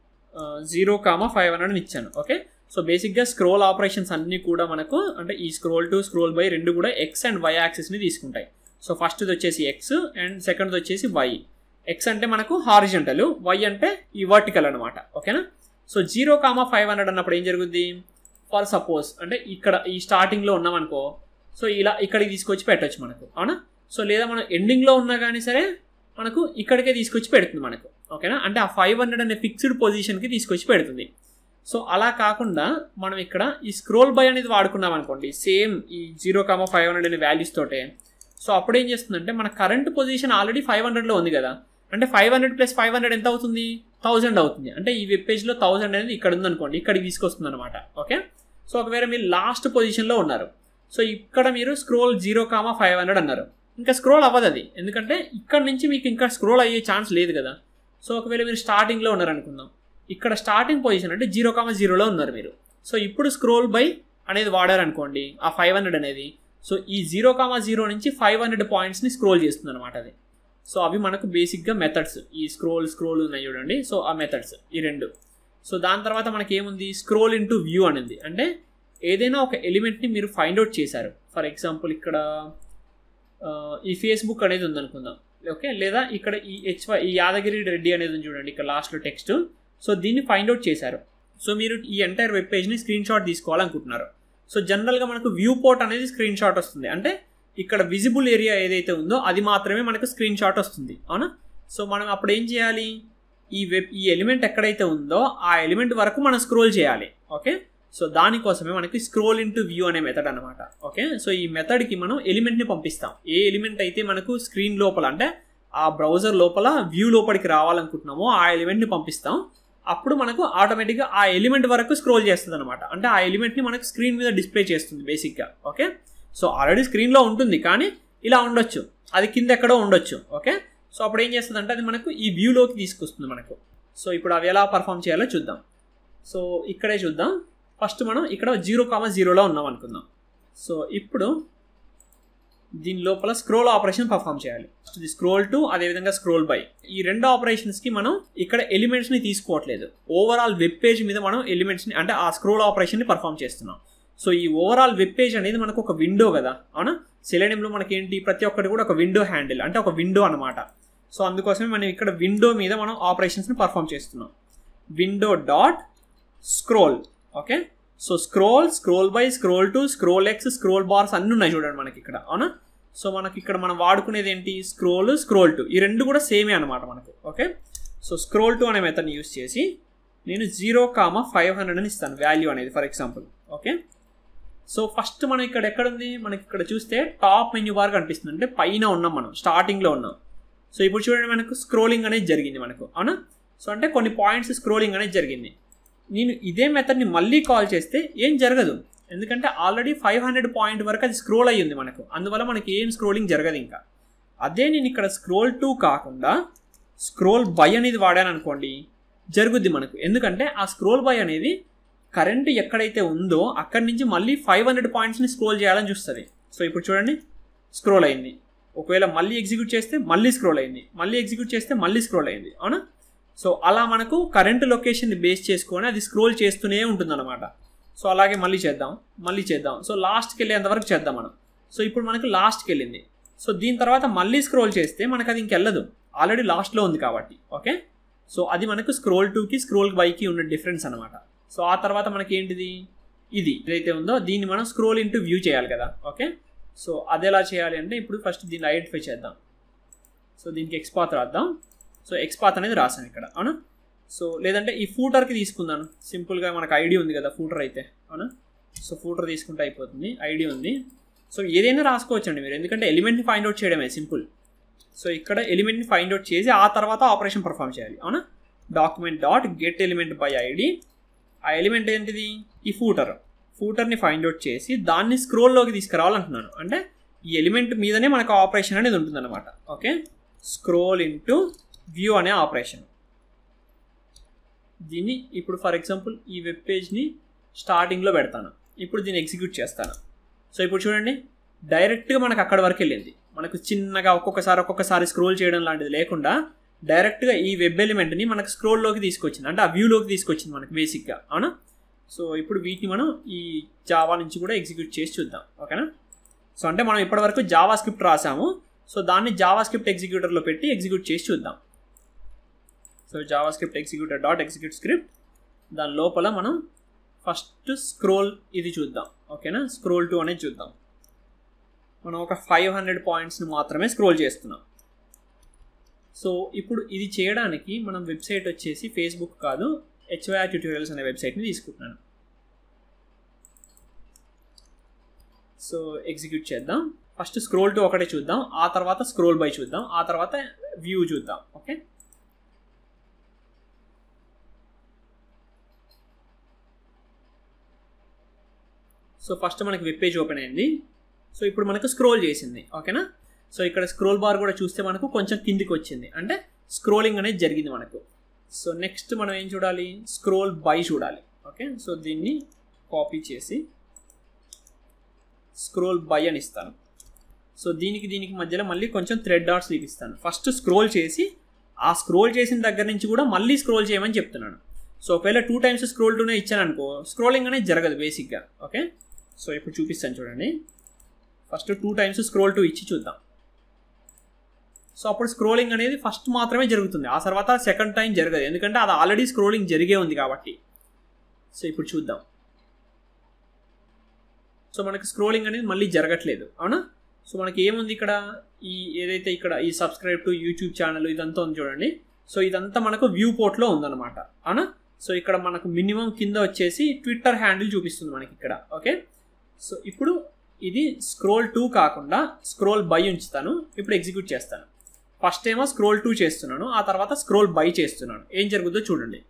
[SPEAKER 1] 0,500 ఇచ్చాను. ఓకే. సో బేసిక్గా స్క్రోల్ ఆపరేషన్స్ అన్నీ కూడా మనకు అంటే ఈ స్క్రోల్ టు స్క్రోల్ బై రెండు కూడా ఎక్స్ అండ్ వై యాక్సిస్ని తీసుకుంటాయి. సో ఫస్ట్ది వచ్చేసి ఎక్స్ అండ్ సెకండ్ది వచ్చేసి వై. ఎక్స్ అంటే మనకు హారిజంటల్, వై అంటే ఈ వర్టికల్ అనమాట. ఓకేనా. సో 0,500 అన్నప్పుడు ఏం జరుగుద్ది, ఫర్ సపోజ్ అంటే ఇక్కడ ఈ స్టార్టింగ్లో ఉన్నామనుకో, సో ఇలా ఇక్కడికి తీసుకొచ్చి పెట్టచ్చు మనకు, అవునా. సో లేదా మనం ఎండింగ్లో ఉన్నా కానీ సరే మనకు ఇక్కడికే తీసుకొచ్చి పెడుతుంది మనకు. ఓకేనా. అంటే ఆ 500 అనే ఫిక్స్డ్ పొజిషన్కి తీసుకొచ్చి పెడుతుంది. సో అలా కాకుండా మనం ఇక్కడ ఈ స్క్రోల్ బై అనేది వాడుకున్నాం అనుకోండి, సేమ్ ఈ 0,500 అనే వాల్యూస్ తోటే. సో అప్పుడు ఏం చేస్తుందంటే మన కరెంట్ పొజిషన్ ఆల్రెడీ 500లో ఉంది కదా, అంటే 500 + 500 ఎంత అవుతుంది, 1000 అవుతుంది. అంటే ఈ వెబ్ పేజ్లో 1000 అనేది ఇక్కడ ఉందనుకోండి, ఇక్కడికి తీసుకొస్తుంది అనమాట. ఓకే. సో ఒకవేళ మీరు లాస్ట్ పొజిషన్లో ఉన్నారు, సో ఇక్కడ మీరు స్క్రోల్ 0,500 అన్నారు, ఇంకా స్క్రోల్ అవ్వదు అది, ఎందుకంటే ఇక్కడ నుంచి మీకు ఇంకా స్క్రోల్ అయ్యే ఛాన్స్ లేదు కదా. సో ఒకవేళ మీరు స్టార్టింగ్లో ఉన్నారు అనుకుందాం, ఇక్కడ స్టార్టింగ్ పొజిషన్ అంటే 0,0లో ఉన్నారు మీరు. సో ఇప్పుడు స్క్రోల్ బై అనేది వాడారనుకోండి ఆ 500 అనేది, సో ఈ 0,0 నుంచి 500 పాయింట్స్ని స్క్రోల్ చేస్తుంది అనమాట అది. సో అవి మనకు బేసిక్గా మెథడ్స్, ఈ స్క్రోల్ ఉన్నాయి చూడండి. సో ఆ మెథడ్స్ ఈ రెండు. సో దాని తర్వాత మనకి ఏముంది, స్క్రోల్ ఇంటూ వ్యూ అనేది, అంటే ఏదైనా ఒక ఎలిమెంట్ని మీరు ఫైండ్ అవుట్ చేశారు. ఫర్ ఎగ్జాంపుల్ ఇక్కడ ఈ ఫేస్బుక్ అనేది ఉందనుకుందాం. ఓకే. లేదా ఇక్కడ ఈ యాదగిరి రెడ్డి అనేది ఉంది చూడండి ఇక్కడ లాస్ట్లో టెక్స్ట్. సో దీన్ని ఫైండ్ అవుట్ చేశారు. సో మీరు ఈ ఎంటైర్ వెబ్ పేజ్ని స్క్రీన్ షాట్ తీసుకోవాలనుకుంటున్నారు. సో జనరల్గా మనకు వ్యూ పోర్ట్ అనేది స్క్రీన్ షాట్ వస్తుంది, అంటే ఇక్కడ విజిబుల్ ఏరియా ఏదైతే ఉందో అది మాత్రమే మనకు స్క్రీన్ షాట్ వస్తుంది, అవునా. సో మనం అప్పుడు ఏం చేయాలి, ఈ ఎలిమెంట్ ఎక్కడైతే ఉందో ఆ ఎలిమెంట్ వరకు మనం స్క్రోల్ చేయాలి. ఓకే. సో దానికోసమే మనకి స్క్రోల్ ఇంటూ వ్యూ అనే మెథడ్ అనమాట. ఓకే. సో ఈ మెథడ్కి మనం ఎలిమెంట్ని పంపిస్తాం. ఏ ఎలిమెంట్ అయితే మనకు స్క్రీన్ లోపల అంటే ఆ బ్రౌజర్ లోపల వ్యూ లోపలికి రావాలనుకుంటున్నామో ఆ ఎలిమెంట్ని పంపిస్తాం. అప్పుడు మనకు ఆటోమేటిక్గా ఆ ఎలిమెంట్ వరకు స్క్రోల్ చేస్తుంది అనమాట, అంటే ఆ ఎలిమెంట్ని మనకు స్క్రీన్ మీద డిస్ప్లే చేస్తుంది బేసిక్గా. ఓకే. సో ఆల్రెడీ స్క్రీన్లో ఉంటుంది కానీ ఇలా ఉండొచ్చు, అది కింద ఎక్కడో ఉండొచ్చు. ఓకే. సో అప్పుడు ఏం చేస్తుంది అంటే అది మనకు ఈ వ్యూలోకి తీసుకొస్తుంది మనకు. సో ఇప్పుడు అవి ఎలా పర్ఫామ్ చేయాలో చూద్దాం. సో ఇక్కడే చూద్దాం. ఫస్ట్ మనం ఇక్కడ 0,0లో ఉన్నాం అనుకుందాం. సో ఇప్పుడు దీని లోపల స్క్రోల్ ఆపరేషన్ పర్ఫామ్ చేయాలి. ఫస్ట్ స్క్రోల్ టు, అదేవిధంగా స్క్రోల్ బై, ఈ రెండు ఆపరేషన్స్కి మనం ఇక్కడ ఎలిమెంట్స్ని తీసుకోవట్లేదు. ఓవరాల్ వెబ్ పేజ్ మీద మనం ఎలిమెంట్స్ని అంటే ఆ స్క్రోల్ ఆపరేషన్ని పర్ఫామ్ చేస్తున్నాం. సో ఈ ఓవరాల్ వెబ్ పేజ్ అనేది మనకు ఒక విండో కదా, అవునా. సెలెనియంలో మనకి ఏంటి, ప్రతి ఒక్కటి కూడా ఒక విండో హ్యాండిల్, అంటే ఒక విండో అనమాట. సో అందుకోసమే మనం ఇక్కడ విండో మీద మనం ఆపరేషన్స్ని పర్ఫామ్ చేస్తున్నాం. Window dot scroll. Okay. So scroll by, scroll to, scroll X, scroll bars అన్నీ ఉన్నాయి చూడండి మనకి ఇక్కడ, అవునా. సో మనకి ఇక్కడ మనం వాడుకునేది ఏంటి, స్క్రోల్ టు, ఈ రెండు కూడా సేమే అనమాట మనకు. ఓకే. సో స్క్రోల్ టు అనే మెథడ్ని యూస్ చేసి నేను 0,500 అని ఇస్తాను వాల్యూ అనేది for example. Okay. So first మనం ఇక్కడ ఎక్కడుంది, మనకి ఇక్కడ చూస్తే టాప్ మెన్యూ బార్ కనిపిస్తుంది, అంటే పైన ఉన్నాం మనం, స్టార్టింగ్లో ఉన్నాం. సో ఇప్పుడు చూడండి మనకు స్క్రోలింగ్ అనేది జరిగింది మనకు, అవునా. సో అంటే కొన్ని పాయింట్స్ స్క్రోలింగ్ అనేది జరిగింది. నేను ఇదే మెథడ్ని మళ్ళీ కాల్ చేస్తే ఏం జరగదు, ఎందుకంటే ఆల్రెడీ 500 పాయింట్ వరకు అది స్క్రోల్ అయ్యింది మనకు, అందువల్ల మనకి ఏం స్క్రోలింగ్ జరగదు ఇంకా. అదే నేను ఇక్కడ స్క్రోల్ టు కాకుండా స్క్రోల్ బై అనేది వాడాను అనుకోండి, జరుగుద్ది మనకు. ఎందుకంటే ఆ స్క్రోల్ బై అనేది కరెంట్ ఎక్కడైతే ఉందో అక్కడి నుంచి మళ్ళీ 500 పాయింట్స్ని స్క్రోల్ చేయాలని చూస్తుంది. సో ఇప్పుడు చూడండి స్క్రోల్ అయింది, ఒకవేళ మళ్ళీ ఎగ్జిక్యూట్ చేస్తే మళ్ళీ స్క్రోల్ అయింది, మళ్ళీ ఎగ్జిక్యూట్ చేస్తే మళ్ళీ స్క్రోల్ అయింది, అవునా. సో అలా మనకు కరెంట్ లొకేషన్ని బేస్ చేసుకొని అది స్క్రోల్ చేస్తూనే ఉంటుందన్నమాట. సో అలాగే మళ్ళీ చేద్దాం. సో లాస్ట్కి వెళ్ళేంతవరకు చేద్దాం మనం. సో ఇప్పుడు మనకు లాస్ట్కి వెళ్ళింది. సో దీని తర్వాత మళ్ళీ స్క్రోల్ చేస్తే మనకు అది ఇంకెళ్ళదు, ఆల్రెడీ లాస్ట్లో ఉంది కాబట్టి. ఓకే. సో అది మనకు స్క్రోల్ టూకి స్క్రోల్ బైకి ఉన్న డిఫరెన్స్ అనమాట. సో ఆ తర్వాత మనకి ఏంటిది, ఇది ఏదైతే ఉందో దీన్ని మనం స్క్రోల్ ఇంటూ వ్యూ చేయాలి కదా. ఓకే. సో అది ఎలా చేయాలి అంటే ఇప్పుడు ఫస్ట్ దీన్ని ఐడెంటిఫై చేద్దాం. సో దీనికి ఎక్స్పాత్ రాద్దాం. సో ఎక్స్పాత్ అనేది రాసాను ఇక్కడ, అవునా. సో లేదంటే ఈ ఫూటర్కి తీసుకుందాను, సింపుల్గా మనకు ఐడి ఉంది కదా ఫూటర్ అయితే, అవునా. సో ఫూటర్ తీసుకుంటే అయిపోతుంది, ఐడి ఉంది. సో ఏదైనా రాసుకోవచ్చండి మీరు, ఎందుకంటే ఎలిమెంట్ని ఫైండ్ అవుట్ చేయడమే సింపుల్. సో ఇక్కడ ఎలిమెంట్ని ఫైండ్ అవుట్ చేసి ఆ తర్వాత ఆపరేషన్ పర్ఫామ్ చేయాలి, అవునా. Document dot get element by ID, ఆ ఎలిమెంట్ ఏంటిది, ఈ ఫూటర్ని ఫైండ్ అవుట్ చేసి దాన్ని స్క్రోల్లోకి తీసుకురావాలంటున్నాను, అంటే ఈ ఎలిమెంట్ మీదనే మనకు ఆపరేషన్ అనేది ఉంటుందన్నమాట. ఓకే. స్క్రోల్ ఇంటూ వ్యూ అనే ఆపరేషన్. దీన్ని ఇప్పుడు ఫర్ ఎగ్జాంపుల్ ఈ వెబ్ పేజ్ని స్టార్టింగ్లో పెడతాను. ఇప్పుడు దీన్ని ఎగ్జిక్యూట్ చేస్తాను. సో ఇప్పుడు చూడండి, డైరెక్ట్గా మనకు అక్కడ వరకు వెళ్ళింది. మనకు చిన్నగా ఒక్కొక్కసారి స్క్రోల్ చేయడం లాంటిది లేకుండా డైరెక్ట్గా ఈ వెబ్ ఎలిమెంట్ని మనకు స్క్రోల్లోకి తీసుకొచ్చింది, అంటే ఆ వ్యూలోకి తీసుకొచ్చింది మనకు బేసిక్గా. అవునా? సో ఇప్పుడు వీటిని మనం ఈ జావా నుంచి కూడా ఎగ్జిక్యూట్ చేసి చూద్దాం. ఓకేనా? సో అంటే మనం ఇప్పటివరకు జావా స్క్రిప్ట్ రాసాము. సో దాన్ని జావా స్క్రిప్ట్ ఎగ్జిక్యూటర్లో పెట్టి ఎగ్జిక్యూట్ చేసి చూద్దాం. So JavaScript executor dot execute script, దాని లోపల మనం ఫస్ట్ స్క్రోల్ ఇది చూద్దాం. ఓకేనా? స్క్రోల్ 2 అనేది చూద్దాం. మనం ఒక 500 పాయింట్స్ని మాత్రమే స్క్రోల్ చేస్తున్నాం. సో ఇప్పుడు ఇది చేయడానికి మనం వెబ్సైట్ వచ్చేసి ఫేస్బుక్ కాదు, HYR ట్యూటోరియల్స్ అనే వెబ్సైట్ని తీసుకుంటున్నాను. సో ఎగ్జిక్యూట్ చేద్దాం. ఫస్ట్ స్క్రోల్ 2 ఒకటే చూద్దాం, ఆ తర్వాత స్క్రోల్ బై చూద్దాం, ఆ తర్వాత వ్యూ చూద్దాం. ఓకే, సో ఫస్ట్ మనకి వెబ్ పేజ్ ఓపెన్ అయింది. సో ఇప్పుడు మనకు స్క్రోల్ చేసింది. ఓకేనా? సో ఇక్కడ స్క్రోల్ బార్ కూడా చూస్తే మనకు కొంచెం కిందికి వచ్చింది, అంటే స్క్రోలింగ్ అనేది జరిగింది మనకు. సో నెక్స్ట్ మనం ఏం చూడాలి? స్క్రోల్ బై చూడాలి. ఓకే, సో దీన్ని కాపీ చేసి స్క్రోల్ బై అని ఇస్తాను. సో దీనికి మధ్యలో మళ్ళీ కొంచెం థ్రెడ్ డాట్స్ చూపిస్తాను. ఫస్ట్ స్క్రోల్ చేసి ఆ స్క్రోల్ చేసిన దగ్గర నుంచి కూడా మళ్ళీ స్క్రోల్ చేయమని చెప్తున్నాను. సో ఒకవేళ 2 టైమ్స్ స్క్రోల్ 2నే ఇచ్చాను అనుకో, స్క్రోలింగ్ అనేది జరగదు బేసిక్గా. ఓకే, సో ఇప్పుడు చూపిస్తాను చూడండి. ఫస్ట్ 2 టైమ్స్ స్క్రోల్ 2 ఇచ్చి చూద్దాం. సో అప్పుడు స్క్రోలింగ్ అనేది ఫస్ట్ మాత్రమే జరుగుతుంది, ఆ తర్వాత సెకండ్ టైం జరగదు, ఎందుకంటే అది ఆల్రెడీ స్క్రోలింగ్ జరిగే ఉంది కాబట్టి. సో ఇప్పుడు చూద్దాం. సో మనకి స్క్రోలింగ్ అనేది మళ్ళీ జరగట్లేదు. అవునా? సో మనకి ఏముంది ఇక్కడ, ఈ ఏదైతే ఇక్కడ ఈ సబ్స్క్రైబ్ టు యూట్యూబ్ ఛానల్ ఇదంతా ఉంది చూడండి. సో ఇదంతా మనకు వ్యూ పోర్ట్లో ఉందన్నమాట. అవునా? సో ఇక్కడ మనకు మినిమం కింద వచ్చేసి ట్విట్టర్ హ్యాండిల్ చూపిస్తుంది మనకి ఇక్కడ. ఓకే, సో ఇప్పుడు ఇది స్క్రోల్ 2 కాకుండా స్క్రోల్ బై ఉంచుతాను. ఇప్పుడు ఎగ్జిక్యూట్ చేస్తాను. ఫస్ట్ ఏమో స్క్రోల్ 2 చేస్తున్నాను, ఆ తర్వాత స్క్రోల్ బై చేస్తున్నాను. ఏం జరుగుతుందో చూడండి.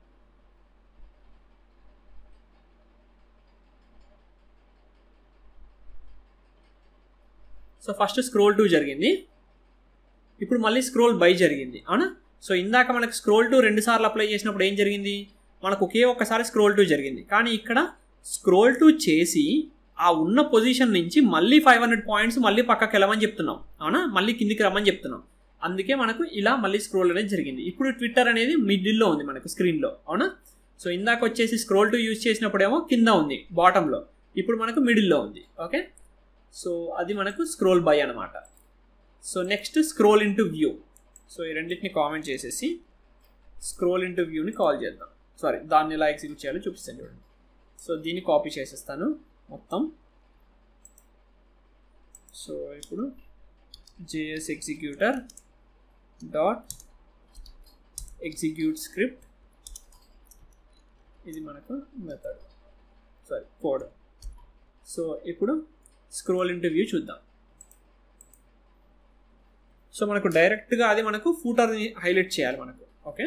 [SPEAKER 1] సో ఫస్ట్ స్క్రోల్ 2 జరిగింది, ఇప్పుడు మళ్ళీ స్క్రోల్ బై జరిగింది. అవునా? సో ఇందాక మనకు స్క్రోల్ 2 2 సార్లు అప్లై చేసినప్పుడు ఏం జరిగింది? మనకు ఒకే ఒక్కసారి స్క్రోల్ 2 జరిగింది. కానీ ఇక్కడ స్క్రోల్ 2 చేసి ఆ ఉన్న పొజిషన్ నుంచి మళ్ళీ 500 పాయింట్స్ మళ్ళీ పక్కకి వెళ్ళమని చెప్తున్నాం. అవునా? మళ్ళీ కిందికి రమ్మని చెప్తున్నాం. అందుకే మనకు ఇలా మళ్ళీ స్క్రోల్ అనేది జరిగింది. ఇప్పుడు ట్విట్టర్ అనేది మిడిల్లో ఉంది మనకు స్క్రీన్లో. అవునా? సో ఇందాక వచ్చేసి స్క్రోల్ 2 యూజ్ చేసినప్పుడేమో కింద ఉంది బాటంలో, ఇప్పుడు మనకు మిడిల్లో ఉంది. ఓకే, సో అది మనకు స్క్రోల్ బై అనమాట. So next scroll into view. So ఈ రెండింటిని కామెంట్ చేసేసి స్క్రోల్ ఇంటూ వ్యూని కాల్ చేద్దాం. సారీ, దాన్ని ఎలా ఎగ్జిక్యూట్ చేయాలో చూపిస్తాను చూడండి. సో దీన్ని కాపీ చేసేస్తాను మొత్తం. సో ఇప్పుడు JS executor dot execute script, ఇది మనకు మెథడ్, సారీ కోడ్. సో ఇప్పుడు స్క్రోల్ ఇంటూ వ్యూ చూద్దాం. సో మనకు డైరెక్ట్గా అది మనకు ఫూటర్ని హైలైట్ చేయాలి మనకు. ఓకే,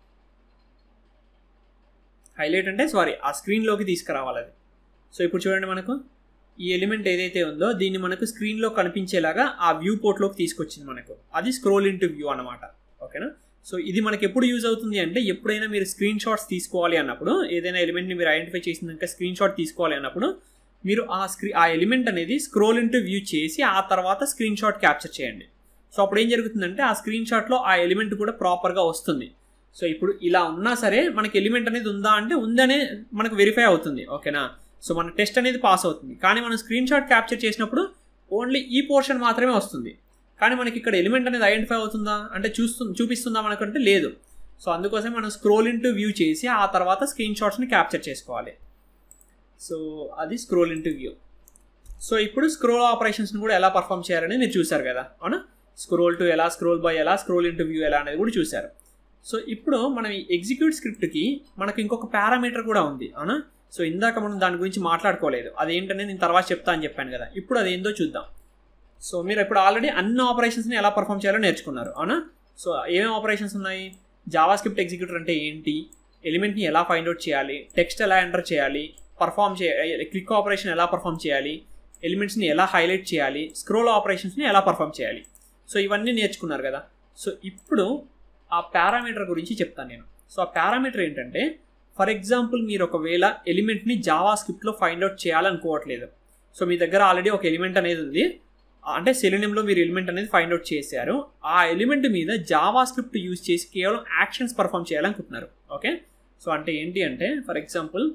[SPEAKER 1] హైలైట్ అంటే సారీ ఆ స్క్రీన్లోకి తీసుకురావాలి అది. సో ఇప్పుడు చూడండి, మనకు ఈ ఎలిమెంట్ ఏదైతే ఉందో దీన్ని మనకు స్క్రీన్లో కనిపించేలాగా ఆ వ్యూ పోర్ట్లోకి తీసుకొచ్చింది మనకు. అది స్క్రోల్ ఇంటూ వ్యూ అనమాట. ఓకేనా? సో ఇది మనకి ఎప్పుడు యూజ్ అవుతుంది అంటే, ఎప్పుడైనా మీరు స్క్రీన్ షాట్స్ తీసుకోవాలి అన్నప్పుడు, ఏదైనా ఎలిమెంట్ని మీరు ఐడెంటిఫై చేసినాక స్క్రీన్ షాట్ తీసుకోవాలి అన్నప్పుడు, మీరు ఆ ఎలిమెంట్ అనేది స్క్రోల్ ఇంటూ వ్యూ చేసి ఆ తర్వాత స్క్రీన్ షాట్ క్యాప్చర్ చేయండి. సో అప్పుడు ఏం జరుగుతుందంటే ఆ స్క్రీన్ షాట్లో ఆ ఎలిమెంట్ కూడా ప్రాపర్గా వస్తుంది. సో ఇప్పుడు ఇలా ఉన్నా సరే మనకి ఎలిమెంట్ అనేది ఉందా అంటే ఉందనే మనకు వెరిఫై అవుతుంది. ఓకేనా? సో మన టెస్ట్ అనేది పాస్ అవుతుంది. కానీ మనం స్క్రీన్ షాట్ క్యాప్చర్ చేసినప్పుడు ఓన్లీ ఈ పోర్షన్ మాత్రమే వస్తుంది. కానీ మనకి ఇక్కడ ఎలిమెంట్ అనేది ఐడెంటిఫై అవుతుందా అంటే చూపిస్తుందా మనకంటే లేదు. సో అందుకోసం మనం స్క్రోల్ ఇంటూ వ్యూ చేసి ఆ తర్వాత స్క్రీన్ షాట్స్ని క్యాప్చర్ చేసుకోవాలి. సో అది స్క్రోల్ ఇంటూ వ్యూ. సో ఇప్పుడు స్క్రోల్ ఆపరేషన్స్ని కూడా ఎలా పర్ఫామ్ చేయాలని మీరు చూసారు కదా. అవునా? స్క్రోల్ టు ఎలా, స్క్రోల్ బై ఎలా, స్క్రోల్ ఇంటూ వ్యూ ఎలా అనేది కూడా చూసారు. సో ఇప్పుడు మనం ఈ ఎగ్జిక్యూట్ స్క్రిప్ట్కి మనకు ఇంకొక పారామీటర్ కూడా ఉంది. అవునా? సో ఇందాక మనం దాని గురించి మాట్లాడుకోలేదు, అదేంటనేది నేను తర్వాత చెప్తా అని చెప్పాను కదా. ఇప్పుడు అది ఏందో చూద్దాం. సో మీరు ఇప్పుడు ఆల్రెడీ అన్ని ఆపరేషన్స్ని ఎలా పర్ఫామ్ చేయాలో నేర్చుకున్నారు. అవునా? సో ఏమేమి ఆపరేషన్స్ ఉన్నాయి? జావా స్క్రిప్ట్ ఎగ్జిక్యూటర్ అంటే ఏంటి, ఎలిమెంట్ని ఎలా ఫైండ్ అవుట్ చేయాలి, టెక్స్ట్ ఎలా ఎంటర్ చేయాలి, క్లిక్ ఆపరేషన్ ఎలా పర్ఫామ్ చేయాలి, ఎలిమెంట్స్ని ఎలా హైలైట్ చేయాలి, స్క్రోల్ ఆపరేషన్స్ని ఎలా పర్ఫామ్ చేయాలి. సో ఇవన్నీ నేర్చుకున్నారు కదా. సో ఇప్పుడు ఆ పారామీటర్ గురించి చెప్తాను నేను. సో ఆ పారామీటర్ ఏంటంటే, ఫర్ ఎగ్జాంపుల్ మీరు ఒకవేళ ఎలిమెంట్ని జావా స్క్రిప్ట్లో ఫైండ్ అవుట్ చేయాలనుకోవట్లేదు. సో మీ దగ్గర ఆల్రెడీ ఒక ఎలిమెంట్ అనేది ఉంది, అంటే సెలీనియంలో మీరు ఎలిమెంట్ అనేది ఫైండ్ అవుట్ చేశారు. ఆ ఎలిమెంట్ మీద జావా స్క్రిప్ట్ యూజ్ చేసి కేవలం యాక్షన్స్ పర్ఫామ్ చేయాలనుకుంటున్నారు. ఓకే, సో అంటే ఏంటి అంటే ఫర్ ఎగ్జాంపుల్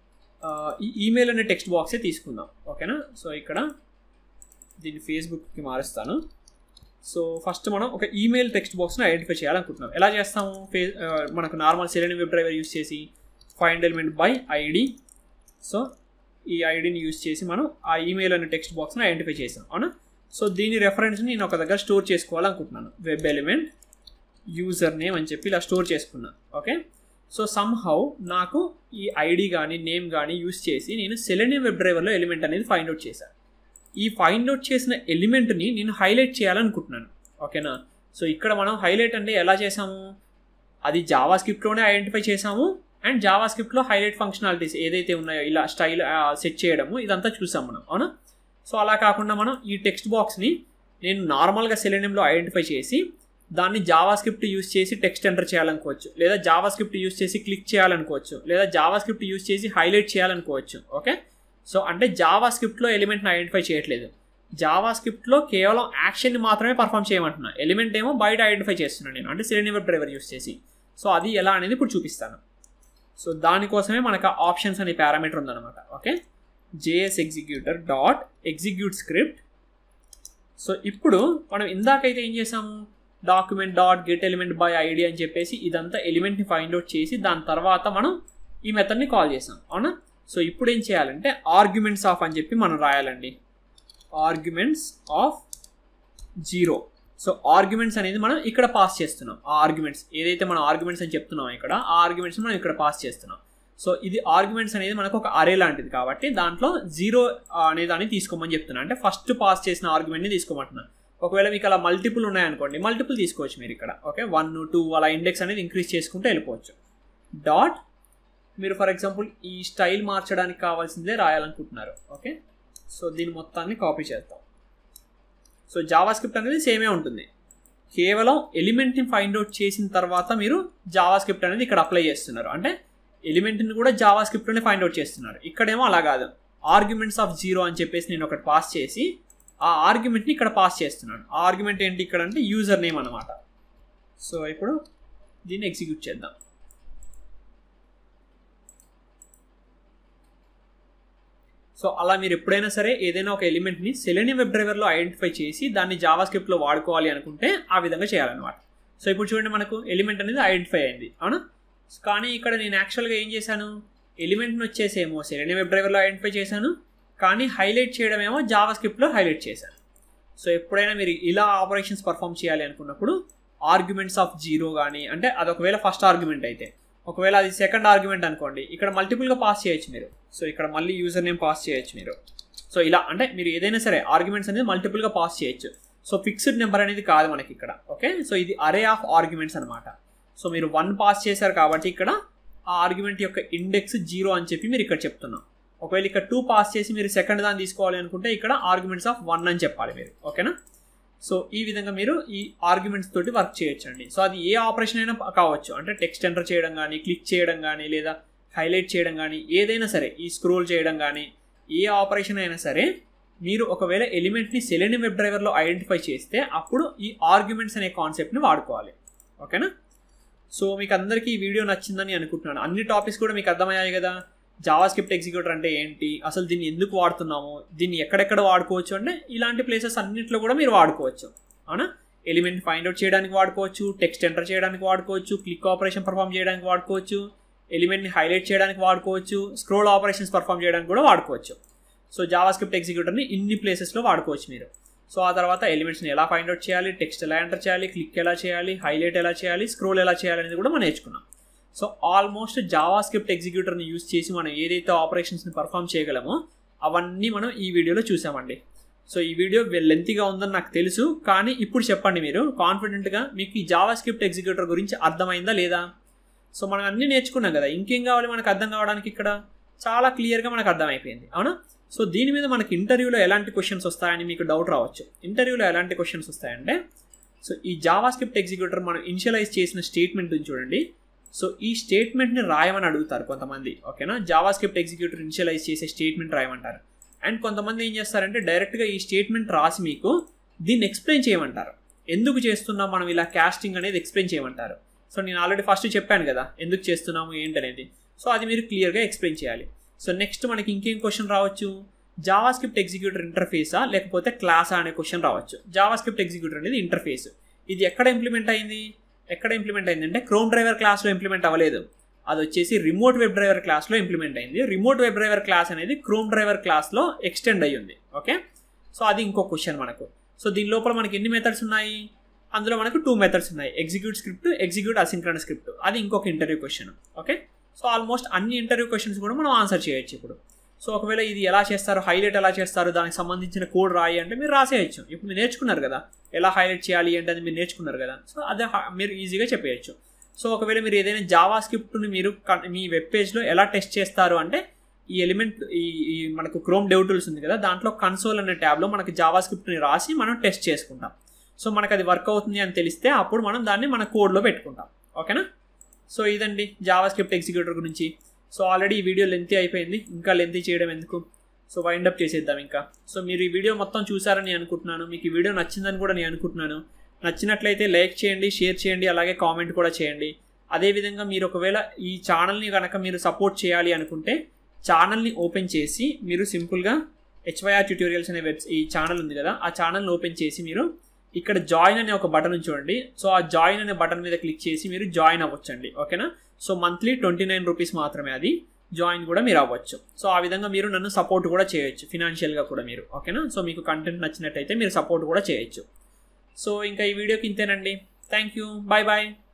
[SPEAKER 1] ఈ ఈమెయిల్ అనే టెక్స్ట్ బాక్సే తీసుకుందాం. ఓకేనా, సో ఇక్కడ దీన్ని ఫేస్బుక్కి మారుస్తాను. సో ఫస్ట్ మనం ఒక ఈమెయిల్ టెక్స్ట్ బాక్స్ని ఐడెంటిఫై చేయాలనుకుంటున్నాం. ఎలా చేస్తాము? మనకు normal Selenium web driver use చేసి find element by ID. So ఈ ఐడిని యూజ్ చేసి మనం ఆ ఈమెయిల్ అనే టెక్స్ట్ బాక్స్ని ఐడెంటిఫై చేసాం, అవునా? సో దీని రెఫరెన్స్ని నేను ఒక దగ్గర స్టోర్ చేసుకోవాలనుకుంటున్నాను. వెబ్ ఎలిమెంట్ యూజర్ నేమ్ అని చెప్పి ఇలా స్టోర్ చేసుకున్నాను. ఓకే, సో సమ్హౌ నాకు ఈ ఐడి కానీ నేమ్ కానీ యూజ్ చేసి నేను సెలీనియం వెబ్ డ్రైవర్లో ఎలిమెంట్ అనేది ఫైండ్ అవుట్ చేశాను. ఈ ఫైండ్ అవుట్ చేసిన ఎలిమెంట్ని నేను హైలైట్ చేయాలనుకుంటున్నాను. ఓకేనా, సో ఇక్కడ మనం హైలైట్ అంటే ఎలా చేసాము? అది జావా స్క్రిప్ట్లోనే ఐడెంటిఫై చేసాము అండ్ జావా స్క్రిప్ట్లో హైలైట్ ఫంక్షనాలిటీస్ ఏదైతే ఉన్నాయో ఇలా స్టైల్ సెట్ చేయడము ఇదంతా చూసాం మనం, అవునా? సో అలా కాకుండా మనం ఈ టెక్స్ట్ బాక్స్ని నేను నార్మల్గా సెలీనియంలో ఐడెంటిఫై చేసి దాన్ని జావా స్క్రిప్ట్ యూజ్ చేసి టెక్స్ట్ ఎంటర్ చేయాలనుకోవచ్చు, లేదా జావా స్క్రిప్ట్ యూజ్ చేసి క్లిక్ చేయాలనుకోవచ్చు, లేదా జావా స్క్రిప్ట్ యూజ్ చేసి హైలైట్ చేయాలనుకోవచ్చు. ఓకే, సో అంటే జావా స్క్రిప్ట్లో ఎలిమెంట్ని ఐడెంటిఫై చేయట్లేదు, జావా స్క్రిప్ట్లో కేవలం యాక్షన్ని మాత్రమే పర్ఫామ్ చేయమంటున్నా. ఎలిమెంట్ ఏమో బయట ఐడెంటిఫై చేస్తున్నాను నేను, అంటే సెలీనియం వెబ్ డ్రైవర్ యూజ్ చేసి. సో అది ఎలా అనేది ఇప్పుడు చూపిస్తాను. సో దానికోసమే మనకు ఆప్షన్స్ అనే పారామీటర్ ఉందన్నమాట. Okay, JS executor dot execute script. So ఇప్పుడు మనం ఇందాకైతే ఏం చేసాము? Document dot get element by ID అని చెప్పేసి ఇదంతా ఎలిమెంట్ని ఫైండ్ అవుట్ చేసి దాని తర్వాత మనం ఈ మెథడ్ని కాల్ చేసాం, అవునా? సో ఇప్పుడు ఏం చేయాలంటే ఆర్గ్యుమెంట్స్ ఆఫ్ అని చెప్పి మనం రాయాలండి. Arguments of 0. సో ఆర్గ్యుమెంట్స్ అనేది మనం ఇక్కడ పాస్ చేస్తున్నాం. ఆ ఆర్గ్యుమెంట్స్ ఏదైతే మనం ఆర్గ్యుమెంట్స్ అని చెప్తున్నాం ఇక్కడ, ఆ ఆర్గ్యుమెంట్స్ మనం ఇక్కడ పాస్ చేస్తున్నాం. సో ఇది ఆర్గ్యుమెంట్స్ అనేది మనకు ఒక అరే లాంటిది కాబట్టి దాంట్లో 0 అనే దాన్ని తీసుకోమని చెప్తున్నా. అంటే ఫస్ట్ పాస్ చేసిన ఆర్గ్యుమెంట్ని తీసుకోమంటున్నాను. ఒకవేళ మీకు అలా మల్టిపుల్ ఉన్నాయనుకోండి, మల్టిపుల్ తీసుకోవచ్చు మీరు ఇక్కడ. ఓకే, 1, 2 అలా ఇండెక్స్ అనేది ఇంక్రీజ్ చేసుకుంటూ వెళ్ళిపోవచ్చు. డాట్ మీరు ఫర్ ఎగ్జాంపుల్ ఈ స్టైల్ మార్చడానికి కావాల్సిందే రాయాలనుకుంటున్నారు. ఓకే, సో దీని మొత్తాన్ని కాపీ చేద్దాం. సో జావా స్క్రిప్ట్ అనేది సేమే ఉంటుంది, కేవలం ఎలిమెంట్ని ఫైండ్ అవుట్ చేసిన తర్వాత మీరు జావా స్క్రిప్ట్ అనేది ఇక్కడ అప్లై చేస్తున్నారు. అంటే ఎలిమెంట్ని కూడా జావా స్క్రిప్ట్లోనే ఫైండ్ అవుట్ చేస్తున్నారు. ఇక్కడేమో అలా కాదు, ఆర్గ్యుమెంట్స్ ఆఫ్ 0 అని చెప్పేసి నేను ఒకటి పాస్ చేసి ఆ ఆర్గ్యుమెంట్ని ఇక్కడ పాస్ చేస్తున్నాను. ఆ ఆర్గ్యుమెంట్ ఏంటి ఇక్కడ అంటే యూజర్ నేమ్ అనమాట. సో ఇప్పుడు దీన్ని ఎగ్జిక్యూట్ చేద్దాం. సో అలా మీరు ఎప్పుడైనా సరే ఏదైనా ఒక ఎలిమెంట్ని సెలీనియం వెబ్ డ్రైవర్లో ఐడెంటిఫై చేసి దాన్ని జావా స్క్రిప్ట్లో వాడుకోవాలి అనుకుంటే ఆ విధంగా చేయాలన్నమాట. సో ఇప్పుడు చూడండి, మనకు ఎలిమెంట్ అనేది ఐడెంటిఫై అయింది, అవునా? కానీ ఇక్కడ నేను యాక్చువల్గా ఏం చేశాను? ఎలిమెంట్ని వచ్చేసేమో సెలీనియం వెబ్ డ్రైవర్లో ఐడెంటిఫై చేశాను, కానీ హైలైట్ చేయడం ఏమో జావా స్క్రిప్ట్లో హైలైట్ చేశాను. సో ఎప్పుడైనా మీరు ఇలా ఆపరేషన్స్ పర్ఫామ్ చేయాలి అనుకున్నప్పుడు ఆర్గ్యుమెంట్స్ ఆఫ్ 0 కానీ, అంటే అది ఒకవేళ ఫస్ట్ ఆర్గ్యుమెంట్ అయితే, ఒకవేళ అది సెకండ్ ఆర్గ్యుమెంట్ అనుకోండి, ఇక్కడ మల్టిపుల్గా పాస్ చేయొచ్చు మీరు. సో ఇక్కడ మళ్ళీ యూజర్ నేమ్ పాస్ చేయొచ్చు మీరు. సో ఇలా అంటే మీరు ఏదైనా సరే ఆర్గ్యుమెంట్స్ అనేది మల్టిపుల్గా పాస్ చేయొచ్చు. సో ఫిక్స్డ్ నెంబర్ అనేది కాదు మనకి ఇక్కడ. ఓకే, సో ఇది అరే ఆఫ్ ఆర్గ్యుమెంట్స్ అనమాట. సో మీరు 1 పాస్ చేశారు కాబట్టి ఇక్కడ ఆ ఆర్గ్యుమెంట్ యొక్క ఇండెక్స్ 0 అని చెప్పి మీరు ఇక్కడ చెప్తున్నాం. ఒకవేళ ఇక్కడ 2 పాస్ చేసి మీరు సెకండ్ దాన్ని తీసుకోవాలి అనుకుంటే ఇక్కడ ఆర్గ్యుమెంట్స్ ఆఫ్ 1 అని చెప్పాలి మీరు. ఓకేనా? సో ఈ విధంగా మీరు ఈ ఆర్గ్యుమెంట్స్ తోటి వర్క్ చేయొచ్చండి. సో అది ఏ ఆపరేషన్ అయినా కావచ్చు, అంటే టెక్స్ట్ ఎంటర్ చేయడం కానీ, క్లిక్ చేయడం కానీ, లేదా హైలైట్ చేయడం కానీ, ఏదైనా సరే, ఈ స్క్రోల్ చేయడం కానీ, ఏ ఆపరేషన్ అయినా సరే మీరు ఒకవేళ ఎలిమెంట్ని సెలీనియం వెబ్ డ్రైవర్లో ఐడెంటిఫై చేస్తే అప్పుడు ఈ ఆర్గ్యుమెంట్స్ అనే కాన్సెప్ట్ని వాడుకోవాలి. ఓకేనా? సో మీకు అందరికీ ఈ వీడియో నచ్చిందని అనుకుంటున్నాను. అన్ని టాపిక్స్ కూడా మీకు అర్థమయ్యాయి కదా. జావా స్క్రిప్ట్ ఎగ్జిక్యూటర్ అంటే ఏంటి, అసలు దీన్ని ఎందుకు వాడుతున్నాము, దీన్ని ఎక్కడెక్కడ వాడుకోవచ్చు అంటే ఇలాంటి ప్లేసెస్ అన్నింటిలో కూడా మీరు వాడుకోవచ్చు, అవునా? ఎలిమెంట్ ఫైండ్ అవుట్ చేయడానికి వాడుకోవచ్చు, టెక్స్ట్ ఎంటర్ చేయడానికి వాడుకోవచ్చు, క్లిక్ ఆపరేషన్ పర్ఫామ్ చేయడానికి వాడుకోవచ్చు, ఎలిమెంట్ని హైలైట్ చేయడానికి వాడుకోవచ్చు, స్క్రోల్ ఆపరేషన్స్ పర్ఫామ్ చేయడానికి కూడా వాడుకోవచ్చు. సో జావా స్క్రిప్ట్ ఎగ్జిక్యూటర్ని ఇన్ని ప్లేసెస్లో వాడుకోవచ్చు మీరు. సో ఆ తర్వాత ఎలిమెంట్స్ని ఎలా ఫైండ్ అవుట్ చేయాలి, టెక్స్ట్ ఎలా ఎంటర్ చేయాలి, క్లిక్ ఎలా చేయాలి, హైలైట్ ఎలా చేయాలి, స్క్రోల్ ఎలా చేయాలి అనేది కూడా మనం నేర్చుకున్నాం. సో ఆల్మోస్ట్ జావా స్క్రిప్ట్ ఎగ్జిక్యూటర్ని యూజ్ చేసి మనం ఏదైతే ఆపరేషన్స్ని పర్ఫామ్ చేయగలమో అవన్నీ మనం ఈ వీడియోలో చూసామండి. సో ఈ వీడియో లెంతీగా ఉందని నాకు తెలుసు, కానీ ఇప్పుడు చెప్పండి మీరు కాన్ఫిడెంట్గా మీకు ఈ జావా స్క్రిప్ట్ ఎగ్జిక్యూటర్ గురించి అర్థమైందా లేదా? సో మనం అన్నీ నేర్చుకున్నాం కదా, ఇంకేం కావాలి మనకు అర్థం కావడానికి? ఇక్కడ చాలా క్లియర్గా మనకు అర్థమైపోయింది, అవునా? సో దీని మీద మనకి ఇంటర్వ్యూలో ఎలాంటి క్వశ్చన్స్ వస్తాయని మీకు డౌట్ రావచ్చు. ఇంటర్వ్యూలో ఎలాంటి క్వశ్చన్స్ వస్తాయంటే, సో ఈ జావా స్క్రిప్ట్ ఎగ్జిక్యూటర్ మనం ఇనిషియలైజ్ చేసిన స్టేట్మెంట్ చూడండి, సో ఈ స్టేట్మెంట్ని రాయమని అడుగుతారు కొంతమంది, ఓకేనా. జావా స్క్రిప్ట్ ఎగ్జిక్యూటర్ ఇనిషియలైజ్ చేసే స్టేట్మెంట్ రాయమంటారు. అండ్ కొంతమంది ఏం చేస్తారంటే డైరెక్ట్గా ఈ స్టేట్మెంట్ రాసి మీకు దీన్ని ఎక్స్ప్లెయిన్ చేయమంటారు. ఎందుకు చేస్తున్నాం మనం ఇలా కాస్టింగ్ అనేది ఎక్స్ప్లెయిన్ చేయమంటారు. సో నేను ఆల్రెడీ ఫస్ట్ చెప్పాను కదా ఎందుకు చేస్తున్నాము ఏంటనేది. సో అది మీరు క్లియర్గా ఎక్స్ప్లెయిన్ చేయాలి. సో నెక్స్ట్ మనకి ఇంకేం క్వశ్చన్ రావచ్చు, జావా స్క్రిప్ట్ ఎగ్జిక్యూటర్ ఇంటర్ఫేసా లేకపోతే క్లాసా అనే క్వశ్చన్ రావచ్చు. జావా స్క్రిప్ట్ ఎగ్జిక్యూటర్ అనేది ఇంటర్ఫేస్. ఇది ఎక్కడ ఇంప్లిమెంట్ అయిందంటే క్రోమ్ డ్రైవర్ క్లాస్లో ఇంప్లిమెంట్ అవ్వలేదు. అది వచ్చేసి రిమోట్ వెబ్ డ్రైవర్ క్లాస్లో ఇంప్లిమెంట్ అయింది. రిమోట్ వెబ్ డ్రైవర్ క్లాస్ అనేది క్రోమ్ డ్రైవర్ క్లాస్లో ఎక్స్టెండ్ అయ్యింది. ఓకే, సో అది ఇంకో క్వశ్చన్ మనకు. సో దీని లోపల మనకి ఎన్ని మెథడ్స్ ఉన్నాయి, అందులో మనకు 2 మెథడ్స్ ఉన్నాయి, execute script, execute asynchronous script. అది ఇంకొక interview question. Okay, so almost అన్ని ఇంటర్వ్యూ క్వశ్చన్స్ కూడా మనం ఆన్సర్ చేయొచ్చు ఇప్పుడు. సో ఒకవేళ ఇది ఎలా చేస్తారు, హైలైట్ ఎలా చేస్తారు, దానికి సంబంధించిన కోడ్ రాయి అంటే మీరు రాసేయచ్చు. ఇప్పుడు మీరు నేర్చుకున్నారు కదా ఎలా హైలైట్ చేయాలి అంటే అది మీరు నేర్చుకున్నారు కదా. సో అదే మీరు ఈజీగా చెప్పేయచ్చు. సో ఒకవేళ మీరు ఏదైనా జావా స్క్రిప్ట్ని మీరు మీ వెబ్ పేజ్లో ఎలా టెస్ట్ చేస్తారు అంటే ఈ ఎలిమెంట్ ఈ మనకు క్రోమ్ డెవ్ టూల్స్ ఉంది కదా, దాంట్లో కన్సోల్ అనే ట్యాబ్లో మనకి జావా స్క్రిప్ట్ని రాసి మనం టెస్ట్ చేసుకుంటాం. సో మనకు అది వర్క్ అవుతుంది అని తెలిస్తే అప్పుడు మనం దాన్ని మన కోడ్లో పెట్టుకుంటాం. ఓకేనా. సో ఇదండి జావా స్క్రిప్ట్ ఎగ్జిక్యూటర్ గురించి. సో ఆల్రెడీ ఈ వీడియో లెంతీ అయిపోయింది, ఇంకా లెంతీ చేయడం ఎందుకు. సో వైండప్ చేసేద్దాం ఇంకా. సో మీరు ఈ వీడియో మొత్తం చూసారని అనుకుంటున్నాను. మీకు ఈ వీడియో నచ్చిందని కూడా నేను అనుకుంటున్నాను. నచ్చినట్లయితే లైక్ చేయండి, షేర్ చేయండి, అలాగే కామెంట్ కూడా చేయండి. అదేవిధంగా మీరు ఒకవేళ ఈ ఛానల్ని కనుక మీరు సపోర్ట్ చేయాలి అనుకుంటే ఛానల్ని ఓపెన్ చేసి మీరు సింపుల్గా HYR ట్యూటోరియల్స్ అనే ఈ ఛానల్ ఉంది కదా, ఆ ఛానల్ని ఓపెన్ చేసి మీరు ఇక్కడ జాయిన్ అనే ఒక బటన్ చూడండి. సో ఆ జాయిన్ అనే బటన్ మీద క్లిక్ చేసి మీరు జాయిన్ అవ్వచ్చండి. ఓకేనా. సో మంత్లీ 29 రూపీస్ మాత్రమే, అది జాయిన్ కూడా మీరు అవ్వచ్చు. సో ఆ విధంగా మీరు నన్ను సపోర్ట్ కూడా చేయొచ్చు ఫినాన్షియల్గా కూడా మీరు. ఓకేనా. సో మీకు కంటెంట్ నచ్చినట్టయితే మీరు సపోర్ట్ కూడా చేయొచ్చు. సో ఇంకా ఈ వీడియోకి ఇంతేనండి. Thank you, bye bye.